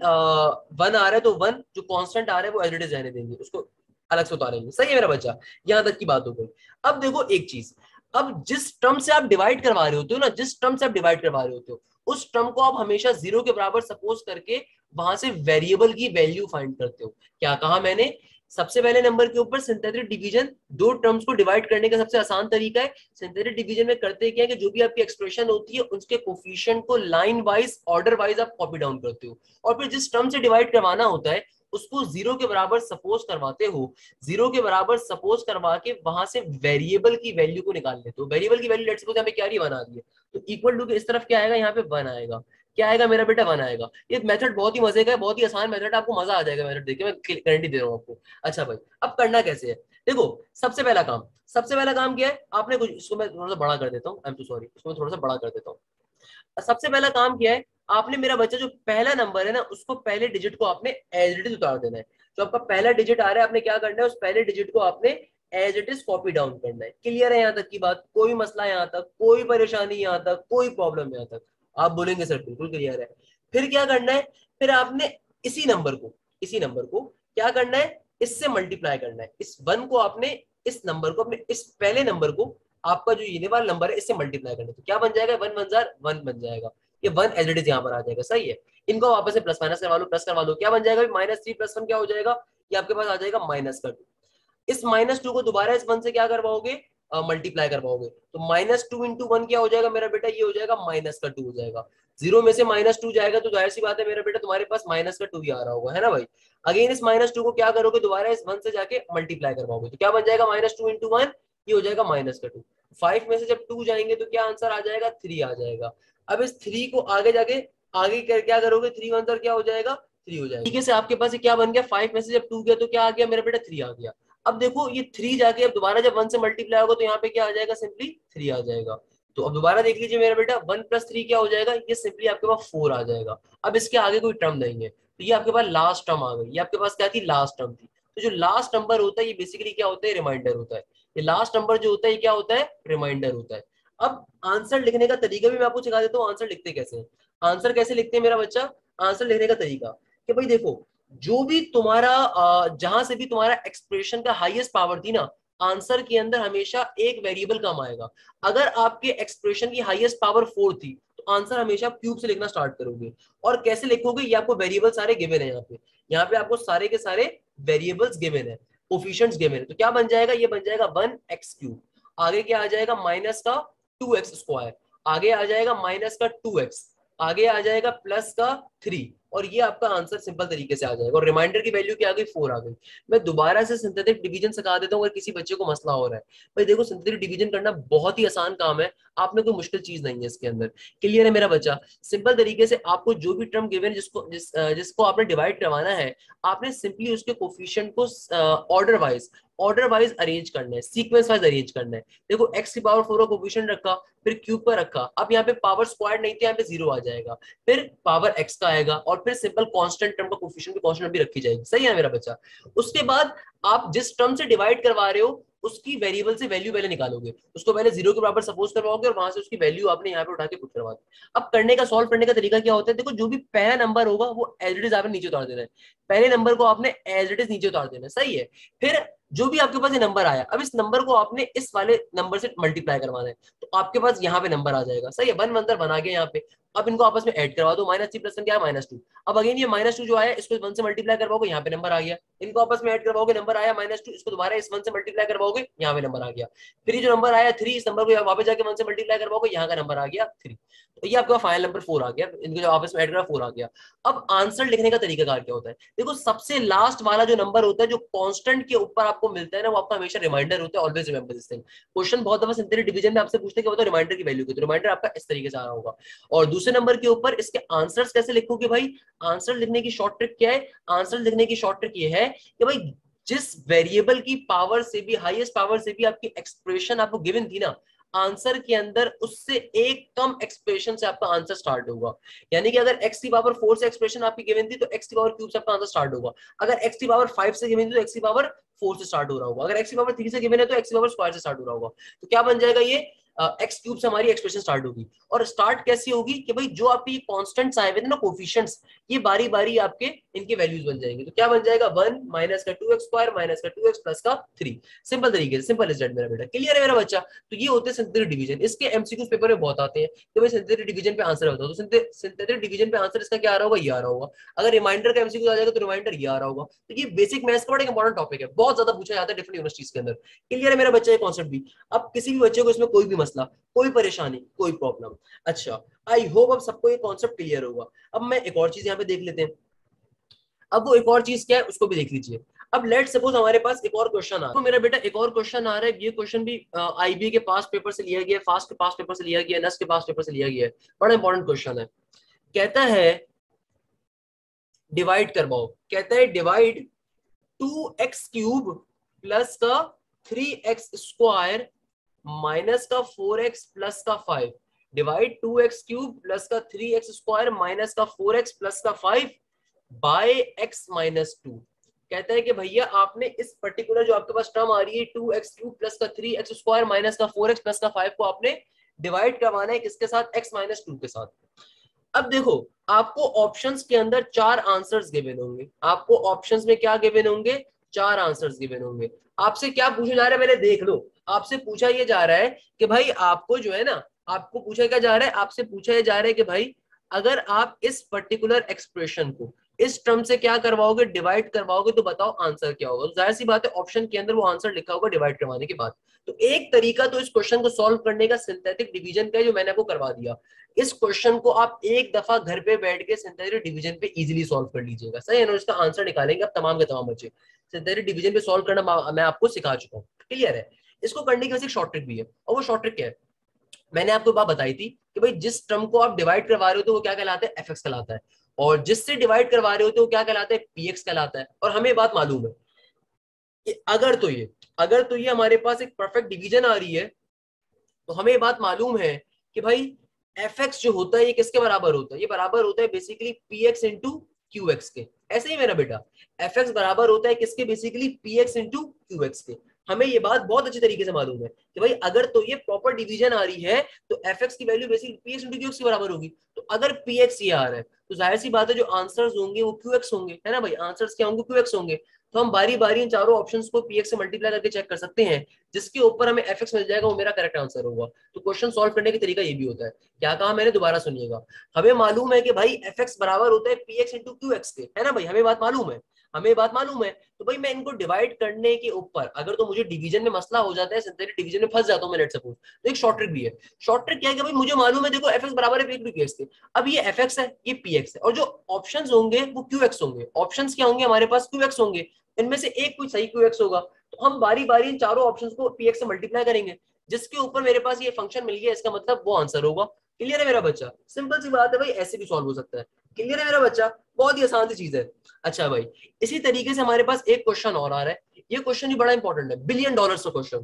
वन आ रहा है, तो वन जो कांस्टेंट आ रहा है वो एज इट इज रहने देंगे, उसको अलग से उतारेंगे। सही है मेरा बच्चा? यहां तक की बात हो गई। अब देखो एक चीज, अब जिस टर्म से आप डिवाइड करवा रहे होते हो ना, जिस टर्म से आप डिवाइड करवा रहे होते हो उस टर्म को आप हमेशा जीरो के बराबर सपोज करके वहां से वेरिएबल की वैल्यू फाइंड करते हो। क्या कहा मैंने? सबसे पहले नंबर के ऊपर सिंथेटिक डिवीजन, दो टर्म्स को डिवाइड करने का सबसे आसान तरीका है। सिंथेटिक डिवीजन में करते क्या है कि जो भी आपकी एक्सप्रेशन होती है उसके कोफिशिएंट को लाइन वाइज, ऑर्डर वाइज आप कॉपी डाउन करते हो, और फिर जिस टर्म से डिवाइड करवाना होता है उसको जीरो के बराबर सपोज करवाते हो। जीरो के बराबर सपोज करवा के वहां से वेरिएबल की वैल्यू को निकाल लेते हो। वेरिएबल की वैल्यू लेट्स सपोज यहाँ पे क्या रही? वन आ रही है, तो इक्वल टू के इस तरफ क्या आएगा? यहाँ पे वन आएगा। क्या आएगा मेरा बेटा? वन आएगा। ये मेथड बहुत ही मजे का है, बहुत ही आसान मेथड, आपको मजा आ जाएगा मेथड देख के, मैं गारंटी दे रहा हूँ आपको। अच्छा भाई, अब करना कैसे है? देखो सबसे पहला काम, सबसे पहला काम क्या है? आपने कुछ, इसको मैं थोड़ा सा बड़ा कर देता हूँ, आई एम सो सॉरी, इसको मैं थोड़ा सा बड़ा कर देता हूँ। सबसे पहला काम क्या है? आपने, मेरा बच्चा, जो पहला नंबर है ना उसको पहले डिजिट को आपने एज इट इज उतार देना है। जो आपका पहला डिजिट आ रहा है आपने क्या करना है? उस पहले डिजिट को आपने as it is copy down करना है। क्लियर है यहाँ तक की बात? कोई मसला यहाँ तक? कोई परेशानी यहाँ तक? कोई प्रॉब्लम यहाँ तक? आप बोलेंगे सर बिल्कुल क्लियर है। फिर क्या करना है? फिर आपने इसी नंबर को, इसी नंबर को क्या करना है? इससे मल्टीप्लाई करना है। इस वन को आपने, इस नंबर को अपने, इस पहले नंबर को, आपका जो ये वाला नंबर है इससे मल्टीप्लाई करना है। तो क्या बन जाएगा? वन वन जार वन बन जाएगा। ये वन एज इट इज यहाँ पर आ जाएगा, सही है। इनको वापस से प्लस माइनस करवा लो, प्लस करवा लो, क्या बन जाएगा? माइनस थ्री प्लस वन क्या हो जाएगा? ये आपके पास आ जाएगा माइनस का टू। इस माइनस टू को दोबारा इस वन से क्या करवाओगे? मल्टीप्लाई करवाओगे। तो माइनस टू इंटू वन क्या हो जाएगा मेरा बेटा? ये हो जाएगा माइनस का टू हो जाएगा। जीरो में से माइनस टू जाएगा तो जाहिर सी बात है मेरा बेटा तुम्हारे पास माइनस का टू ही आ रहा होगा, है ना भाई? अगेन इस माइनस टू को क्या करोगे? दोबारा इस वन से जाके मल्टीप्लाई करवाओगे। तो क्या बन जाएगा? माइनस टू इंटू वन, ये हो जाएगा माइनस का टू। फाइव में से जब टू जाएंगे तो क्या आंसर आ जाएगा? थ्री आ जाएगा। अब इस थ्री को आगे जाके आगे कर क्या करोगे? थ्री वन क्या हो जाएगा? थ्री हो जाएगा। ठीक है, आपके पास क्या बन गया? फाइव में से जब टू गया तो क्या आ गया मेरा बेटा? थ्री आ गया। अब देखो ये थ्री जाके अब दोबारा जब वन से मल्टीप्लाई होगा तो यहाँ पे क्या आ जाएगा? सिंपली थ्री आ जाएगा। तो अब दोबारा देख लीजिए मेरा बेटा, वन प्लस थ्री क्या हो जाएगा? ये सिंपली आपके पास फोर आ जाएगा। अब इसके आगे कोई टर्म नहीं है, तो ये आपके पास लास्ट टर्म आ गई। ये आपके पास क्या थी? लास्ट टर्म थी। तो जो लास्ट नंबर होता है ये बेसिकली क्या होता है? रिमाइंडर होता है। ये लास्ट नंबर जो होता है ये क्या होता है? रिमाइंडर होता है। अब आंसर लिखने का तरीका भी मैं आपको सिखा देता हूँ। आंसर लिखते कैसे हैं? आंसर कैसे लिखते हैं मेरा बच्चा? आंसर लिखने का तरीका कि भाई देखो, जो भी तुम्हारा जहां से भी तुम्हारा एक्सप्रेशन का हाईएस्ट पावर थी ना, आंसर के अंदर हमेशा एक वेरिएबल कम आएगा। अगर आपके एक्सप्रेशन की हाईएस्ट पावर फोर थी तो आंसर हमेशा क्यूब से लिखना स्टार्ट करोगे। और कैसे लिखोगे? ये आपको वेरिएबल सारे गिवन है यहाँ पे, यहाँ पे आपको सारे के सारे वेरिएबल्स गिवन है, कोफिशिएंट्स गिवन है। तो क्या बन जाएगा? ये बन जाएगा वन एक्स क्यूब। आगे क्या आ जाएगा? माइनस का टू एक्स स्क्वायर। आगे आ जाएगा माइनस का टू एक्स, आगे आ जाएगा प्लस का थ्री, और ये आपका आंसर सिंपल तरीके से आ जाएगा। और रिमाइंडर की वैल्यू क्या आ गई, फोर आ गई। मैं दोबारा से सिंथेटिक डिवीजन सिखा देता हूँ अगर किसी बच्चे को मसला हो रहा है। भाई देखो, सिंथेटिक डिवीजन करना बहुत ही आसान काम है, आपने कोई मुश्किल चीज नहीं है इसके अंदर। क्लियर है मेरा बच्चा? सिंपल तरीके से आपको जो भी टर्म गिवन जिसको जिस, जिसको आपने डिवाइड करवाना है, आपने सिंपली उसके कोफिशिएंट को order wise order wise arrange करना है, सीक्वेंस वाइज अरेंज करना है। देखो x की पावर फोर का कोफिशिएंट रखा, फिर क्यूब पर रखा, अब यहाँ पे पावर स्क्वायर नहीं थी, यहाँ पे जीरो आ जाएगा, फिर पावर x का आएगा, और फिर सिंपल कांस्टेंट टर्म का कोफिशिएंट भी कांस्टेंट भी रखी जाएगी। सही है मेरा बच्चा? उसके बाद आप जिस टर्म से डिवाइड करवा रहे हो उसकी वेरिएबल से वैल्यू पहले निकालोगे, उसको पहले जीरो के बराबर सपोज करवाओगे, और वहां से उसकी वैल्यू आपने यहाँ पे उठा के पुट करवा दी। अब करने का सॉल्व करने का तरीका क्या होता है, देखो जो भी पहला नंबर होगा वो एज इट इज आपने नीचे उतार देना है, पहले नंबर को आपने एज इट इज नीचे उतार देना है। सही है? फिर जो भी आपके पास ये नंबर आया, अब इस नंबर को आपने इस वाले नंबर से मल्टीप्लाई करवाना है, तो आपके पास यहाँ पे नंबर आ जाएगा। सही है? वन मंतर बना के यहाँ पे, अब इनको आपस में ऐड करवा दो, माइनस थ्री प्लस वन क्या है, माइनस टू। अब अगेन ये माइनस टू जो आया इसको वन से मल्टीप्लाई करवाओगे, यहाँ पे नंबर आ गया, इनको आपस में ऐड करवाओगे, नंबर आया माइनस टू, इसको दोबारा इस वन से मल्टीप्लाई करवाओगे, यहाँ पे नंबर आ गया। फिर ये जो नंबर आया थ्री, इस नंबर को वापस जाके वन से मल्टीप्लाई करवाओगे, यहाँ का नंबर आ गया थ्री। तो ये आपका फाइनल नंबर फोर आ गया, इनको जो आपस में ऐड करा फोर आ गया। अब आंसर लिखने का तरीका क्या होता है, देखो सबसे लास्ट वाला जो नंबर होता है जो कांस्टेंट के ऊपर आपको मिलता है ना, वो आपका हमेशा रिमाइंडर होता है। Always remember this thing. Question बहुत दफा सिंथेटिक डिवीजन में आपसे पूछते हैं कि बताओ रिमाइंडर की वैल्यू, तो रिमाइंडर आपका इस तरीके से आ रहा होगा। और दूसरे नंबर के ऊपर इसके आंसर्स कैसे लिखोगे भाई, आंसर लिखने की शॉर्ट ट्रिक क्या है, आंसर लिखने की शॉर्ट ट्रिक ये है कि भाई जिस वेरिएबल की पावर से भी, हाईएस्ट पावर से भी आपकी एक्सप्रेशन आपको गिवन थी ना आंसर के अंदर, उससे एक कम एक्सप्रेशन से आपका आंसर स्टार्ट होगा। यानी कि अगर x की पावर फोर से एक्सप्रेशन आपकी गिवन थी तो x की पावर क्यूब से आपका आंसर स्टार्ट होगा। अगर x की पावर फाइव से गिवन थी तो x की पावर फोर से स्टार्ट हो रहा होगा। अगर x की पावर थ्री से गिवन है तो x की पावर स्क्वायर से स्टार्ट हो रहा होगा। तो क्या बन जाएगा, ये एक्स क्यूब से हमारी एक्सप्रेशन स्टार्ट होगी। और स्टार्ट कैसी होगी कि भाई जो आपके कांस्टेंट्स आए हुए थे ना, कोफिशिएंट्स, ये बारी बारी आपके इनके वैल्यूज बन जाएंगे। तो क्या बन जाएगा, वन माइनस का टू एक्स स्क्वायर माइनस का टू एक्स प्लस का थ्री। सिंपल तरीके से, सिंपल इज दैट मेरा बेटा। क्लियर है मेरा बच्चा? तो ये होते हैं सिंथेटिक डिवीजन। इसके एमसीक्यूज पेपर में बहुत आते हैं कि भाई सिंथेटिक डिवीजन पे आंसर बताओ, तो सिंथेटिक डिवीजन पे आंसर इसका क्या आ रहा होगा, ये आ रहा होगा। अगर रिमाइंडर का एमसीक्यू आ जाएगा तो रिमाइंडर ये आ रहा होगा। तो ये बेसिक मैथ्स का बड़ा इंपॉर्टेंट टॉपिक है, बहुत ज्यादा पूछा जाता है डिफरेंट यूनिवर्सिटीज के अंदर। क्लियर है मेरा बच्चा ये कॉन्सेप्ट भी? अब किसी भी बच्चे को इसमें कोई भी मसला, कोई परेशानी, कोई प्रॉब्लम, अच्छा आई होप अब सबको ये कॉन्सेप्ट क्लियर होगा। अब मैं एक और चीज यहाँ पे देख लेते हैं। अब वो एक और चीज क्या है उसको भी देख लीजिए। अब लेट सपोज हमारे पास एक और क्वेश्चन आ रहा है, तो मेरा बेटा एक और क्वेश्चन आ रहा है। ये क्वेश्चन भी आईबी के पास पेपर से लिया गया, फास्ट के पास पेपर से लिया गया, नस के पास पेपर से लिया गया है। बड़ा इंपॉर्टेंट क्वेश्चन है। कहता है डिवाइड करवाओ, कहता है divide two x cube plus का थ्री एक्स स्क्वायर माइनस का फोर एक्स प्लस का five, divide two x cube plus का थ्री एक्स स्क्वायर माइनस का फोर एक्स प्लस का five by x minus two. कहता है कि भैया आपने इस पर्टिकुलर जो आपके पास टर्म आ रही है टू एक्स क्यूब प्लस का थ्री एक्स स्क्वायर माइनस का फोर एक्स प्लस का फाइव को आपने डिवाइड करवाना है किसके साथ, एक्स माइनस टू के साथ। अब देखो आपको ऑप्शंस के अंदर चार आंसर्स गिवन होंगे, आपको ऑप्शंस में क्या गिवन होंगे, चार आंसर्स गिवन होंगे। आपसे क्या पूछा जा रहा है पहले देख लो। आपसे पूछा यह जा रहा है कि भाई आपको जो है ना, आपको पूछा क्या जा रहा है, आपसे पूछा यह जा रहा है कि भाई अगर आप इस पर्टिकुलर एक्सप्रेशन को इस टर्म से क्या करवाओगे, डिवाइड करवाओगे, तो बताओ आंसर क्या होगा। तो जाहिर सी बात है ऑप्शन के अंदर वो आंसर लिखा होगा डिवाइड करवाने के बाद। तो एक तरीका तो इस क्वेश्चन को सॉल्व करने का सिंथेटिक डिवीजन का है जो मैंने आपको करवा दिया। इस क्वेश्चन को आप एक दफा घर पे बैठ के सिंथेटिक डिवीजन पे इजीली सॉल्व कर लीजिएगा। सही है ना? इसका आंसर निकालेंगे आप तमाम के तमाम बच्चे। सिंथेटिक डिवीजन पे सॉल्व करना मैं आपको सिखा चुका हूँ। क्लियर है? इसको करने की वजह से शॉर्ट ट्रिक भी है, और वो शॉर्ट ट्रिक क्या है, मैंने आपको बात बताई थी कि भाई जिस टर्म को आप डिवाइड करवा रहे हो तो वो क्या कहलाता है, एफ एक्स कहलाता है, और जिससे डिवाइड करवा रहे हो तो वो क्या कहलाता है, पी एक्स कहलाता है। और हमें बात मालूम है कि अगर तो ये अगर तो ये हमारे पास एक परफेक्ट डिवीजन आ रही है तो हमें ये बात मालूम है कि भाई एफ एक्स जो होता है ये किसके बराबर होता है, ये बराबर होता है basically p x into q x के। ऐसे ही मेरा बेटा एफ एक्स बराबर होता है किसके, basically p x into q x के। हमें ये बात बहुत अच्छी तरीके से मालूम है कि भाई अगर तो ये प्रॉपर डिवीजन आ रही है तो एफ एक्स की value basically p x into q x के बराबर होगी। तो अगर पी एक्स ये आ रहा है तो जाहिर सी बात है जो आंसर्स होंगे वो क्यू एक्स होंगे, है ना भाई? आंसर्स क्या होंगे, क्यू एक्स होंगे। तो हम बारी बारी इन चारों ऑप्शंस को पी एक्स से मल्टीप्लाई करके चेक कर सकते हैं, जिसके ऊपर हमें एफ एक्स मिल जाएगा वो मेरा करेक्ट आंसर होगा। तो क्वेश्चन सॉल्व करने का तरीका ये भी होता है। क्या कहा मैंने, दोबारा सुनिएगा। हमें मालूम है कि भाई एफ एक्स बराबर होता है p x into q x के, है ना भाई? हमें बात मालूम है। हमें बात मालूम है। तो भाई मैं इनको डिवाइड करने के ऊपर अगर तो मुझे डिवीजन में मसला हो जाता है, सिंथेटिक डिवीजन में फंस जाता हूं मैं लेट सपोज, तो एक शॉर्ट ट्रिक भी है। शॉर्ट ट्रिक क्या है कि भाई मुझे मालूम है देखो एफ बराबर है पी एक्स के, अब ये एफ है ये पी एक्स है, और जो ऑप्शंस होंगे वो क्यू एक्स होंगे। ऑप्शंस क्या होंगे हमारे पास, क्यू एक्स होंगे, इनमें से एक कोई सही क्यू एक्स होगा, तो हम बारी बारी इन चारों ऑप्शंस को पी एक्स से मल्टीप्लाई करेंगे, जिसके ऊपर मेरे पास ये फंक्शन मिल गया, इसका मतलब वो आंसर होगा। क्लियर है मेरा बच्चा? सिंपल सी बात है भाई, ऐसे भी सॉल्व हो सकता है। क्लियर है मेरा बच्चा? बहुत ही आसान सी चीज है। अच्छा भाई, इसी तरीके से हमारे पास एक क्वेश्चन और आ रहा है, ये क्वेश्चन भी बड़ा इंपॉर्टेंट है, बिलियन डॉलर्स का क्वेश्चन।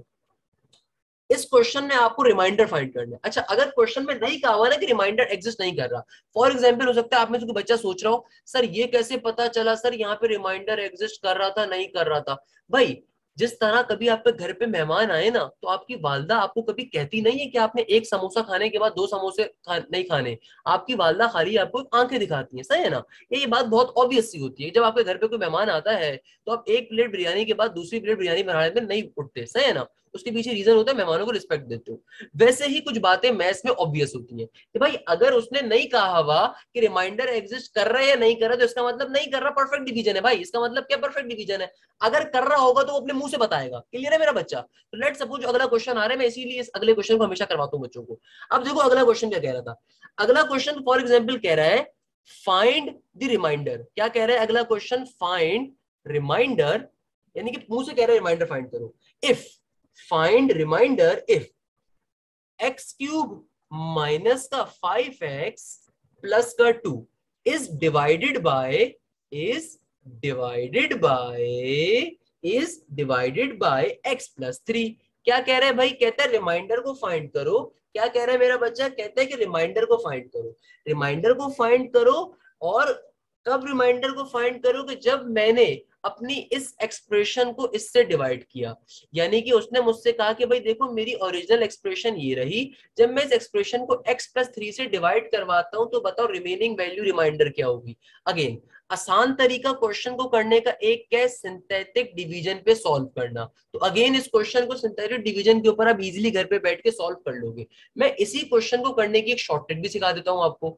इस क्वेश्चन में आपको रिमाइंडर फाइंड करना है। अच्छा, अगर क्वेश्चन में नहीं कहा हुआ ना कि रिमाइंडर एग्जिस्ट नहीं कर रहा, फॉर एग्जांपल हो सकता है आप में से कोई बच्चा सोच रहा हो सर ये कैसे पता चला सर यहाँ पे रिमाइंडर एग्जिस्ट कर रहा था नहीं कर रहा था। भाई जिस तरह कभी आपके घर पे मेहमान आए ना, तो आपकी वालदा आपको कभी कहती नहीं है कि आपने एक समोसा खाने के बाद दो समोसे खा, नहीं खाने, आपकी वालदा खाली आपको आंखें दिखाती है, सही है ना? ये ये बात बहुत ऑब्वियस सी होती है। जब आपके घर पे कोई मेहमान आता है तो आप एक प्लेट बिरयानी के बाद दूसरी प्लेट बिरयानी बनाने में नहीं उठते, सही है ना? उसके पीछे रीजन होता है मेहमानों को रिस्पेक्ट देते हो। वैसे ही कुछ बातें मैथ्स में ऑब्वियस होती हैं कि भाई अगर उसने नहीं कहा हुआ कि रिमाइंडर एग्जिस्ट कर रहा है या नहीं कर रहा, तो इसका मतलब नहीं कर रहा परफेक्ट डिवीजन है। भाई इसका मतलब क्या परफेक्ट डिवीजन है? अगर कर रहा होगा तो वो अपने मुंह से बताएगा। क्लियर है मेरा बच्चा? तो लेट सपोज अगला क्वेश्चन आ रहा है, मैं इसीलिए इस अगले क्वेश्चन को हमेशा करवाता हूँ बच्चों को। अब देखो अगला क्वेश्चन क्या कह रहा था। अगला क्वेश्चन फॉर एग्जाम्पल कह रहा है फाइंड द रिमाइंडर। क्या कह रहा है अगला क्वेश्चन? फाइंड रिमाइंडर, यानी कि मुंह से कह रहा है रिमाइंडर फाइंड करो। If find remainder if x cube minus का फाइव एक्स प्लस का two is divided by is divided by is divided by x plus three. क्या कह रहा है भाई? कहता है रिमाइंडर को फाइंड करो। क्या कह रहा है मेरा बच्चा? कहता है कि रिमाइंडर को फाइंड करो। रिमाइंडर को फाइंड करो, और कब रिमाइंडर को फाइंड करो? कि जब मैंने अपनी इस एक्सप्रेशन को इससे डिवाइड किया, यानी कि उसने मुझसे कहा कि भाई देखो मेरी ओरिजिनल एक्सप्रेशन ये रही, जब मैं इस एक्सप्रेशन को x प्लस थ्री से डिवाइड करवाता हूं तो बताओ रिमेनिंग वैल्यू रिमाइंडर क्या होगी। अगेन आसान तरीका क्वेश्चन को करने का एक क्या है, सिंथेटिक डिवीजन पे सॉल्व करना। तो अगेन इस क्वेश्चन को सिंथेटिक डिवीजन के ऊपर आप इजीली घर पे बैठ के सॉल्व कर लोगे। मैं इसी क्वेश्चन को करने की एक शॉर्ट ट्रिक भी सिखा देता हूं आपको।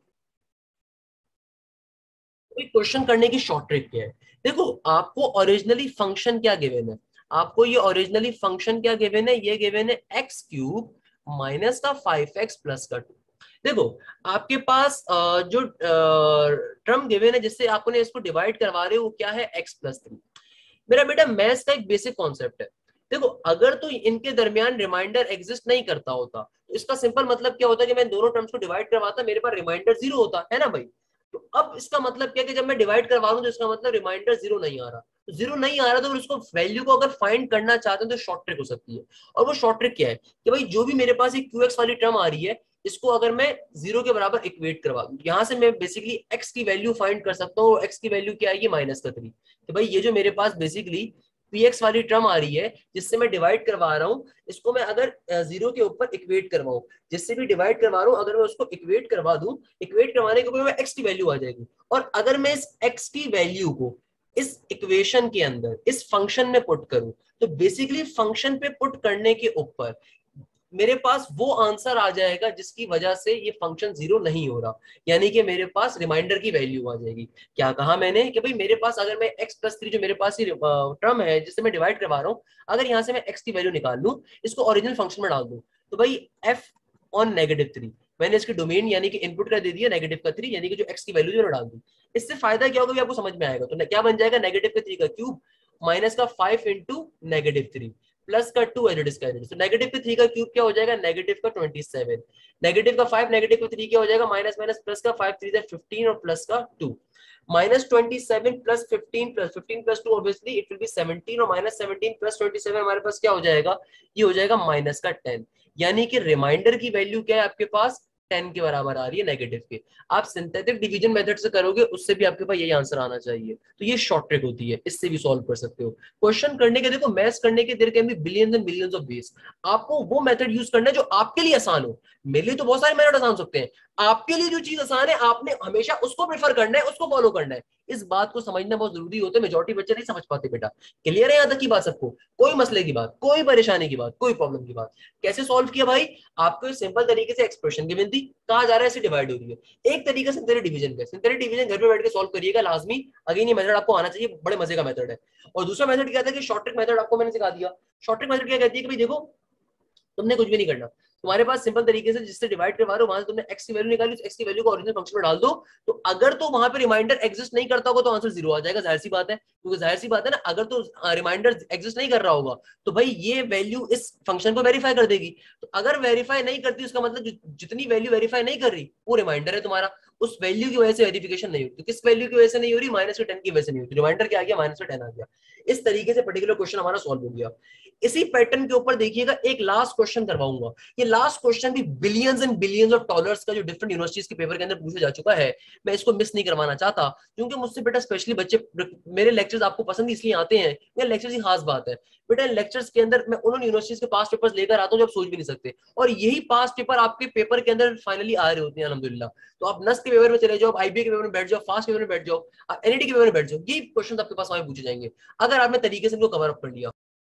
क्वेश्चन करने की शॉर्ट ट्रिक क्या है? देखो आपको ओरिजिनली फंक्शन क्या गिवन है, आपको ये ओरिजिनली फंक्शन क्या गिवन है, ये गिवन है एक्स क्यूब माइनस का फाइव एक्स प्लस का टू। देखो आपके पास जो टर्म गिवन है जिससे आपने इसको डिवाइड करवा रहे हो वो क्या है, एक्स प्लस थ्री। मेरा बेटा मैथ्स का एक बेसिक कॉन्सेप्ट है। देखो अगर तो इनके दरमियान रिमाइंडर एग्जिस्ट नहीं करता होता तो इसका सिंपल मतलब क्या होता है कि मैं दोनों टर्म्स को डिवाइड करवाता, मेरे पास रिमाइंडर जीरो होता है ना भाई। तो अब इसका मतलब क्या है कि जब मैं डिवाइड करवा रहा हूं तो इसका मतलब रिमाइंडर जीरो नहीं आ रहा। तो जीरो नहीं आ रहा तो उसको वैल्यू को अगर फाइंड करना चाहते हैं तो शॉर्ट ट्रिक हो सकती है। और वो शॉर्ट ट्रिक क्या है कि भाई जो भी मेरे पास एक क्यू एक्स वाली टर्म आ रही है, इसको अगर मैं जीरो के बराबर इक्वेट करवा दूं, यहां से मैं बेसिकली एक्स की वैल्यू फाइंड कर सकता हूँ। एक्स की वैल्यू क्या आएगी, माइनस का थ्री। तो भाई ये जो मेरे पास बेसिकली पी एक्स वाली टर्म आ रही है जिससे मैं डिवाइड करवा रहा हूँ, इसको मैं अगर जीरो के ऊपर इक्वेट करवाऊं, जिससे भी डिवाइड करवा रहा हूँ अगर मैं उसको इक्वेट करवा दूं, इक्वेट करवाने के ऊपर एक्स की वैल्यू आ जाएगी। और अगर मैं इस एक्स की वैल्यू को इस इक्वेशन के अंदर इस फंक्शन में पुट करूं, तो बेसिकली फंक्शन पे पुट करने के ऊपर मेरे पास वो आंसर आ जाएगा जिसकी वजह से ये फंक्शन जीरो नहीं हो रहा, यानी कि मेरे पास रिमाइंडर की वैल्यू आ जाएगी। क्या कहा मैंने कि भाई मेरे पास अगर मैं x प्लस थ्री जो मेरे पास ही टर्म है जिससे मैं डिवाइड करवा रहा हूँ, अगर यहाँ से मैं x की वैल्यू निकाल लूँ, इसको ओरिजिनल फंक्शन में डाल दूं, तो भाई f ऑन नेगेटिव थ्री, मैंने इसकी डोमेन यानी कि इनपुट का दे दिया नेगेटिव का थ्री, यानी कि जो x की वैल्यू जो डाल दूं। इससे फायदा क्या होगा आपको समझ में आएगा। तो क्या बन जाएगा, नेगेटिव का थ्री का क्यूब माइनस का five into negative three plus का टू एज इट इज का एज। तो नेगेटिव का थ्री का क्यूब क्या हो जाएगा, नेगेटिव का ट्वेंटी सेवन, नेगेटिव का फाइव, नेगेटिव का थ्री क्या हो जाएगा, माइनस माइनस प्लस का फाइव थ्री फिफ्टीन और प्लस का two, minus twenty seven plus fifteen plus fifteen plus two obviously it will be seventeen, और minus seventeen plus twenty seven हमारे पास क्या हो जाएगा, ये हो जाएगा माइनस का टेन। यानी कि रिमाइंडर की वैल्यू क्या है आपके पास, टेन के बराबर आ रही है नेगेटिव के। आप सिंथेटिक डिवीजन मेथड से करोगे उससे भी आपके पास यही आंसर आना चाहिए। तो ये शॉर्ट ट्रिक होती है, इससे भी सॉल्व कर सकते हो क्वेश्चन करने के। देखो मैथ्स करने के there can be billions and billions of ways. आपको वो मेथड यूज करना है जो आपके लिए आसान हो। मेरे लिए तो बहुत सारे मेथड आसान हो सकते हैं, आपके लिए जो चीज आसान है आपने हमेशा उसको प्रेफर करना है, उसको फॉलो करना है। इस बात को समझना बहुत जरूरी होता है, मेजॉरिटी बच्चे नहीं समझ पाते बेटा। क्लियर है यहाँ तक की बात सबको? कोई मसले की बात, कोई परेशानी की बात, कोई प्रॉब्लम की बात? कैसे सॉल्व किया भाई? आपको सिंपल तरीके से एक्सप्रेशन गिवन थी, कहा जा रहा है ऐसे डिवाइड हो रही है। एक तरीका सिंथेटिक डिवीजन का, सिंथेटिक डिवीजन घर पे बैठ के सॉल्व करिएगा लाजमी। अगेन ये मेथड आपको आना चाहिए, बड़े मजे का मेथड है। और दूसरा मेथड क्या था कि शॉर्ट ट्रिक मेथड आपको मैंने सिखा दिया। शॉर्ट ट्रिक मेथड क्या कहती है कि भाई देखो, तुमने कुछ भी नहीं करना, तुम्हारे पास सिंपल तरीके से जिससे डिवाइड करवा रहे हो वहां से तुमने एक्स की वैल्यू निकाली, एक्स की वैल्यू को ओरिजिनल फंक्शन में डाल दो। तो अगर तो वहां पे रिमाइंडर एग्जिस्ट नहीं करता होगा तो आंसर जीरो आ जाएगा, जाहिर सी बात है। क्योंकि जाहिर सी बात है ना, अगर तो रिमाइंडर एग्जिस्ट नहीं कर रहा होगा तो भाई ये वैल्यू इस फंक्शन को वेरीफाई कर देगी। तो अगर वेरीफाई नहीं करती उसका मतलब जितनी वैल्यू वेरीफाई नहीं कर रही वो रिमाइंडर है तुम्हारा, उस वैल्यू की वजह से वेरिफिकेशन नहीं होती। किस वैल्यू की वजह से नहीं हो रही? माइनस टेन की वजह से नहीं होती। रिमाइंडर क्या आ गया? माइनस टेन आ गया। इस तरीके से पर्टिकुलर क्वेश्चन हमारा सॉल्व हो गया। इसी पैटर्न के ऊपर देखिएगा एक लास्ट क्वेश्चन करवाऊंगा। ये लास्ट क्वेश्चन भी billions and billions of dollars का जो डिफरेंट यूनिवर्सिटीज के पेपर के अंदर पूछा जा चुका है, मैं इसको मिस नहीं करवाना चाहता। क्योंकि मुझसे बेटा स्पेशली बच्चे, मेरे लेक्चर्स आपको पसंद इसलिए आते हैं, मेरे लेक्चर्स की खास बात है बेटा, लेक्चर्स के अंदर मैं उन यूनिवर्सिटीज के पास पेपर्स लेकर आता हूं जो आप सोच भी नहीं सकते, और यही पास पेपर आपके पेपर के अंदर फाइनली आ रहे होते हैं अल्हम्दुलिल्लाह। तो आप नस के पेपर में चले जाओ, आईबीए के पेपर में बैठ जाओ, फास्ट पेपर में बैठ जाओ, एनईटी के पेपर में बैठ जाओ, ये क्वेश्चन आपके पास वहां पूछे जाएंगे अगर आपने तरीके से इनको कवर अप कर लिया।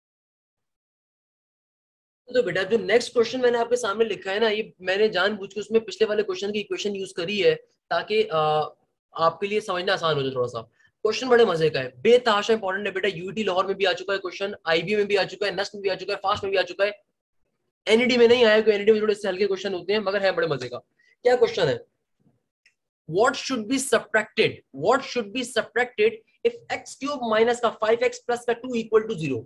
तो बेटा जो नेक्स्ट क्वेश्चन मैंने आपके सामने लिखा है ना, ये मैंने जानबूझ के उसमें पिछले वाले क्वेश्चन की इक्वेशन यूज करी है ताकि आ, आपके लिए समझना आसान हो जाए थोड़ा सा। क्वेश्चन बड़े मजे का है, बेतहाशा इंपॉर्टेंट है बेटा। यूटी लाहौर में भी आ चुका है क्वेश्चन, आईबी में भी आ चुका है, नस्ट में भी आ चुका है, फास्ट में भी आ चुका है, एनईडी में नहीं आया क्योंकि एनईडी में थोड़े से हल्के क्वेश्चन होते हैं, मगर है बड़े मजे का। क्या क्वेश्चन है? What should be subtracted? What should be subtracted if x cube minus का फाइव एक्स plus का two equal to zero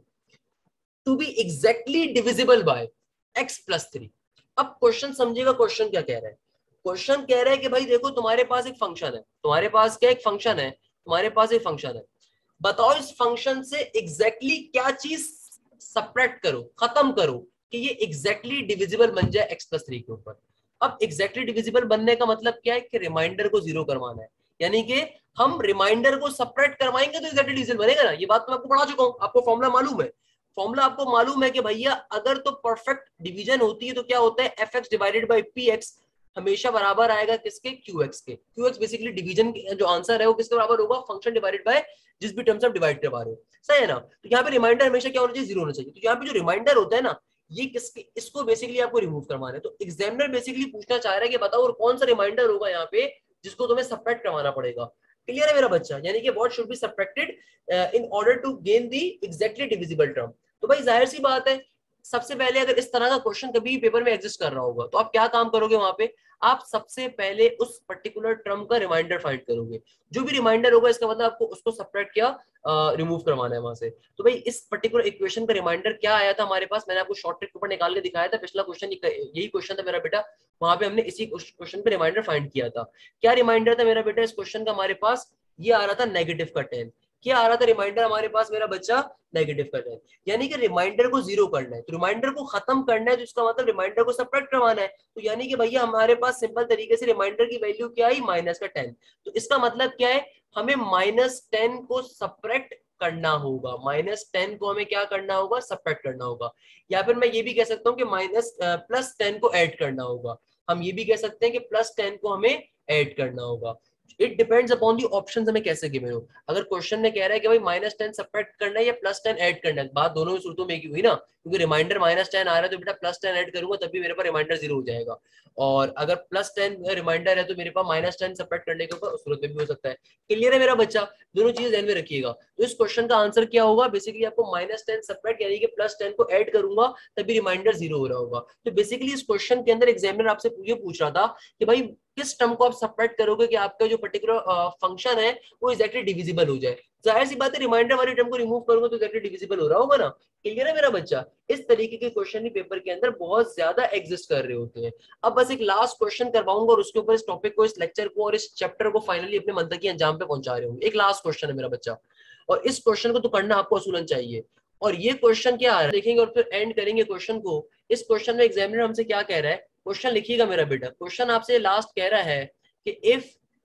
to be exactly divisible by x plus three? अब क्वेश्चन समझिएगा, क्वेश्चन क्या कह रहा है? क्वेश्चन कह रहा है कि भाई देखो तुम्हारे पास एक फंक्शन है, तुम्हारे पास क्या एक फंक्शन है, तुम्हारे पास एक फंक्शन है, बताओ इस फंक्शन से एग्जैक्टली exactly क्या चीज सब्ट्रैक्ट करो, खत्म करो कि ये एग्जैक्टली exactly डिविजिबल बन जाए x प्लस थ्री के ऊपर। अब एग्जैक्टली डिविजिबल बनने का मतलब क्या है कि रिमाइंडर को जीरो करवाना है, यानी कि हम रिमाइंडर को सब्ट्रैक्ट करवाएंगे तो एग्जैक्टली डिविजिबल बनेगा ना। ये बात मैं आपको पढ़ा चुका हूं, आपको फॉर्मूला मालूम है। फॉर्मूला आपको मालूम है कि भैया अगर तो परफेक्ट डिवीजन होती है तो क्या होता है, f x divided by p x हमेशा बराबर आएगा किसके? क्यू एक्स के। क्यू एक्स बेसिकली डिवीजन जो आंसर है वो किसके बराबर होगा? फंक्शन डिवाइडेड बाय जिस भी टर्म्स आप डिवाइड करवा रहे हो, सही है ना। तो यहाँ पे रिमाइंडर हमेशा क्या होना चाहिए? जीरो होना चाहिए। तो यहाँ पे जो रिमाइंडर होता है ना, ये किसके, इसको बेसिकली आपको रिमूव करवाना है। तो एग्जामिनर बेसिकली पूछना चाह रहा है कि बताओ और कौन सा रिमाइंडर होगा यहाँ पे जिसको तुम्हें सब्ट्रैक्ट करवाना पड़ेगा। क्लियर है मेरा बच्चा? यानी कि what should be subtracted in order to gain the exactly divisible term. तो भाई जाहिर सी बात है, सबसे पहले अगर इस तरह का क्वेश्चन कभी पेपर में एग्जिस्ट कर रहा होगा तो आप क्या काम करोगे? वहां पे आप सबसे पहले उस पर्टिकुलर टर्म का रिमाइंडर फाइंड करोगे। जो भी रिमाइंडर होगा इसका मतलब आपको उसको सब्ट्रैक्ट किया, रिमूव करवाना है वहां से। तो भाई इस पर्टिकुलर इक्वेशन का रिमाइंडर क्या आया था हमारे पास? मैंने आपको शॉर्ट ट्रिक पेपर निकाल के दिखाया था, पिछला क्वेश्चन यही क्वेश्चन था मेरा बेटा। वहां पे हमने इसी क्वेश्चन पे रिमाइंडर फाइंड किया था। क्या रिमाइंडर था मेरा बेटा इस क्वेश्चन का? हमारे पास ये आ रहा था नेगेटिव का टेन। क्या आ रहा था रिमाइंडर हमारे पास मेरा बच्चा? नेगेटिव का टेन। यानी कि रिमाइंडर को जीरो करना है, तो रिमाइंडर को खत्म करना है, तो इसका मतलब रिमाइंडर को सब्ट्रैक्ट करवाना है। तो यानी कि भैया हमारे पास सिंपल तरीके से रिमाइंडर की वैल्यू क्या आई? माइनस का टेन। तो इसका मतलब क्या है? हमें माइनस टेन को सब्ट्रैक्ट करना होगा, माइनस टेन को हमें क्या करना होगा? सब्ट्रैक्ट करना होगा। या फिर मैं ये भी कह सकता हूँ कि माइनस प्लस टेन को ऐड करना होगा। हम ये भी कह सकते हैं कि प्लस टेन को हमें ऐड करना होगा। It depends upon the option हमें कैसे गिवन हो। अगर क्वेश्चन में कह रहा है कि भाई माइनस टेन सब्ट्रैक्ट करना है या प्लस टेन ऐड करना है, बात दोनों ही सूरतों में एक ही हुई ना, क्योंकि रिमाइंडर माइनस टेन आ रहा है तो बेटा प्लस टेन ऐड करूंगा तभी मेरे पास रिमाइंडर जीरो हो जाएगा। और अगर प्लस टेन रिमाइंडर है तो मेरे पास माइनस टेन सब्ट्रैक्ट करने के ऊपर उस सूरत में भी हो सकता है। क्लियर है मेरा बच्चा? दोनों चीज ध्यान में रखिएगा। तो इस क्वेश्चन का आंसर क्या होगा? बेसिकली आपको माइनस टेन सब्ट्रैक्ट यानी कि प्लस टेन को ऐड करूंगा तभी रिमाइंडर जीरो हो रहा होगा। तो बेसिकली इस क्वेश्चन के अंदर एग्जामिनर आपसे ये पूछ रहा था कि भाई किस टर्म को आप सब्ट्रैक्ट करोगे कि आपका जो पर्टिकुलर फंक्शन है वो एग्जैक्टली डिविजिबल हो जाए। जाहिर सी बात है रिमाइंडर वाली टर्म को रिमूव करूंगा तो एग्जैक्टली डिविजिबल हो रहा होगा ना। क्लियर है मेरा बच्चा? इस तरीके के क्वेश्चन ही पेपर के अंदर बहुत ज्यादा एग्जिस्ट कर रहे होते हैं। अब बस एक लास्ट क्वेश्चन करवाऊंगा और उसके ऊपर इस टॉपिक को, इस लेक्चर को और इस चैप्टर को फाइनली अपने मंतकी अंजाम पे पहुंचा रहे होंगे। एक लास्ट क्वेश्चन है मेरा बच्चा और इस क्वेश्चन को तो करना आपको असूलन चाहिए। और ये क्वेश्चन क्या आ रहा है देखेंगे और फिर एंड करेंगे क्वेश्चन को। इस क्वेश्चन में एग्जामिनर हमसे क्या कह रहा है? क्वेश्चन लिखिएगा मेरा बेटा। क्वेश्चन आपसे लास्ट कह रहा है कि if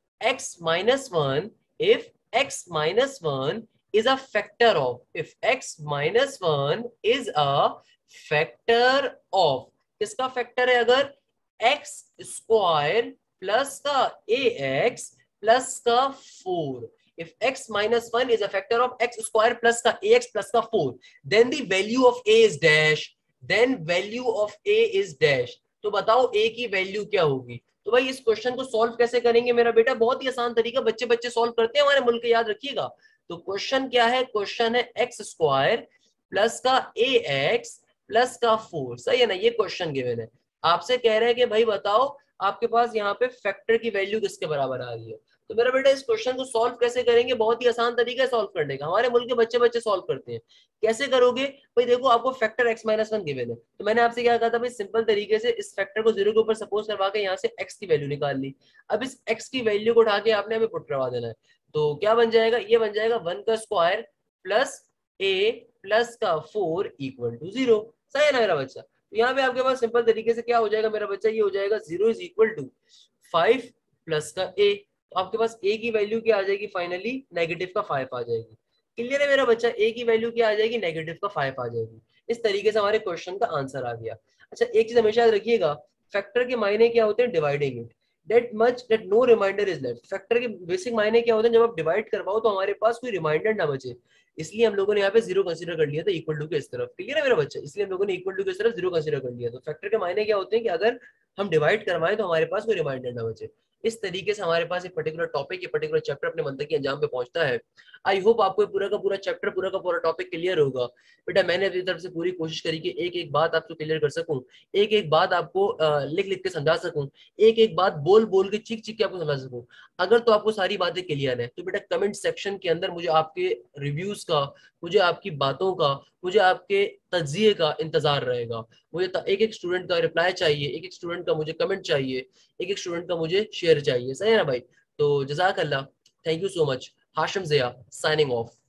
x minus one, if x minus one is a factor of, if x minus one is a factor of, किसका फैक्टर है? अगर x square प्लस का ए एक्स प्लस का four. If x minus one is a factor of x square plus का ax plus का four, then the value of a is dash, then value of a is dash. तो बताओ a की value क्या होगी. तो भाई इस क्वेश्चन को सॉल्व कैसे करेंगे मेरा बेटा, बहुत ही आसान तरीका, बच्चे बच्चे सॉल्व करते हैं हमारे मुल्क के, याद रखिएगा. तो क्वेश्चन क्या है, क्वेश्चन है एक्स स्क्वायर प्लस का ए एक्स प्लस का फोर. सही है ना, ये क्वेश्चन गिवन है. आपसे कह रहे हैं कि भाई बताओ आपके पास यहाँ पे फैक्टर की वैल्यू किसके बराबर आ रही है. तो मेरा बेटा इस क्वेश्चन को सॉल्व कैसे करेंगे, बहुत ही आसान तरीका है सॉल्व करने का, हमारे मुल्क के बच्चे बच्चे सॉल्व करते हैं. कैसे करोगे भाई, देखो आपको factor x minus one given है, तो मैंने आपसे क्या कहा था भाई, सिंपल तरीके से इस फैक्टर को जीरो के ऊपर सपोज करवा के यहाँ से x की वैल्यू निकाल ली. अब इस x की वैल्यू को उठा के आपने हमें पुट करवा देना है. तो क्या बन जाएगा, ये बन जाएगा वन का स्क्वायर प्लस ए प्लस का फोर इक्वल टू जीरो. सही है ना मेरा बच्चा. तो यहाँ पे आपके पास सिंपल तरीके से क्या हो जाएगा मेरा बच्चा, ये हो जाएगा zero is equal to five plus का ए. तो आपके पास a की वैल्यू क्या आ जाएगी, फाइनली नेगेटिव का फाइव आ जाएगी. क्लियर है मेरा बच्चा, a की वैल्यू क्या आ जाएगी, नेगेटिव का फाइव आ जाएगी. इस तरीके से हमारे क्वेश्चन का आंसर आ गया. अच्छा एक चीज हमेशा याद रखिएगा, फैक्टर के मायने क्या होते हैं, dividing it, that much that no remainder is left. Factor के बेसिक मायने क्या होते हैं, जब आप डिवाइड करवाओ तो हमारे पास कोई रिमाइंडर ना बचे, इसलिए हम लोगों ने यहाँ पे जीरो कंसीडर कर लिया था इक्वल टू के इस तरफ. क्लियर है मेरा बच्चा, इसलिए हम लोगों ने इक्वल टू के इस तरफ जीरो कंसीडर कर लिया. तो फैक्टर के मायने क्या होते हैं कि अगर हम डिवाइड करवाएं तो हमारे पास कोई रिमाइंडर ना बचे. इस तरीके से हमारे पास एक पर्टिकुलर टॉपिक, एक पर्टिकुलर चैप्टर अपने मंतक के अंजाम पे पहुंचता है. आई होप आपको पूरा का पूरा चैप्टर, पूरा का पूरा टॉपिक क्लियर होगा. बेटा मैंने अपनी तरफ से पूरी कोशिश करी कि एक एक बात आपको क्लियर कर सकूं, एक एक बात आपको लिख लिख के समझा सकूं, एक एक बात बोल बोल के चीख चीख के आपको समझा सकूं. अगर तो आपको सारी बातें क्लियर है तो बेटा कमेंट सेक्शन के अंदर मुझे आपके रिव्यूज का, मुझे आपकी बातों का, मुझे आपके तज्जिए का इंतजार रहेगा. मुझे एक एक स्टूडेंट का रिप्लाई चाहिए, एक एक स्टूडेंट का मुझे कमेंट चाहिए, एक एक स्टूडेंट का मुझे शेयर चाहिए. सही है ना भाई. तो जज़ाक अल्लाह, thank you so much. Hashim Zia signing of.